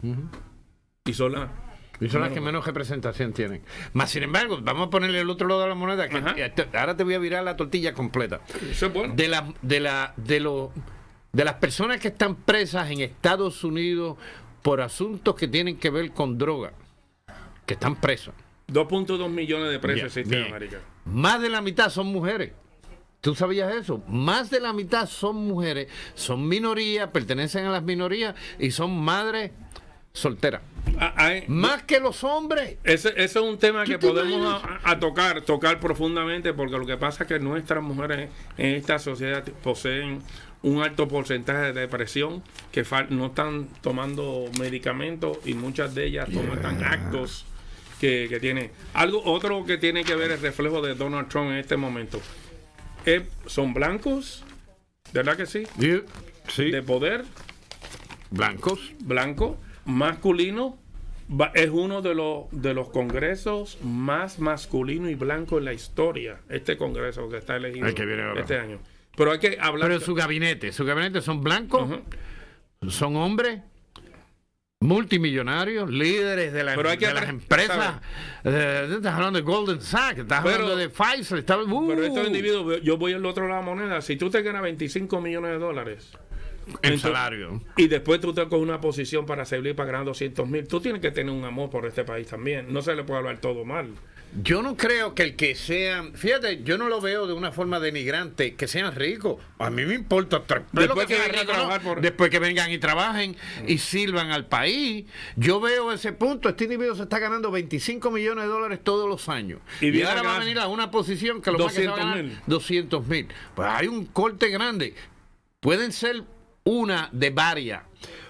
Y son las... Y son las que menos representación tienen. Más sin embargo, vamos a ponerle el otro lado de la moneda. Que Ajá. te- ahora te voy a virar la tortilla completa. Eso es bueno. De la, de la, de lo, de las personas que están presas en Estados Unidos por asuntos que tienen que ver con droga, que están presas. dos punto dos millones de presos Bien, existen en bien. América. Más de la mitad son mujeres. ¿Tú sabías eso? Más de la mitad son mujeres, son minorías, pertenecen a las minorías y son madres solteras. Ah, hay- Más que los hombres. Ese, ese es un tema que te podemos imaginas? a, a tocar, tocar profundamente, porque lo que pasa es que nuestras mujeres en esta sociedad poseen un alto porcentaje de depresión, que fal- no están tomando medicamentos y muchas de ellas toman actos que, que tienen. Algo otro que tiene que ver el reflejo de Donald Trump en este momento. Eh, son blancos, ¿verdad que sí? Sí. De poder, Blancos. blanco, masculino. Va- es uno de los de los congresos más masculino y blanco en la historia. Este congreso que está elegido El que viene ahora. este año. Pero hay que hablar. Pero su gabinete, su gabinete son blancos, Ujú. son hombres, multimillonarios, líderes de, la- Pero hay que de las apre- empresas. Eh, estás hablando de Golden Sachs, estás Pero- hablando de Pfizer. Estás, uh, Pero estos individuos, yo voy al otro lado de la moneda. Si tú te ganas veinticinco millones de dólares en entonces- salario. y después tú te coges una posición para servir para ganar doscientos mil, tú tienes que tener un amor por este país también. No se le puede hablar todo mal. Yo no creo que el que sea, fíjate, yo no lo veo de una forma denigrante, que sean ricos. A mí me importa tres pelos Después que sean vengan a ricos, trabajar ¿no? por- Después que vengan y trabajen y sirvan al país. Yo veo ese punto. Este individuo se está ganando veinticinco millones de dólares todos los años. Y Y, viene ahora a va a ganar venir a una posición que lo más que se va a ganar doscientos mil. doscientos mil. Pues hay un corte grande. Pueden ser una de varias.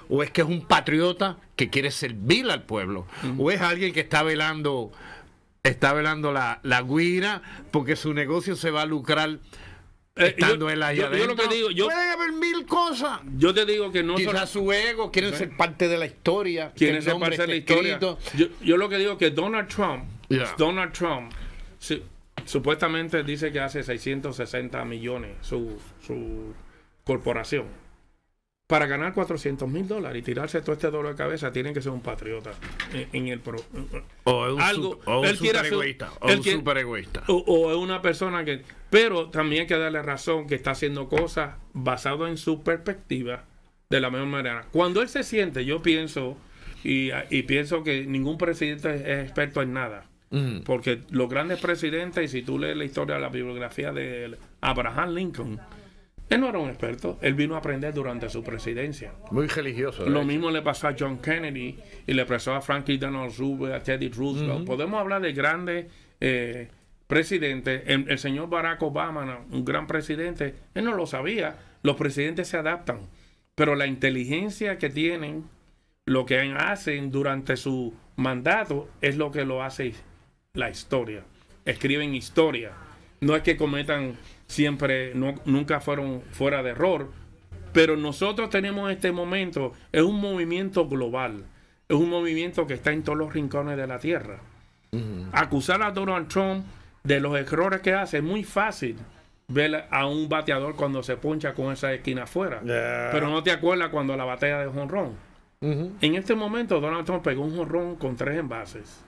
o es que es un patriota que quiere servir al pueblo, uh-huh. o es alguien que está velando, está velando la, la guira porque su negocio se va a lucrar estando eh, yo, él ahí yo, adentro. Yo lo que digo, yo, pueden haber mil cosas. Yo te digo que no quizás solo, su ego, quieren ¿sí? ser parte de la historia. Quieren ser parte de la historia. Yo, yo lo que digo que Donald Trump, yeah. Donald Trump, sí, supuestamente dice que hace seiscientos sesenta millones su, su corporación. Para ganar cuatrocientos mil dólares y tirarse todo este dolor de cabeza, tiene que ser un patriota en, en el pro, o es un, algo, su, o un él super egoísta o él un quiere, super egoísta o, o es una persona que, pero también hay que darle razón que está haciendo cosas basadas en su perspectiva de la misma manera. Cuando él se siente, yo pienso y, y pienso que ningún presidente es experto en nada. Uh-huh. Porque los grandes presidentes, y si tú lees la historia de la bibliografía de Abraham Lincoln, él no era un experto, él vino a aprender durante su presidencia. Muy religioso. Lo mismo le pasó a John Kennedy y le pasó a Franklin Delano Roosevelt, a Teddy Roosevelt. Uh-huh. Podemos hablar de grandes eh, presidentes. El, el señor Barack Obama, un gran presidente, él no lo sabía. Los presidentes se adaptan, pero la inteligencia que tienen, lo que hacen durante su mandato, es lo que lo hace la historia. Escriben historia. No es que cometan siempre, no, nunca fueron fuera de error, pero nosotros tenemos este momento, es un movimiento global, es un movimiento que está en todos los rincones de la tierra. Uh-huh. Acusar a Donald Trump de los errores que hace es muy fácil ver a un bateador cuando se poncha con esa esquina afuera, yeah. pero no te acuerdas cuando la batalla de jonrón. Uh-huh. En este momento Donald Trump pegó un jonrón con tres envases.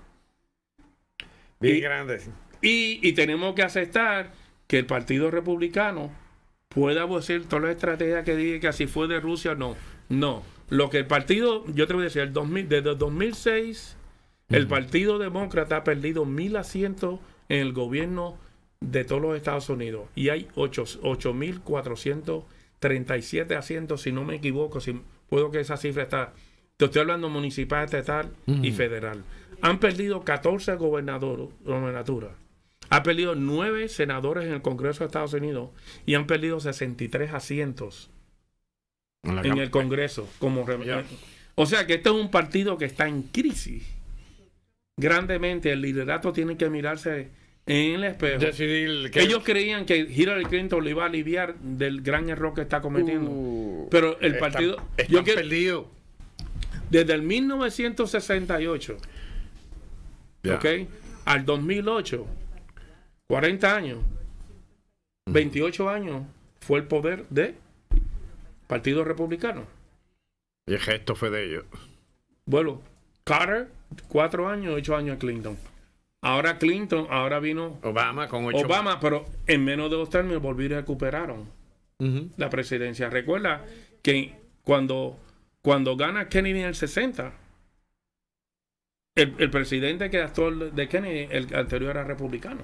Bien y, grandes. Y, y tenemos que aceptar que el Partido Republicano pueda decir toda la estrategia que diga que así fue de Rusia, no. No. Lo que el partido, yo te voy a decir, el dos mil, desde el dos mil seis, uh-huh. el Partido Demócrata ha perdido mil asientos en el gobierno de todos los Estados Unidos. Y hay ocho mil cuatrocientos treinta y siete asientos, si no me equivoco, si puedo que esa cifra está. Te estoy hablando municipal, estatal uh-huh. y federal. Han perdido catorce gobernaturas. Ha perdido nueve senadores en el Congreso de Estados Unidos y han perdido sesenta y tres asientos en, en el Congreso. Como yeah. O sea que este es un partido que está en crisis. Grandemente, el liderato tiene que mirarse en el espejo. Decidir que ellos creían que Hillary Clinton le iba a aliviar del gran error que está cometiendo. Uh, Pero el están, partido... Están yo que, perdido. Desde el mil novecientos sesenta y ocho yeah. ¿okay? al dos mil ocho... cuarenta años, veintiocho años fue el poder del Partido Republicano. Y el gesto fue de ellos. Bueno, Carter, cuatro años, ocho años Clinton. Ahora Clinton, ahora vino Obama con ocho Obama, años. Pero en menos de dos términos volvieron y recuperaron uh-huh. la presidencia. Recuerda que cuando, cuando gana Kennedy en el sesenta, el, el presidente que actuó de Kennedy, el anterior era republicano.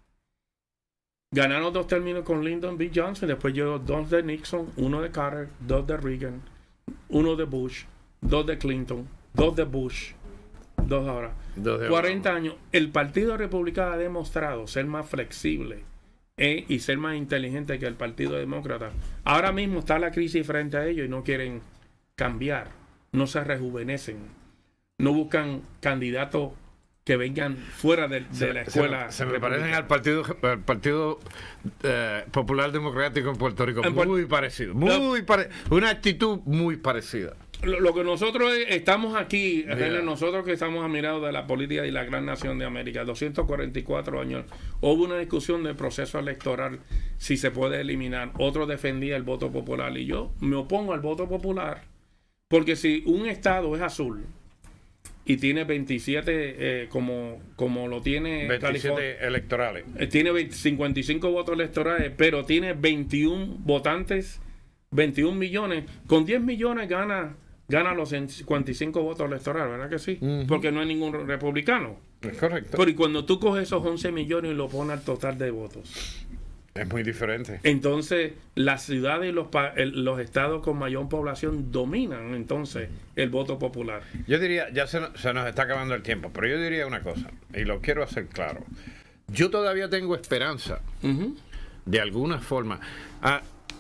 Ganaron dos términos con Lyndon B. Johnson, después llegó dos de Nixon, uno de Carter, dos de Reagan, uno de Bush, dos de Clinton, dos de Bush, dos ahora. Dos de cuarenta Obama. Años. El Partido Republicano ha demostrado ser más flexible eh, y ser más inteligente que el Partido Demócrata. Ahora mismo está la crisis frente a ellos y no quieren cambiar, no se rejuvenecen, no buscan candidatos que vengan fuera de, de se, la escuela. Se, se me parecen al Partido, al partido eh, Popular Democrático en Puerto Rico. En muy Pu parecido. Muy no, pare una actitud muy parecida. Lo, lo que nosotros estamos aquí, yeah. nosotros que estamos admirados de la política y la gran nación de América, doscientos cuarenta y cuatro años, hubo una discusión del proceso electoral, si se puede eliminar. Otro defendía el voto popular y yo me opongo al voto popular, porque si un estado es azul y tiene veintisiete, eh, como, como lo tiene veintisiete electorales. Eh, tiene cincuenta y cinco votos electorales, pero tiene veintiún votantes, veintiún millones. Con diez millones gana, gana los cincuenta y cinco votos electorales, ¿verdad que sí? Uh-huh. Porque no hay ningún republicano. Es correcto. Pero y cuando tú coges esos once millones y lo pones al total de votos, es muy diferente. Entonces, las ciudades y los, el, los estados con mayor población dominan entonces el voto popular. Yo diría, ya se, se nos está acabando el tiempo, pero yo diría una cosa, y lo quiero hacer claro. Yo todavía tengo esperanza, uh-huh. de alguna forma. Ah,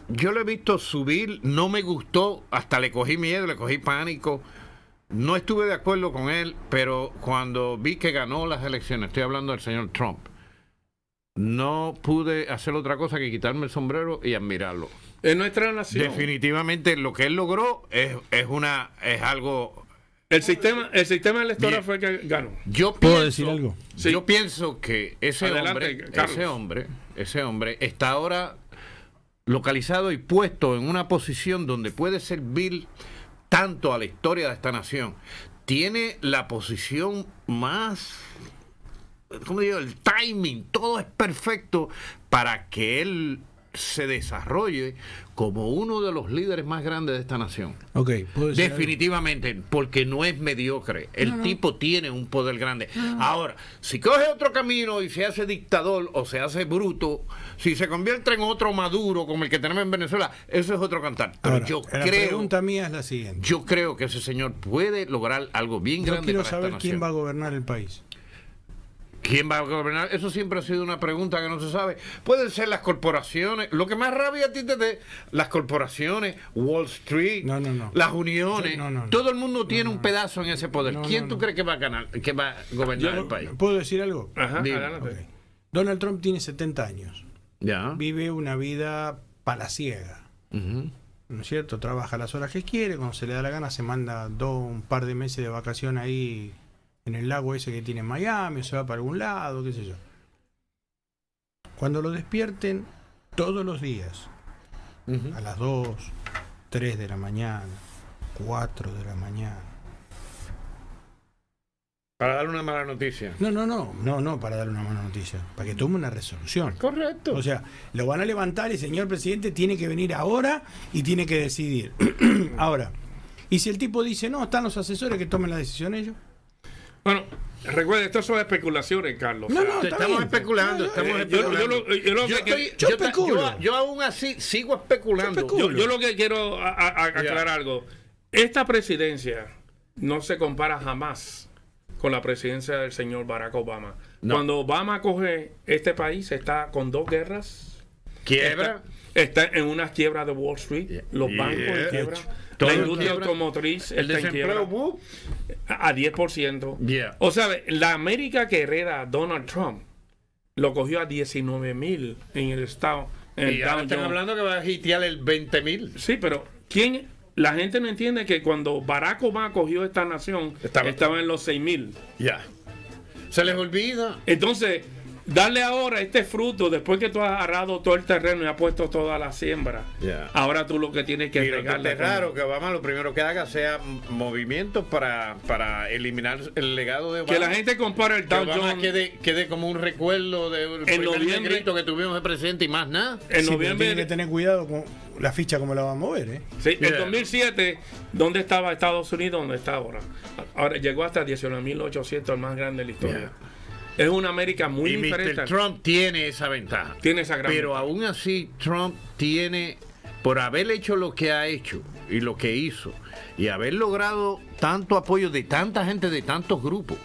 yo lo he visto subir, no me gustó, hasta le cogí miedo, le cogí pánico. No estuve de acuerdo con él, pero cuando vi que ganó las elecciones, estoy hablando del señor Trump, no pude hacer otra cosa que quitarme el sombrero y admirarlo. En nuestra nación. Definitivamente lo que él logró es, es una es algo. El sistema, el sistema electoral Bien. fue el que ganó. Yo ¿Puedo pienso, decir algo? Sí. Yo pienso que ese Adelante, hombre, Carlos. ese hombre, ese hombre está ahora localizado y puesto en una posición donde puede servir tanto a la historia de esta nación. Tiene la posición más, ¿cómo digo? El timing, todo es perfecto para que él se desarrolle como uno de los líderes más grandes de esta nación. Ok, ¿puedo decir algo? Definitivamente, porque no es mediocre. El no, no. tipo tiene un poder grande. No. Ahora, si coge otro camino y se hace dictador o se hace bruto, si se convierte en otro Maduro como el que tenemos en Venezuela, eso es otro cantar. Pero Ahora, yo la creo, pregunta mía es la siguiente. Yo creo que ese señor puede lograr algo bien yo grande quiero para saber esta quién nación. va a gobernar el país. ¿Quién va a gobernar? Eso siempre ha sido una pregunta que no se sabe. Pueden ser las corporaciones. Lo que más rabia a ti te dé, las corporaciones, Wall Street, no, no, no. las uniones. No, no, no. Todo el mundo tiene no, no, un pedazo en ese poder. no, ¿Quién no, tú no. crees que va a ganar, que va a gobernar Yo, el país? ¿Puedo decir algo? Ajá, Dime. adelante. Okay. Donald Trump tiene setenta años. Ya. Vive una vida palaciega. Uh-huh. ¿No es cierto? Trabaja las horas que quiere, cuando se le da la gana se manda dos, un par de meses de vacación ahí en el lago ese que tiene en Miami, o se va para algún lado, qué sé yo. Cuando lo despierten todos los días, Uh-huh. a las dos, tres de la mañana, cuatro de la mañana. Para darle una mala noticia. No, no, no, no, no, para darle una mala noticia, para que tome una resolución. Correcto. O sea, lo van a levantar y el señor presidente tiene que venir ahora y tiene que decidir. Ahora, y si el tipo dice, no, están los asesores que tomen la decisión ellos. Bueno, recuerden, esto son especulaciones, Carlos. No, O sea, no, Te está estamos bien. especulando, No, estamos eh, yo- yo especulando. lo- yo lo Yo que- estoy- yo yo ta- especulo. yo- yo aún así sigo especulando. Yo especulo. yo, yo lo que quiero a- a- a- aclarar algo. Esta presidencia no se compara jamás con la presidencia del señor Barack Obama. No. Cuando Obama coge este país, está con dos guerras. Quiebra. Está, está en una quiebra de Wall Street. Yeah. Los bancos en Yeah. quiebra. Todo La en industria quiebra. automotriz El está en quiebra. desempleo, uh, A diez por ciento. Yeah. O sea, la América que hereda Donald Trump lo cogió a diecinueve mil en el estado. En el y ahora Dow están Jones. hablando que va a hitear el veinte mil. Sí, pero ¿quién? La gente no entiende que cuando Barack Obama cogió esta nación, Estaba- estaba, en los seis mil. Ya. Se les olvida. Entonces, darle ahora este fruto, después que tú has agarrado todo el terreno y has puesto toda la siembra, Ya. ahora tú lo que tienes que Y lo que regarle es raro que Obama lo primero que haga sea m- movimientos para, para eliminar el legado de Obama. que la gente compare el Que Dow Obama Jones. quede, quede como un recuerdo del primer noviembre- negrito que tuvimos de presidente y más nada. En Sí, pero noviembre, tiene que tener cuidado con la ficha como la va a mover, ¿eh? sí, Yeah. en dos mil siete, ¿dónde estaba Estados Unidos? ¿Dónde está ahora? Ahora llegó hasta diecinueve mil ochocientos, el más grande de la historia. Yeah. Es una América muy y diferente. mister Trump tiene esa ventaja. Tiene esa gran Pero ventaja. aún así, Trump tiene, por haber hecho lo que ha hecho y lo que hizo, y haber logrado tanto apoyo de tanta gente, de tantos grupos,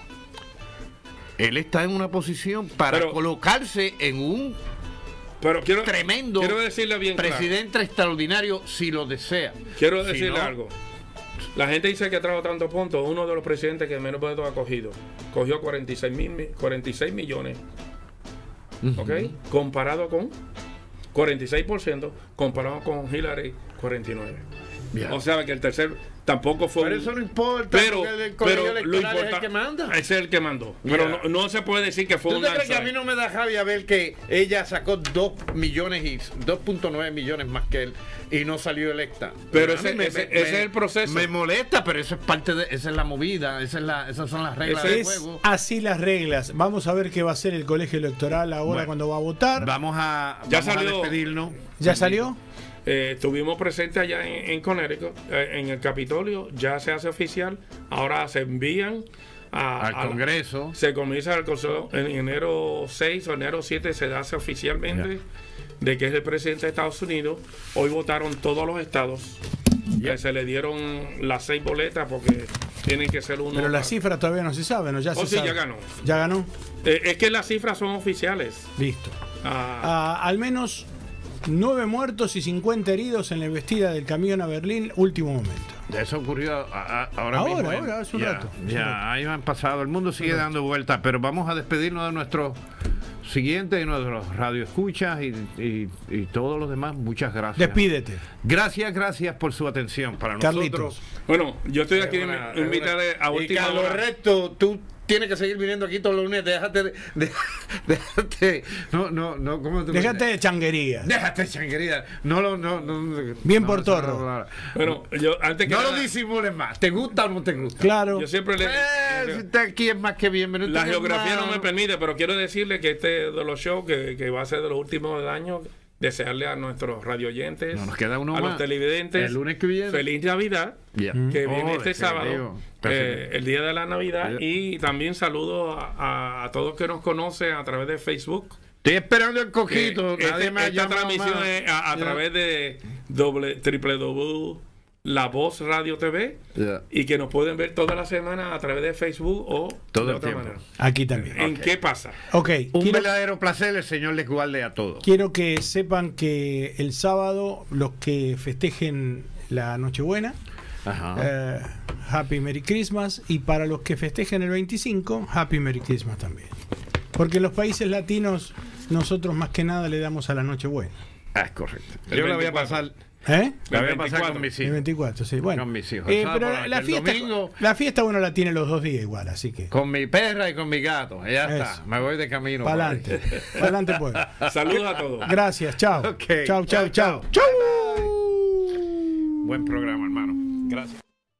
él está en una posición para Pero- colocarse en un Pero quiero, tremendo quiero decirle bien claro. presidente extraordinario si lo desea. Quiero Si decirle no, algo. La gente dice que trajo tantos puntos. Uno de los presidentes que menos votos ha cogido. Cogió cuarenta y seis, mil, cuarenta y seis millones. ¿Ok? Comparado con cuarenta y seis por ciento. Comparado con Hillary, cuarenta y nueve por ciento. Ya. O sea que el tercer tampoco fue. Pero un- eso no importa, Pero, porque el colegio pero lo electoral es el importa- que manda. Ese es el que mandó. Pero Yeah. no, no se puede decir que fue ¿Tú un te crees que a landslide. mí no me da rabia ver que ella sacó dos millones y dos punto nueve millones más que él y no salió electa? Pero A mí ese- ese- ese es el proceso. Me molesta, pero eso es parte de, esa es la movida, esa es la, esas son las reglas Ese del Es juego. así las reglas. Vamos a ver qué va a hacer el colegio electoral ahora Bueno. cuando va a votar. Vamos a, Ya vamos a salió. despedirnos. ¿Ya salió? Eh, estuvimos presentes allá en, en Connecticut, eh, en el Capitolio, ya se hace oficial, ahora se envían a- Al a la- Congreso. se comienza el Consejo en enero seis o enero siete, se hace oficialmente de que es el presidente de Estados Unidos. Hoy votaron todos los estados, Ya. que se le dieron las seis boletas porque tienen que ser uno. Pero las cifras todavía no se saben, ¿no? Ya Oh, se sí, sabe. ya ganó. ¿Ya ganó? Eh, es que las cifras son oficiales. Listo. Ah, Ah, al menos Nueve muertos y cincuenta heridos en la embestida del camión a Berlín, último momento. Eso ocurrió a- a- ahora, Ahora, mismo. ahora, hace un ya, rato, hace un Ya, rato. ahí han pasado. El mundo sigue dando vueltas, pero vamos a despedirnos de nuestros siguientes, de nuestros radioescuchas y, y, y todos los demás. Muchas gracias. Despídete. Gracias, gracias por su atención. Para Carlitos. nosotros. Bueno, yo estoy aquí Es una- en invitar es una- a y última Carlos hora. Recto, tú tienes que seguir viniendo aquí todos los lunes. Déjate, de- de- déjate, no, no, no, ¿cómo tú- Déjate de changuerías. Déjate, changuería. No lo, no, no, Bien no, por no, torro. no, no, no. Bueno, yo antes que No nada, lo disimules más. ¿Te gusta o no te gusta? Claro. yo siempre le. Eh, si usted aquí es más que bienvenido. La Usted geografía es no más- me permite, pero quiero decirle que este de los shows que, que va a ser de los últimos del año, desearle a nuestros radioyentes, No, nos queda uno a más. los televidentes, El lunes que viene. feliz Navidad, Ya. que Oh, viene este definitivo. sábado, eh, el día de la Navidad, Ya. y también saludo a, a- a todos que nos conocen a través de Facebook. Estoy esperando el coquito. Eh, Nadie este- me ha esta llamado transmisión más. es a, a Ya. través de doble, doble u doble u doble u punto La Voz Radio T V, Ya. y que nos pueden ver toda la semana a través de Facebook o Todo de el otra tiempo. manera. Aquí también. ¿En qué pasa? Ok, Un quiero, verdadero placer. El Señor les guarde a todos. quiero que sepan que el sábado los que festejen la Nochebuena, Ajá. eh, Happy Merry Christmas, y para los que festejen el veinticinco, Happy Merry Christmas también. Porque en los países latinos nosotros más que nada le damos a la Nochebuena. Ah, es correcto. El Yo la voy a veinticuatro. pasar. ¿Eh? La voy a El pasar con veinticuatro. mis El hijos. veinticuatro, sí. Bueno, Con mis hijos. Eh, ¿Sabes? pero Porque la el fiesta, domingo- la fiesta uno la tiene los dos días igual, así que Con mi perra y con mi gato. Ya Eso. está. Me voy de camino. para adelante. Para adelante, pues. Saludos a todos. Gracias, chao. Ok. Chao, chao, Chao, chao. Chao. Buen programa, hermano. Gracias.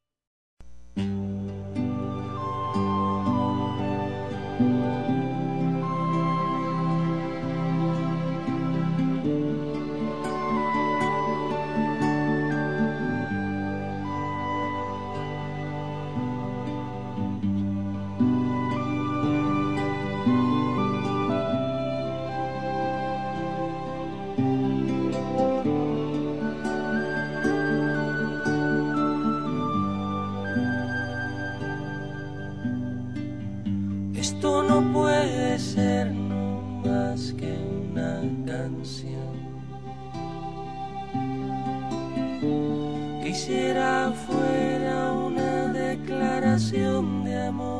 Esto no puede ser no más que una canción. Quisiera fuera una declaración de amor.